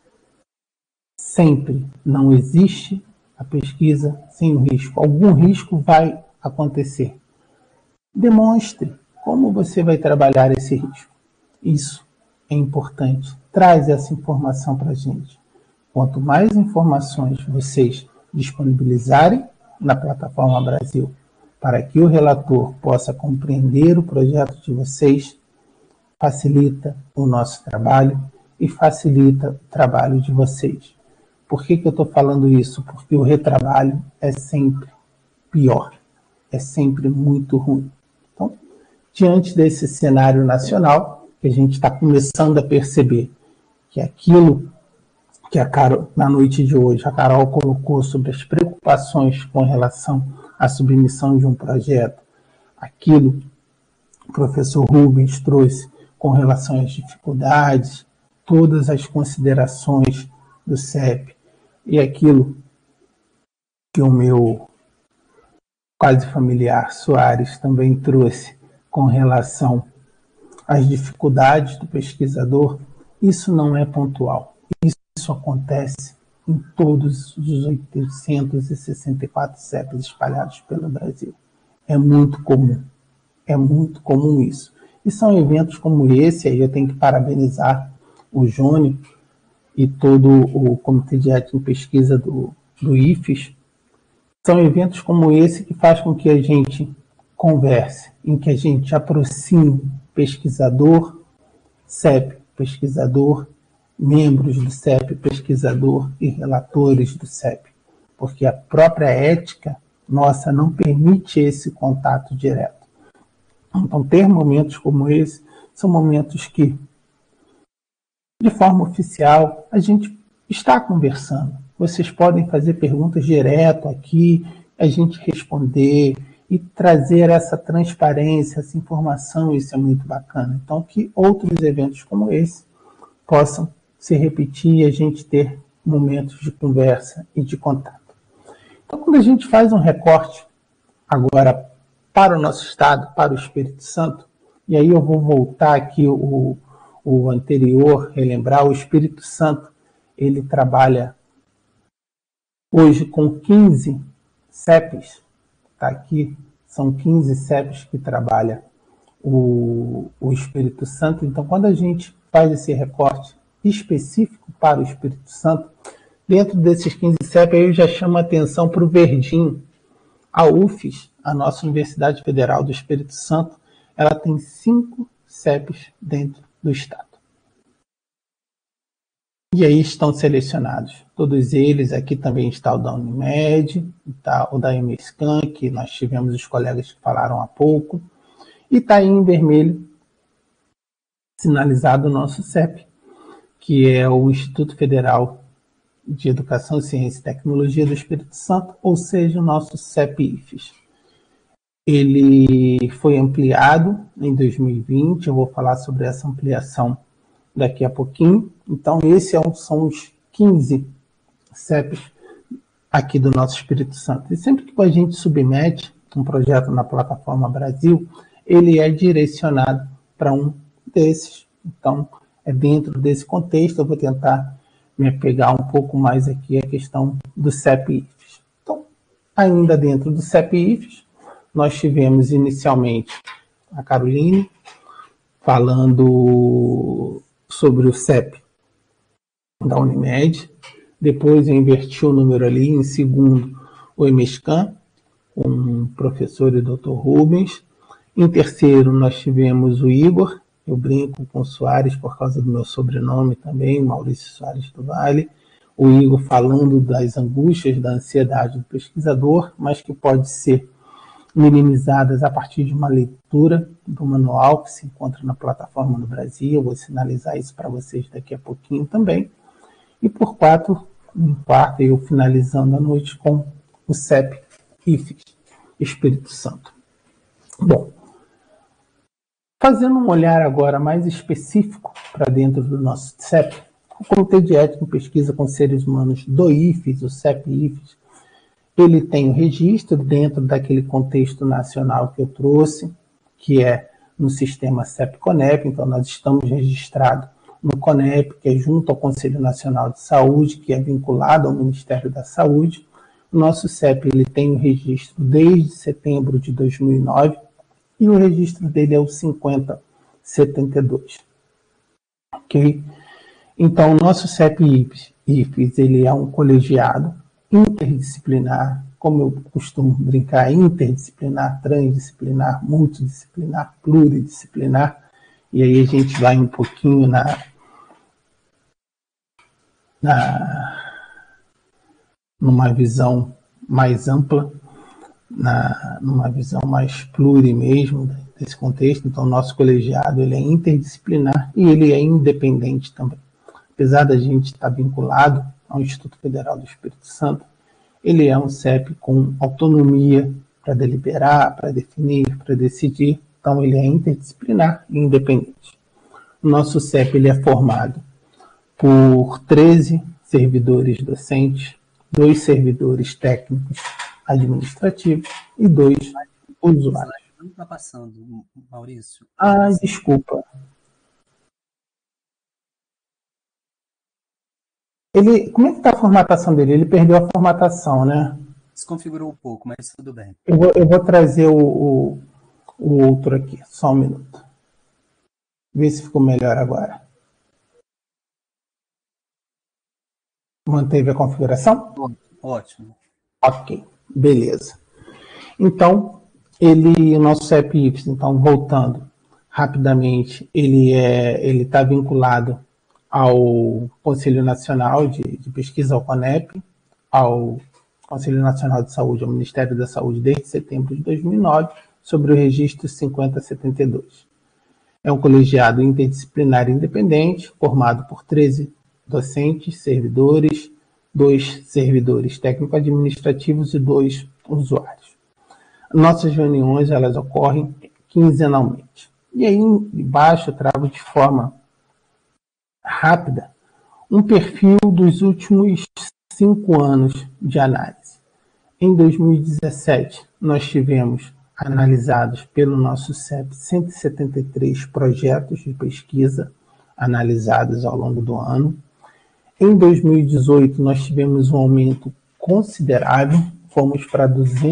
Sempre. Não existe a pesquisa sem o risco. Algum risco vai acontecer. Demonstre como você vai trabalhar esse risco. Isso é importante. Traz essa informação para a gente. Quanto mais informações vocês disponibilizarem na plataforma Brasil, para que o relator possa compreender o projeto de vocês, facilita o nosso trabalho e facilita o trabalho de vocês. Por que eu estou falando isso? Porque o retrabalho é sempre pior, é sempre muito ruim. Então, diante desse cenário nacional, que a gente está começando a perceber que aquilo que a Carol, na noite de hoje, a Carol colocou sobre as preocupações com relação à submissão de um projeto, aquilo que o professor Rubens trouxe com relação às dificuldades, todas as considerações do CEP, e aquilo que o meu quase familiar Soares também trouxe com relação às dificuldades do pesquisador, isso não é pontual. Isso acontece em todos os 864 CEPs espalhados pelo Brasil. É muito comum isso. E são eventos como esse, aí eu tenho que parabenizar o Júnior e todo o Comitê de Ética em Pesquisa do IFES. São eventos como esse que faz com que a gente converse, em que a gente aproxime pesquisador, CEP, pesquisador, membros do CEP, pesquisador e relatores do CEP, porque a própria ética nossa não permite esse contato direto. Então, ter momentos como esse são momentos que, de forma oficial, a gente está conversando. Vocês podem fazer perguntas direto aqui, a gente responder e trazer essa transparência, essa informação, isso é muito bacana. Então, que outros eventos como esse possam se repetir e a gente ter momentos de conversa e de contato. Então, quando a gente faz um recorte agora para o nosso estado, para o Espírito Santo, e aí eu vou voltar aqui o anterior, relembrar, o Espírito Santo, ele trabalha hoje com 15 CEPs, tá aqui, são 15 CEPs que trabalha o Espírito Santo. Então, quando a gente faz esse recorte específico para o Espírito Santo, dentro desses 15 CEPs, eu já chamo a atenção para o verdinho. A UFES, a nossa Universidade Federal do Espírito Santo, ela tem 5 CEPs dentro do estado. E aí estão selecionados todos eles. Aqui também está o da Unimed, tá, o da MSCAN, que nós tivemos os colegas que falaram há pouco, e está aí em vermelho sinalizado o nosso CEP, que é o Instituto Federal de Educação, Ciência e Tecnologia do Espírito Santo, ou seja, o nosso CEP-IFES. Ele foi ampliado em 2020, eu vou falar sobre essa ampliação daqui a pouquinho. Então, esses são os 15 CEPs aqui do nosso Espírito Santo. E sempre que a gente submete um projeto na plataforma Brasil, ele é direcionado para um desses. Então, é dentro desse contexto, eu vou tentar me apegar um pouco mais aqui à questão do CEP-IFES. Então, ainda dentro do CEP-IFES, nós tivemos inicialmente a Caroline falando sobre o CEP da Unimed, depois eu inverti o número ali, em segundo o EMESCAN, com o professor e Dr. Rubens. Em terceiro nós tivemos o Igor, eu brinco com o Soares por causa do meu sobrenome também, Maurício Soares do Vale. O Igor falando das angústias, da ansiedade do pesquisador, mas que pode ser minimizadas a partir de uma leitura do manual que se encontra na plataforma no Brasil. Eu vou sinalizar isso para vocês daqui a pouquinho também. E por em quarto, eu finalizando a noite com o CEP-IFES, Espírito Santo. Bom, fazendo um olhar agora mais específico para dentro do nosso CEP, o Comitê de Ética em Pesquisa com Seres Humanos do IFES, o CEP-IFES, ele tem o registro dentro daquele contexto nacional que eu trouxe, que é no sistema CEP-CONEP. Então, nós estamos registrados no CONEP, que é junto ao Conselho Nacional de Saúde, que é vinculado ao Ministério da Saúde. O nosso CEP ele tem o registro desde setembro de 2009 e o registro dele é o 5072. Ok? Então, o nosso CEP-IFES ele é um colegiado interdisciplinar, como eu costumo brincar, interdisciplinar, transdisciplinar, multidisciplinar, pluridisciplinar, e aí a gente vai um pouquinho numa visão mais ampla, numa visão mais pluri mesmo desse contexto. Então, o nosso colegiado ele é interdisciplinar e ele é independente também. Apesar da gente estar vinculado ao Instituto Federal do Espírito Santo, ele é um CEP com autonomia para deliberar, para definir, para decidir. Então, ele é interdisciplinar e independente. O nosso CEP ele é formado por 13 servidores docentes, 2 servidores técnicos administrativos e 2 usuários. Não está passando, Maurício. Desculpa. Como é que está a formatação dele? Ele perdeu a formatação, né? Desconfigurou um pouco, mas tudo bem. Eu vou trazer o outro aqui, só um minuto. Vê se ficou melhor agora. Manteve a configuração? Ótimo. Ok, beleza. Então, o nosso CEP-IFES, então, voltando rapidamente, ele está vinculado ao Conselho Nacional de Pesquisa, ao CONEP, ao Conselho Nacional de Saúde, ao Ministério da Saúde, desde setembro de 2009, sobre o registro 5072. É um colegiado interdisciplinar e independente, formado por 13 docentes, servidores, 2 servidores técnico-administrativos e 2 usuários. Nossas reuniões elas ocorrem quinzenalmente. E aí, embaixo, eu trago de forma rápida um perfil dos últimos 5 anos de análise. Em 2017, nós tivemos analisados pelo nosso CEP 173 projetos de pesquisa analisados ao longo do ano. Em 2018, nós tivemos um aumento considerável, fomos para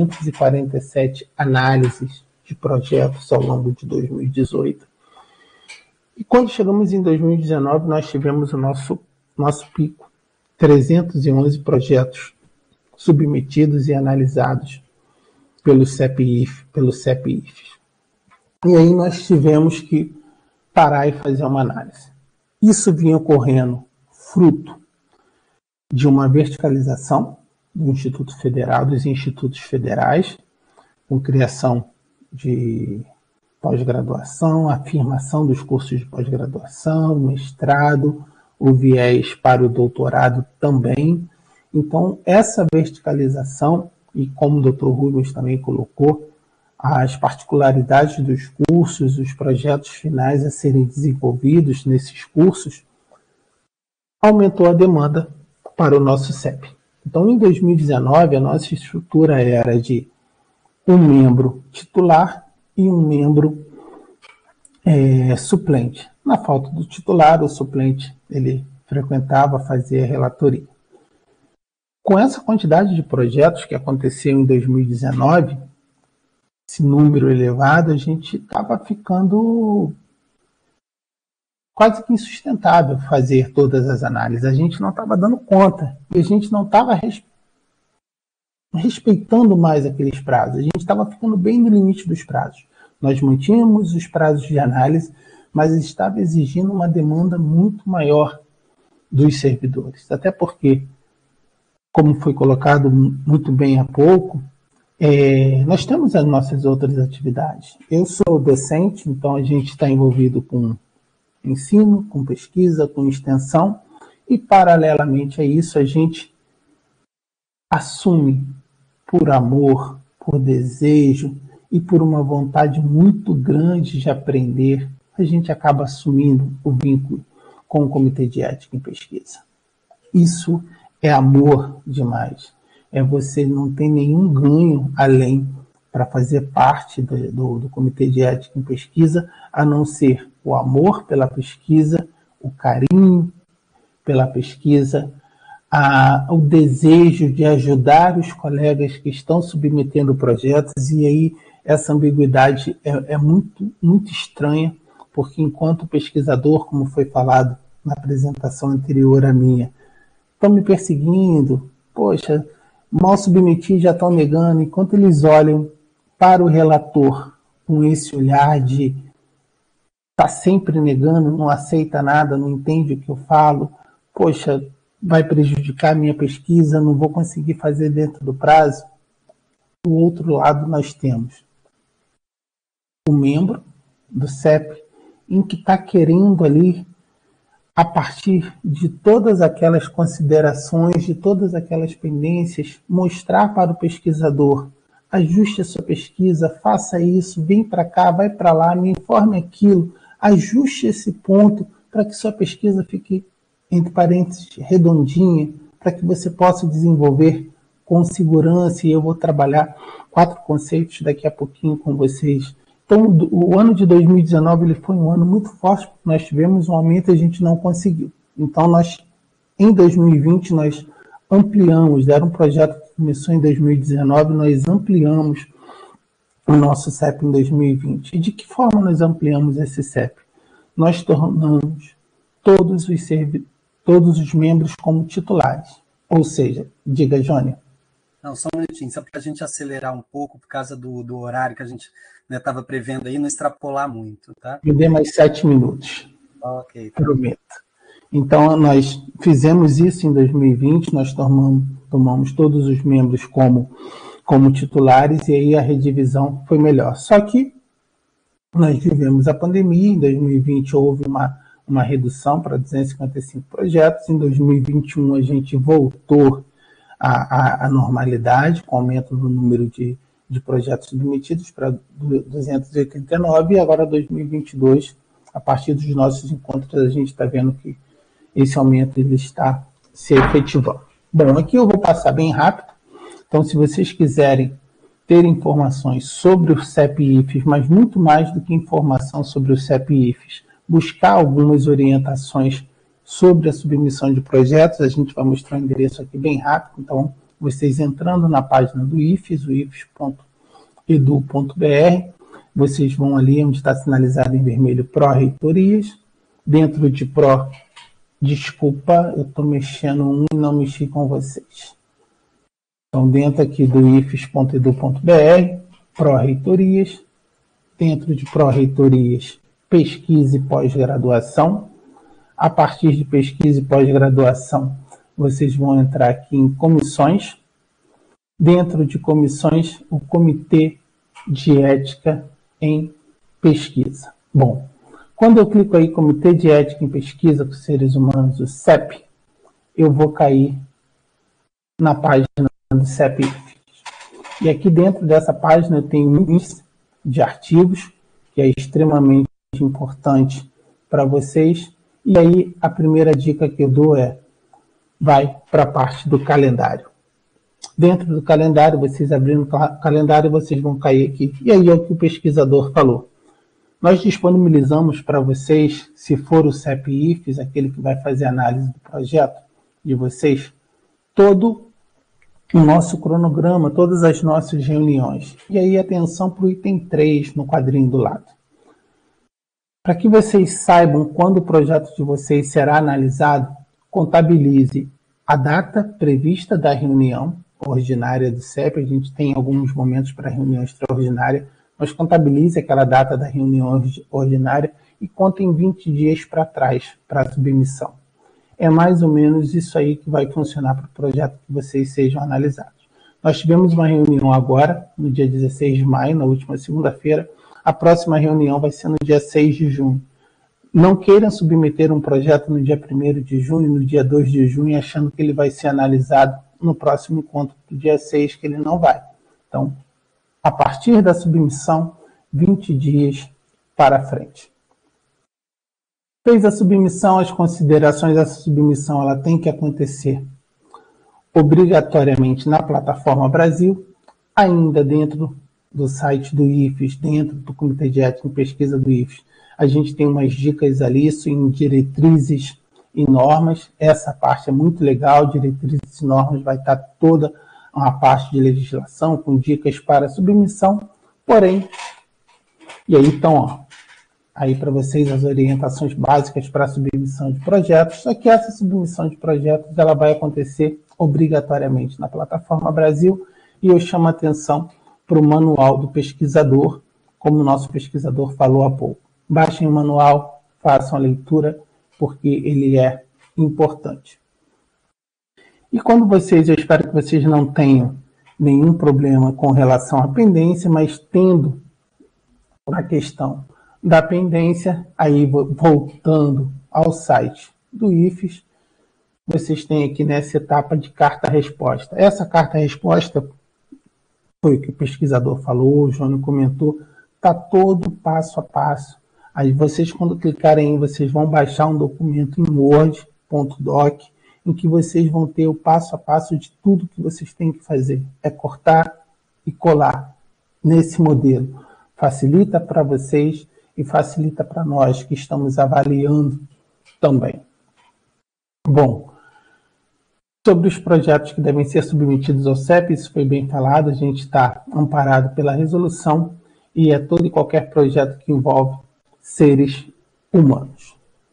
247 análises de projetos ao longo de 2018. E quando chegamos em 2019, nós tivemos o nosso pico, 311 projetos submetidos e analisados pelo CEP-IFES. E aí nós tivemos que parar e fazer uma análise. Isso vinha ocorrendo fruto de uma verticalização do Instituto Federal, dos institutos federais, com criação de pós-graduação, afirmação dos cursos de pós-graduação, mestrado, o viés para o doutorado também. Então, essa verticalização, e como o Dr. Rubens também colocou, as particularidades dos cursos, os projetos finais a serem desenvolvidos nesses cursos, aumentou a demanda para o nosso CEP. Então, em 2019, a nossa estrutura era de um membro titular e um membro suplente. Na falta do titular, o suplente ele frequentava, fazia relatoria. Com essa quantidade de projetos que aconteceu em 2019, esse número elevado, a gente estava ficando quase que insustentável fazer todas as análises. A gente não estava dando conta e a gente não estava respeitando mais aqueles prazos. A gente estava ficando bem no limite dos prazos. Nós mantínhamos os prazos de análise, mas estava exigindo uma demanda muito maior dos servidores. Até porque, como foi colocado muito bem há pouco, nós temos as nossas outras atividades. Eu sou docente, então a gente está envolvido com ensino, com pesquisa, com extensão, e paralelamente a isso a gente assume por amor, por desejo e por uma vontade muito grande de aprender, a gente acaba assumindo o vínculo com o Comitê de Ética em Pesquisa. Isso é amor demais. Você não tem nenhum ganho além para fazer parte do Comitê de Ética em Pesquisa, a não ser o amor pela pesquisa, o carinho pela pesquisa, o desejo de ajudar os colegas que estão submetendo projetos, e aí essa ambiguidade é muito, muito estranha, porque enquanto pesquisador, como foi falado na apresentação anterior à minha, estão me perseguindo, poxa, mal submeti, já estão negando, enquanto eles olham para o relator com esse olhar de tá sempre negando, não aceita nada, não entende o que eu falo, poxa, vai prejudicar a minha pesquisa, não vou conseguir fazer dentro do prazo. Do outro lado nós temos o membro do CEP em que está querendo ali, a partir de todas aquelas considerações, de todas aquelas pendências, mostrar para o pesquisador: ajuste a sua pesquisa, faça isso, vem para cá, vai para lá, me informe aquilo, ajuste esse ponto para que sua pesquisa fique, entre parênteses, redondinha, para que você possa desenvolver com segurança, e eu vou trabalhar 4 conceitos daqui a pouquinho com vocês. Então, o ano de 2019 ele foi um ano muito forte, porque nós tivemos um aumento e a gente não conseguiu. Então, em 2020, nós ampliamos, era um projeto que começou em 2019, nós ampliamos o nosso CEP em 2020. E de que forma nós ampliamos esse CEP? Nós tornamos todos os membros como titulares. Ou seja, diga, Jônia. Não, só um minutinho, só para a gente acelerar um pouco, por causa do horário que a gente estava prevendo aí, não extrapolar muito, tá? Me dê mais 7 minutos. Ok. Tá. Prometo. Então, nós fizemos isso em 2020, nós tomamos todos os membros como titulares, e aí a redivisão foi melhor. Só que nós vivemos a pandemia, em 2020 houve uma redução para 255 projetos, em 2021 a gente voltou à normalidade, com aumento do número de projetos submetidos para 289, e agora 2022, a partir dos nossos encontros, a gente está vendo que esse aumento ele está se efetivando. Bom, aqui eu vou passar bem rápido, então se vocês quiserem ter informações sobre o CEP-IFES, mas muito mais do que informação sobre o CEP-IFES, buscar algumas orientações sobre a submissão de projetos, a gente vai mostrar o endereço aqui bem rápido, então vocês entrando na página do IFES, o ifes.edu.br, vocês vão ali onde está sinalizado em vermelho Pró-Reitorias, dentro de Pró, desculpa, eu estou mexendo e não mexi com vocês. Então, dentro aqui do ifes.edu.br, Pró-Reitorias, dentro de Pró-Reitorias, pesquisa e pós-graduação. A partir de pesquisa e pós-graduação, vocês vão entrar aqui em comissões. Dentro de comissões, o Comitê de Ética em Pesquisa. Bom, quando eu clico aí Comitê de Ética em Pesquisa com Seres Humanos, o CEP, eu vou cair na página do CEP-IFES. E aqui dentro dessa página eu tenho um índice de artigos, que é extremamente importante para vocês. E aí a primeira dica que eu dou vai para a parte do calendário. Dentro do calendário, vocês abrindo o calendário, vocês vão cair aqui. E aí é o que o pesquisador falou. Nós disponibilizamos para vocês, se for o CEP-IFES, aquele que vai fazer a análise do projeto de vocês, todo o nosso cronograma, todas as nossas reuniões. E aí atenção para o item 3 no quadrinho do lado. Para que vocês saibam quando o projeto de vocês será analisado, contabilize a data prevista da reunião ordinária do CEP. A gente tem alguns momentos para reunião extraordinária, mas contabilize aquela data da reunião ordinária e contem 20 dias para trás para a submissão. É mais ou menos isso aí que vai funcionar para o projeto que vocês sejam analisados. Nós tivemos uma reunião agora, no dia 16 de maio, na última segunda-feira. A próxima reunião vai ser no dia 6 de junho. Não queiram submeter um projeto no dia 1º de junho, no dia 2 de junho, achando que ele vai ser analisado no próximo encontro do dia 6, que ele não vai. Então, a partir da submissão, 20 dias para frente. Fez a submissão, as considerações dessa submissão ela tem que acontecer obrigatoriamente na plataforma Brasil, ainda dentro do site do IFES, dentro do Comitê de Ética em Pesquisa do IFES. A gente tem umas dicas ali, isso em diretrizes e normas. Essa parte é muito legal, diretrizes e normas, vai estar toda uma parte de legislação com dicas para submissão, porém, e aí então, ó, aí para vocês as orientações básicas para a submissão de projetos, só que essa submissão de projetos ela vai acontecer obrigatoriamente na plataforma Brasil, e eu chamo a atenção para o manual do pesquisador, como o nosso pesquisador falou há pouco. Baixem o manual, façam a leitura, porque ele é importante. E quando vocês, eu espero que vocês não tenham nenhum problema com relação à pendência, mas tendo a questão da pendência, aí voltando ao site do IFES, vocês têm aqui nessa etapa de carta-resposta. Essa carta-resposta foi o que o pesquisador falou, o Jônio comentou, está todo passo a passo. Aí vocês, quando clicarem, vocês vão baixar um documento em Word.doc, em que vocês vão ter o passo a passo de tudo que vocês têm que fazer. É cortar e colar nesse modelo. Facilita para vocês e facilita para nós que estamos avaliando também. Bom, sobre os projetos que devem ser submetidos ao CEP, isso foi bem falado, a gente está amparado pela resolução e é todo e qualquer projeto que envolve seres humanos.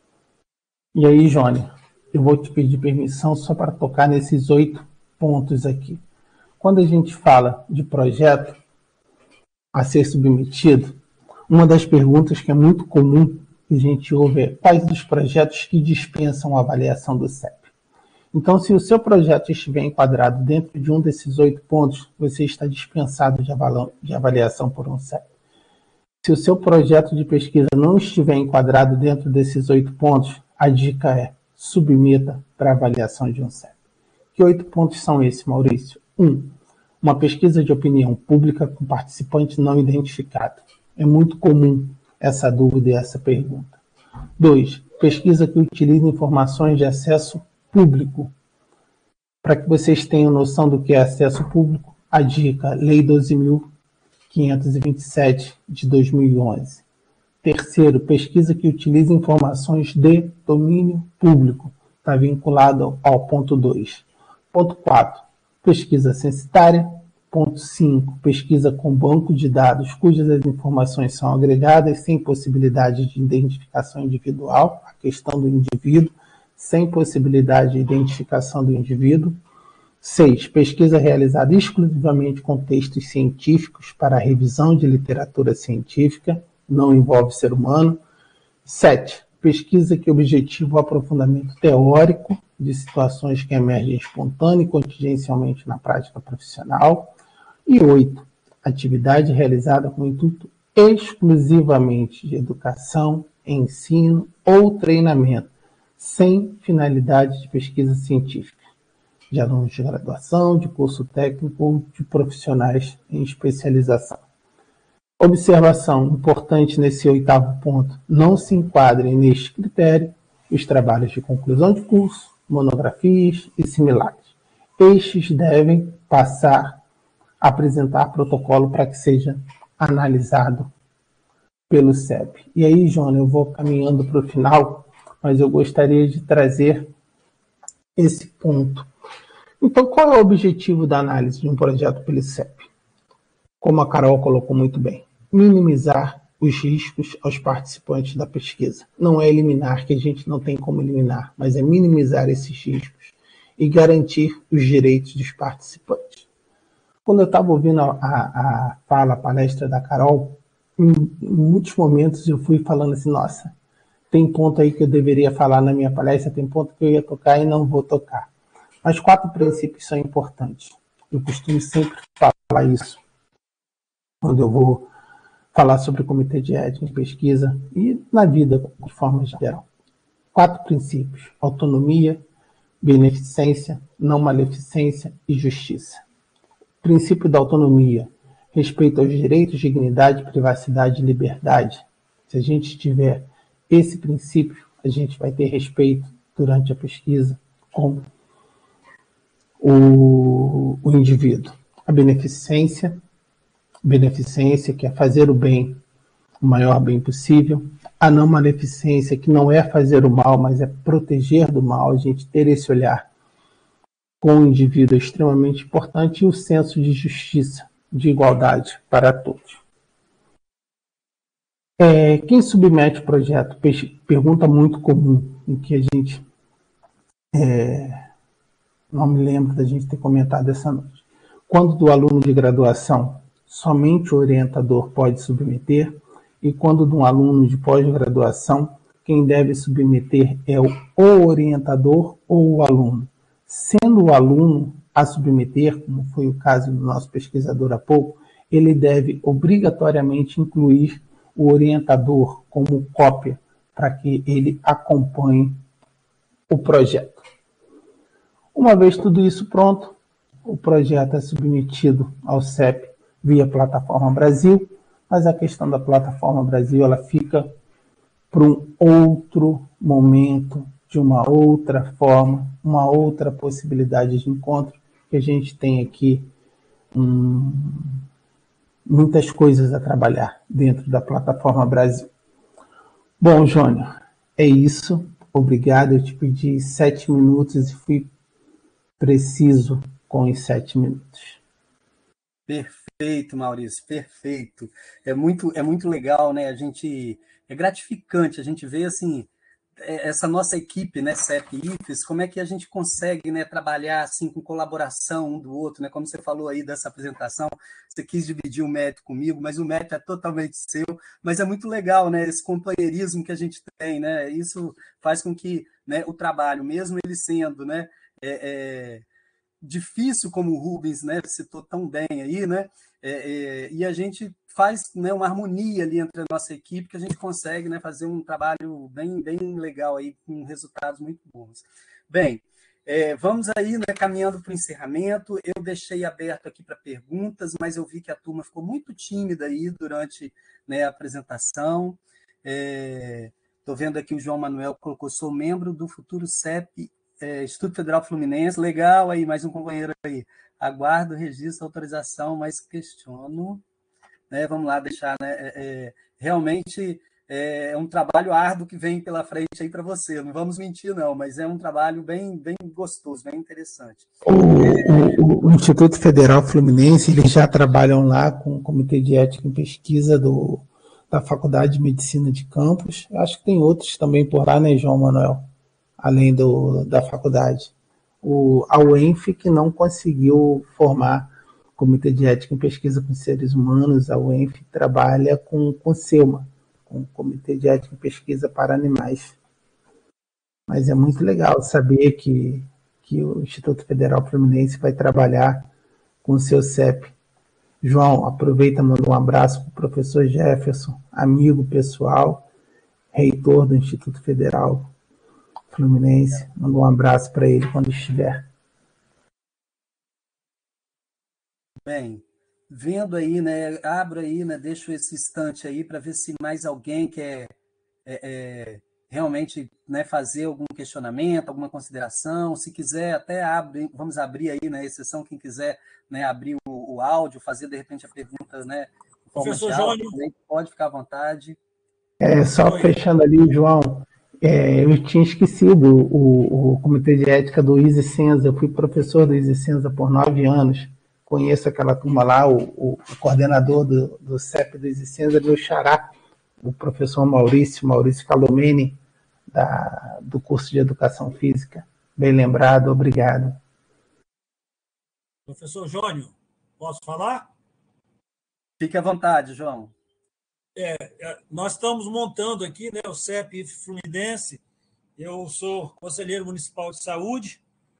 E aí, Jônia, eu vou te pedir permissão só para tocar nesses 8 pontos aqui. Quando a gente fala de projeto a ser submetido, uma das perguntas que é muito comum que a gente ouve é quais os projetos que dispensam a avaliação do CEP. Então, se o seu projeto estiver enquadrado dentro de um desses 8 pontos, você está dispensado de avaliação por um CEP. Se o seu projeto de pesquisa não estiver enquadrado dentro desses 8 pontos, a dica é submeta para avaliação de um CEP. Que 8 pontos são esses, Maurício? 1. Uma pesquisa de opinião pública com participante não identificado. É muito comum essa dúvida e essa pergunta. 2. Pesquisa que utiliza informações de acesso público. Para que vocês tenham noção do que é acesso público, a dica, Lei 12.527 de 2011. 3. Pesquisa que utiliza informações de domínio público. Está vinculado ao ponto 2. Ponto 4. Pesquisa censitária. Ponto 5. Pesquisa com banco de dados cujas as informações são agregadas sem possibilidade de identificação individual, a questão do indivíduo, sem possibilidade de identificação do indivíduo. 6. Pesquisa realizada exclusivamente com textos científicos para revisão de literatura científica, não envolve ser humano. 7. Pesquisa que objetiva o aprofundamento teórico de situações que emergem espontânea e contingencialmente na prática profissional. E 8. Atividade realizada com intuito exclusivamente de educação, ensino ou treinamento, sem finalidade de pesquisa científica, de alunos de graduação, de curso técnico ou de profissionais em especialização. Observação importante nesse 8º ponto: não se enquadrem neste critério os trabalhos de conclusão de curso, monografias e similares. estes devem passar a apresentar protocolo para que seja analisado pelo CEP. E aí, João, eu vou caminhando para o final, mas eu gostaria de trazer esse ponto. Então, qual é o objetivo da análise de um projeto pelo CEP? Como a Carol colocou muito bem, minimizar os riscos aos participantes da pesquisa. Não é eliminar, que a gente não tem como eliminar, mas é minimizar esses riscos e garantir os direitos dos participantes. Quando eu estava ouvindo a palestra da Carol, em muitos momentos eu fui falando assim, nossa, tem ponto aí que eu deveria falar na minha palestra, tem ponto que eu ia tocar e não vou tocar. Mas 4 princípios são importantes. Eu costumo sempre falar isso quando eu vou falar sobre o comitê de ética em pesquisa e na vida de forma geral. 4 princípios: autonomia, beneficência, não maleficência e justiça. Princípio da autonomia: respeito aos direitos, dignidade, privacidade e liberdade. Se a gente tiver esse princípio, a gente vai ter respeito durante a pesquisa com o indivíduo. A beneficência, que é fazer o bem, o maior bem possível. A não maleficência, que não é fazer o mal, mas é proteger do mal. A gente ter esse olhar com o indivíduo é extremamente importante. E o senso de justiça, de igualdade para todos. Quem submete o projeto? Pergunta muito comum, em que a gente não me lembro da gente ter comentado essa noite. Quando do aluno de graduação, somente o orientador pode submeter, e quando de um aluno de pós-graduação, quem deve submeter é o orientador ou o aluno. Sendo o aluno a submeter, como foi o caso do nosso pesquisador há pouco, ele deve obrigatoriamente incluir o orientador como cópia para que ele acompanhe o projeto. Uma vez tudo isso pronto, o projeto é submetido ao CEP via Plataforma Brasil, mas a questão da Plataforma Brasil ela fica para um outro momento, de uma outra forma, uma outra possibilidade de encontro, que a gente tem aqui muitas coisas a trabalhar dentro da Plataforma Brasil. Bom, Jônio, é isso. Obrigado. Eu te pedi 7 minutos e fui preciso com os 7 minutos. Perfeito, Maurício, perfeito. É muito legal, né? É gratificante a gente ver assim essa nossa equipe, né, CEP e IFES, como é que a gente consegue, né, trabalhar assim com colaboração um do outro, né? Como você falou aí dessa apresentação, você quis dividir o mérito comigo, mas o mérito é totalmente seu. Mas é muito legal, né? Esse companheirismo que a gente tem, né? Isso faz com que, né, o trabalho, mesmo ele sendo, né, difícil, como o Rubens, né, citou tão bem aí, né, e a gente faz, né, uma harmonia ali entre a nossa equipe, que a gente consegue, né, fazer um trabalho bem legal aí, com resultados muito bons. Bem, vamos aí, né, caminhando para o encerramento. Eu deixei aberto aqui para perguntas, mas eu vi que a turma ficou muito tímida aí durante, né, a apresentação. Estou vendo aqui o João Manuel colocou: sou membro do futuro CEP, Instituto Federal Fluminense. Legal, aí mais um companheiro aí. Aguardo registro, autorização, mas questiono. Vamos lá, deixar, né? Realmente é um trabalho árduo que vem pela frente aí para você. Não vamos mentir, não, mas é um trabalho bem gostoso, bem interessante. O Instituto Federal Fluminense, eles já trabalham lá com o Comitê de Ética em Pesquisa da Faculdade de Medicina de Campos. Eu acho que tem outros também por lá, né, João Manuel? Além da faculdade. A UENF, que não conseguiu formar Comitê de Ética em Pesquisa com Seres Humanos, a UENF trabalha com o CEUMA, com o Comitê de Ética em Pesquisa para Animais. Mas é muito legal saber que o Instituto Federal Fluminense vai trabalhar com o seu CEP. João, aproveita e manda um abraço para o professor Jefferson, amigo pessoal, reitor do Instituto Federal Fluminense. Manda um abraço para ele quando estiver. Bem, vendo aí, né? Abro aí, né? Deixo esse instante aí para ver se mais alguém quer realmente, né, fazer algum questionamento, alguma consideração. Se quiser, até vamos abrir aí, né, exceção, quem quiser, né, abrir o áudio, fazer, de repente, a pergunta, né, em forma de áudio, pode ficar à vontade. Só fechando ali, João, eu tinha esquecido o Comitê de Ética do Easy Senza. Eu fui professor do Easy Senza por 9 anos. Conheço aquela turma lá, o coordenador do CEP do Easy Senza, meu xará, o professor Maurício Calomeni, do curso de Educação Física. Bem lembrado, obrigado. Professor Jônio, posso falar? Fique à vontade, João. Nós estamos montando aqui, né, o CEP Fluminense. Eu sou conselheiro municipal de saúde,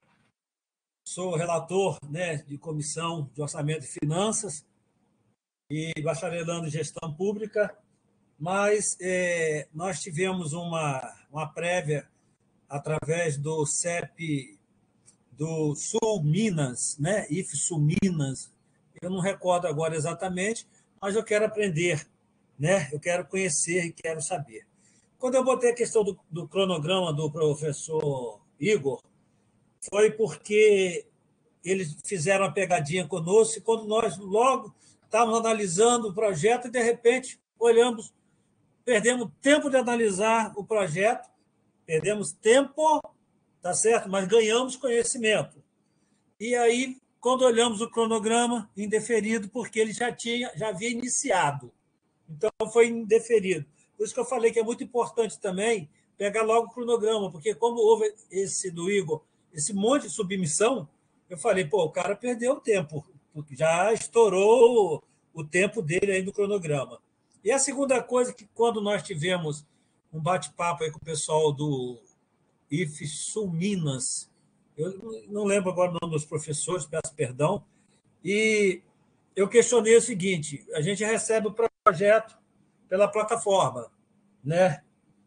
sou relator, né, de comissão de orçamento e finanças e bacharelando em gestão pública, mas nós tivemos uma prévia através do CEP do Sul Minas, né, Sul Minas, eu não recordo agora exatamente, mas eu quero aprender, né, eu quero conhecer e quero saber. Quando eu botei a questão do cronograma do professor Igor, foi porque eles fizeram uma pegadinha conosco, e quando nós logo estávamos analisando o projeto, e de repente olhamos, perdemos tempo de analisar o projeto, perdemos tempo, tá certo? Mas ganhamos conhecimento. E aí, quando olhamos o cronograma, indeferido, porque ele já havia iniciado. Então, foi indeferido. Por isso que eu falei que é muito importante também pegar logo o cronograma, porque como houve esse do Igor, esse monte de submissão, eu falei, o cara perdeu o tempo, porque já estourou o tempo dele aí no cronograma. E a segunda coisa, que quando nós tivemos um bate-papo aí com o pessoal do Sul Minas, eu não lembro agora o nome dos professores, peço perdão, e eu questionei o seguinte: a gente recebe o projeto pela plataforma, né?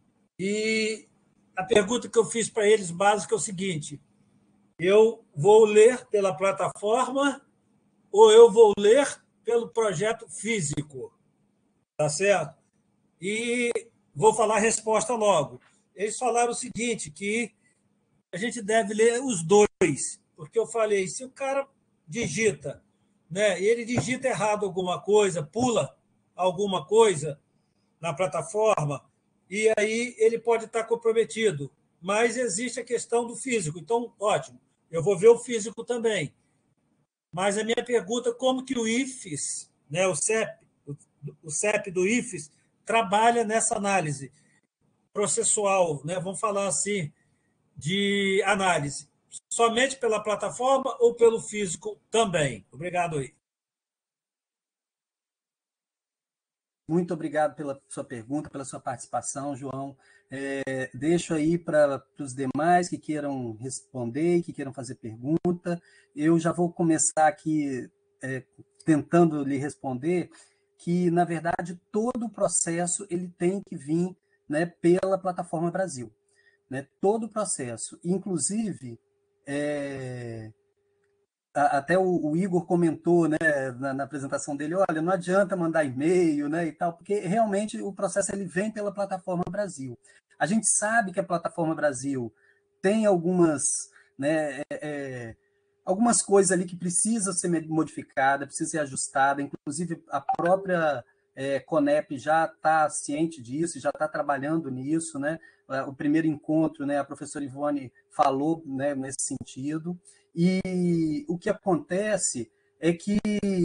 E a pergunta que eu fiz para eles, básica, é o seguinte: eu vou ler pela plataforma ou eu vou ler pelo projeto físico? Tá certo? E vou falar a resposta logo. Eles falaram o seguinte, que a gente deve ler os dois, porque eu falei, se o cara digita, né, e ele digita errado alguma coisa, pula alguma coisa na plataforma, e aí ele pode estar comprometido. Mas existe a questão do físico. Então, ótimo, eu vou ver o físico também. Mas a minha pergunta, como que o IFES, né, o CEP do IFES, trabalha nessa análise processual, né, vamos falar assim, de análise? Somente pela plataforma ou pelo físico também? Obrigado aí. Muito obrigado pela sua pergunta, pela sua participação, João. Deixo aí para os demais que queiram responder, que queiram fazer pergunta. Eu já vou começar aqui tentando lhe responder que, na verdade, todo o processo ele tem que vir, né, pela Plataforma Brasil. Né? Todo o processo. Inclusive, até o Igor comentou, né, na apresentação dele, olha, não adianta mandar e-mail, né, e tal, porque realmente o processo ele vem pela Plataforma Brasil. A gente sabe que a Plataforma Brasil tem algumas, né, algumas coisas ali que precisam ser modificadas, precisam ser ajustadas, inclusive a própria Conep já está ciente disso, já está trabalhando nisso, né? O primeiro encontro, né, a professora Ivone falou, né, nesse sentido. E o que acontece é que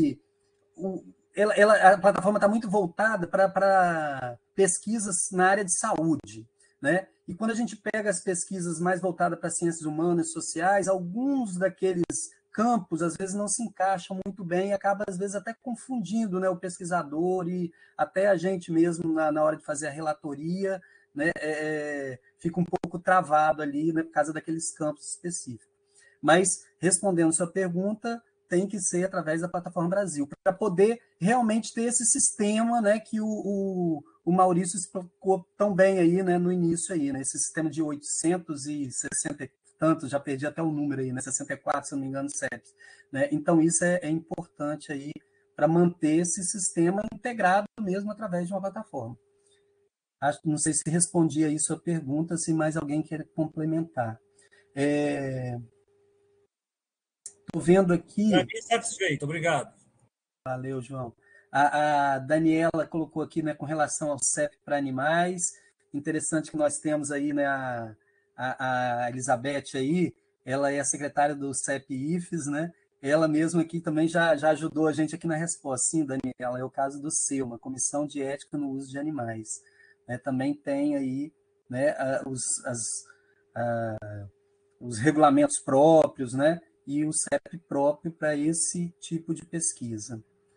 a plataforma está muito voltada para pesquisas na área de saúde, né? E quando a gente pega as pesquisas mais voltadas para ciências humanas e sociais, alguns daqueles campos às vezes não se encaixam muito bem e acaba às vezes até confundindo, né, o pesquisador e até a gente mesmo na hora de fazer a relatoria, né, fica um pouco travado ali, né, por causa daqueles campos específicos. Mas, respondendo sua pergunta, tem que ser através da Plataforma Brasil, para poder realmente ter esse sistema, né, que o Maurício explicou tão bem aí, né, no início, aí, né, esse sistema de 860 e tantos, já perdi até o número aí, né, 64, se não me engano, 7. Né? Então, isso é importante aí para manter esse sistema integrado mesmo através de uma plataforma. Não sei se respondi aí sua pergunta, se mais alguém quer complementar. Estou vendo aqui... Para mim, satisfeito, obrigado. Valeu, João. A Daniela colocou aqui, né, com relação ao CEP para animais. Interessante que nós temos aí, né, a Elizabeth aí, ela é a secretária do CEP-IFES, né? Ela mesma aqui também já ajudou a gente aqui na resposta. Sim, Daniela, é o caso do seu, uma comissão de ética no uso de animais. Né, também tem aí, né, os regulamentos próprios, né, e o CEP próprio para esse tipo de pesquisa.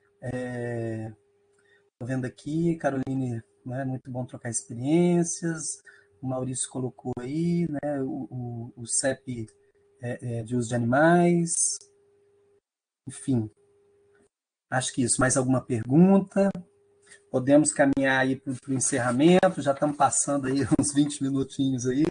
Estou vendo aqui, Caroline, né, muito bom trocar experiências. O Maurício colocou aí, né, o CEP de uso de animais. Enfim, acho que isso. Mais alguma pergunta? Podemos caminhar aí para o encerramento, já estamos passando aí uns 20 minutinhos aí.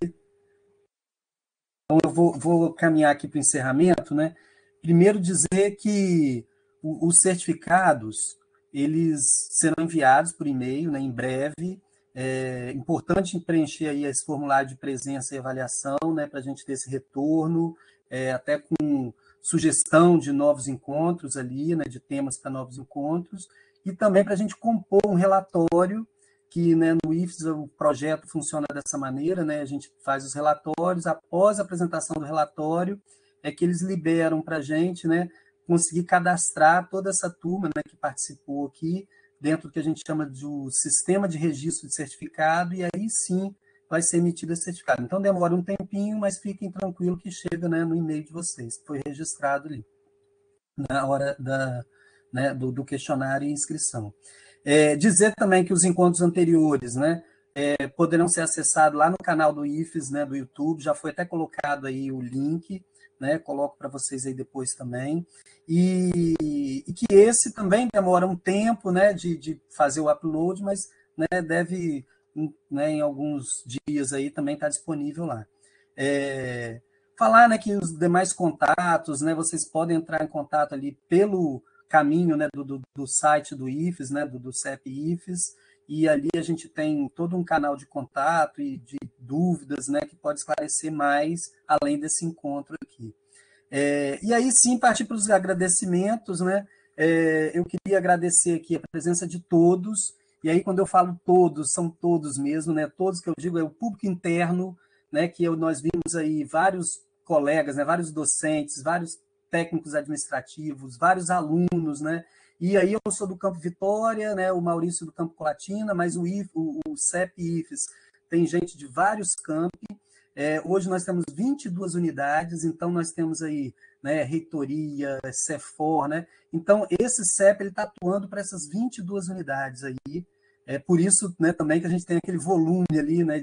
Então, eu vou caminhar aqui para o encerramento, né? Primeiro dizer que os certificados, eles serão enviados por e-mail, né, em breve. É importante preencher aí esse formulário de presença e avaliação, né, para a gente ter esse retorno, até com sugestão de novos encontros ali, né, de temas para novos encontros, e também para a gente compor um relatório que, né, no IFES o projeto funciona dessa maneira, né, a gente faz os relatórios, após a apresentação do relatório, é que eles liberam para a gente, né, conseguir cadastrar toda essa turma, né, que participou aqui, dentro do que a gente chama de um sistema de registro de certificado, e aí sim vai ser emitido esse certificado. Então demora um tempinho, mas fiquem tranquilos que chega, né, no e-mail de vocês, que foi registrado ali, na hora né, do questionário e inscrição. Dizer também que os encontros anteriores, né, poderão ser acessados lá no canal do IFES, né, do YouTube, já foi até colocado aí o link, né, coloco para vocês aí depois também, e que esse também demora um tempo, né, de fazer o upload, mas, né, deve, né, em alguns dias aí também estar disponível lá. Falar, né, que os demais contatos, né, vocês podem entrar em contato ali pelo caminho, né, do site do IFES, né, do CEP-IFES, e ali a gente tem todo um canal de contato e de dúvidas, né, que pode esclarecer mais além desse encontro aqui. E aí sim, partir para os agradecimentos, né, eu queria agradecer aqui a presença de todos, e aí quando eu falo todos, são todos mesmo, né, todos que eu digo é o público interno, né, que nós vimos aí vários colegas, né, vários docentes, vários técnicos administrativos, vários alunos, né? E aí eu sou do Campo Vitória, né? O Maurício do Campo Colatina, mas o CEP-IFES tem gente de vários campi. Hoje nós temos 22 unidades, então nós temos aí, né, reitoria, CEFOR, né? Então esse CEP ele está atuando para essas 22 unidades aí. Por isso, né, também que a gente tem aquele volume ali, né,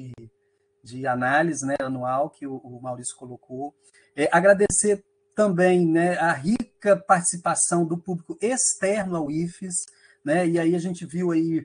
de análise, né, anual que o Maurício colocou. Agradecer também, né, a rica participação do público externo ao IFES, né, e aí a gente viu aí,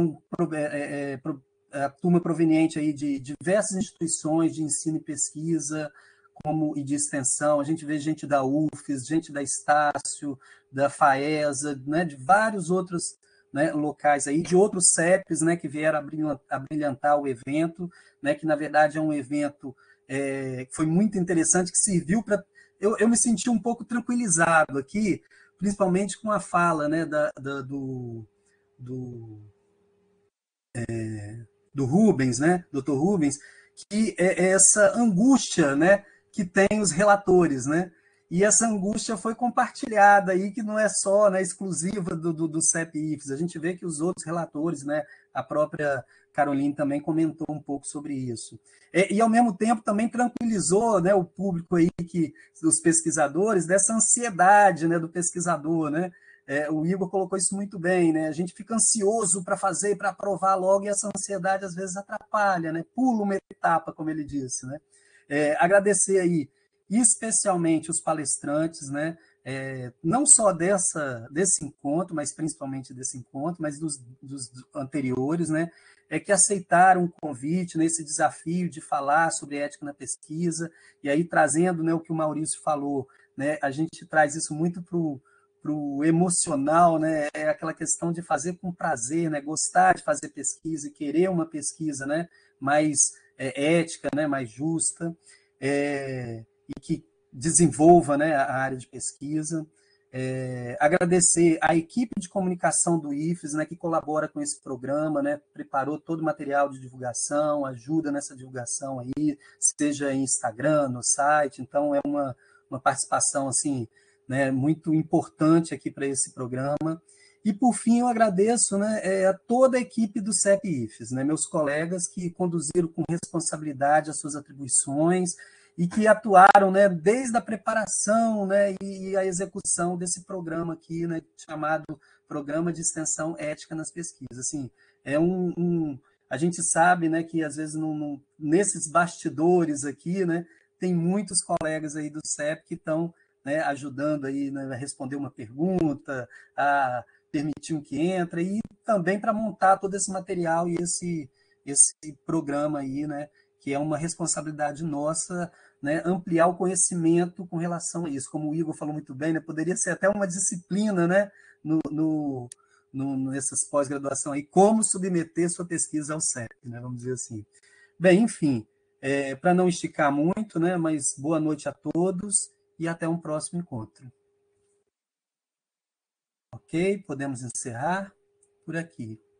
a turma proveniente aí de diversas instituições de ensino e pesquisa, e de extensão, a gente vê gente da UFES, gente da Estácio, da FAESA, né, de vários outros, né, locais aí, de outros CEPs, né, que vieram a brilhantar o evento, né, que na verdade é um evento que foi muito interessante, que serviu para... Eu me senti um pouco tranquilizado aqui, principalmente com a fala, né, do Rubens, né, Dr. Rubens, que é essa angústia, né, que tem os relatores, né, e essa angústia foi compartilhada aí, que não é só, né, exclusiva do CEP-IFES, a gente vê que os outros relatores, né, a própria Caroline também comentou um pouco sobre isso. E ao mesmo tempo também tranquilizou, né, o público aí, dos pesquisadores, dessa ansiedade, né, do pesquisador, né, o Igor colocou isso muito bem, né? A gente fica ansioso para fazer, para aprovar logo, e essa ansiedade às vezes atrapalha, né? Pula uma etapa, como ele disse, né? Agradecer aí, especialmente os palestrantes, né? Não só desse encontro, mas principalmente desse encontro, mas dos anteriores, né? Que aceitaram o convite, nesse desafio de falar sobre ética na pesquisa, e aí trazendo, né, o que o Maurício falou, né? A gente traz isso muito para o emocional, né? É aquela questão de fazer com prazer, né? Gostar de fazer pesquisa e querer uma pesquisa, né? Mais ética, né? Mais justa, e que desenvolva, né? A área de pesquisa. Agradecer a equipe de comunicação do IFES, né? Que colabora com esse programa, né? Preparou todo o material de divulgação, ajuda nessa divulgação aí, seja em Instagram, no site. Então, é uma participação assim, né, muito importante aqui para esse programa. E, por fim, eu agradeço, né, a toda a equipe do CEP-IFES, né, meus colegas que conduziram com responsabilidade as suas atribuições e que atuaram, né, desde a preparação, né, e a execução desse programa aqui, né, chamado Programa de Extensão Ética nas Pesquisas. Assim, a gente sabe, né, que às vezes nesses bastidores aqui, né, tem muitos colegas aí do CEP que estão, né, ajudando aí, né, a responder uma pergunta, a permitir um que entra, e também para montar todo esse material e esse programa aí, né, que é uma responsabilidade nossa, né, ampliar o conhecimento com relação a isso. Como o Igor falou muito bem, né, poderia ser até uma disciplina, né, nessas pós-graduação aí, como submeter sua pesquisa ao CEP, né, vamos dizer assim. Bem, enfim, para não esticar muito, né, mas boa noite a todos e até um próximo encontro. Ok? Podemos encerrar por aqui.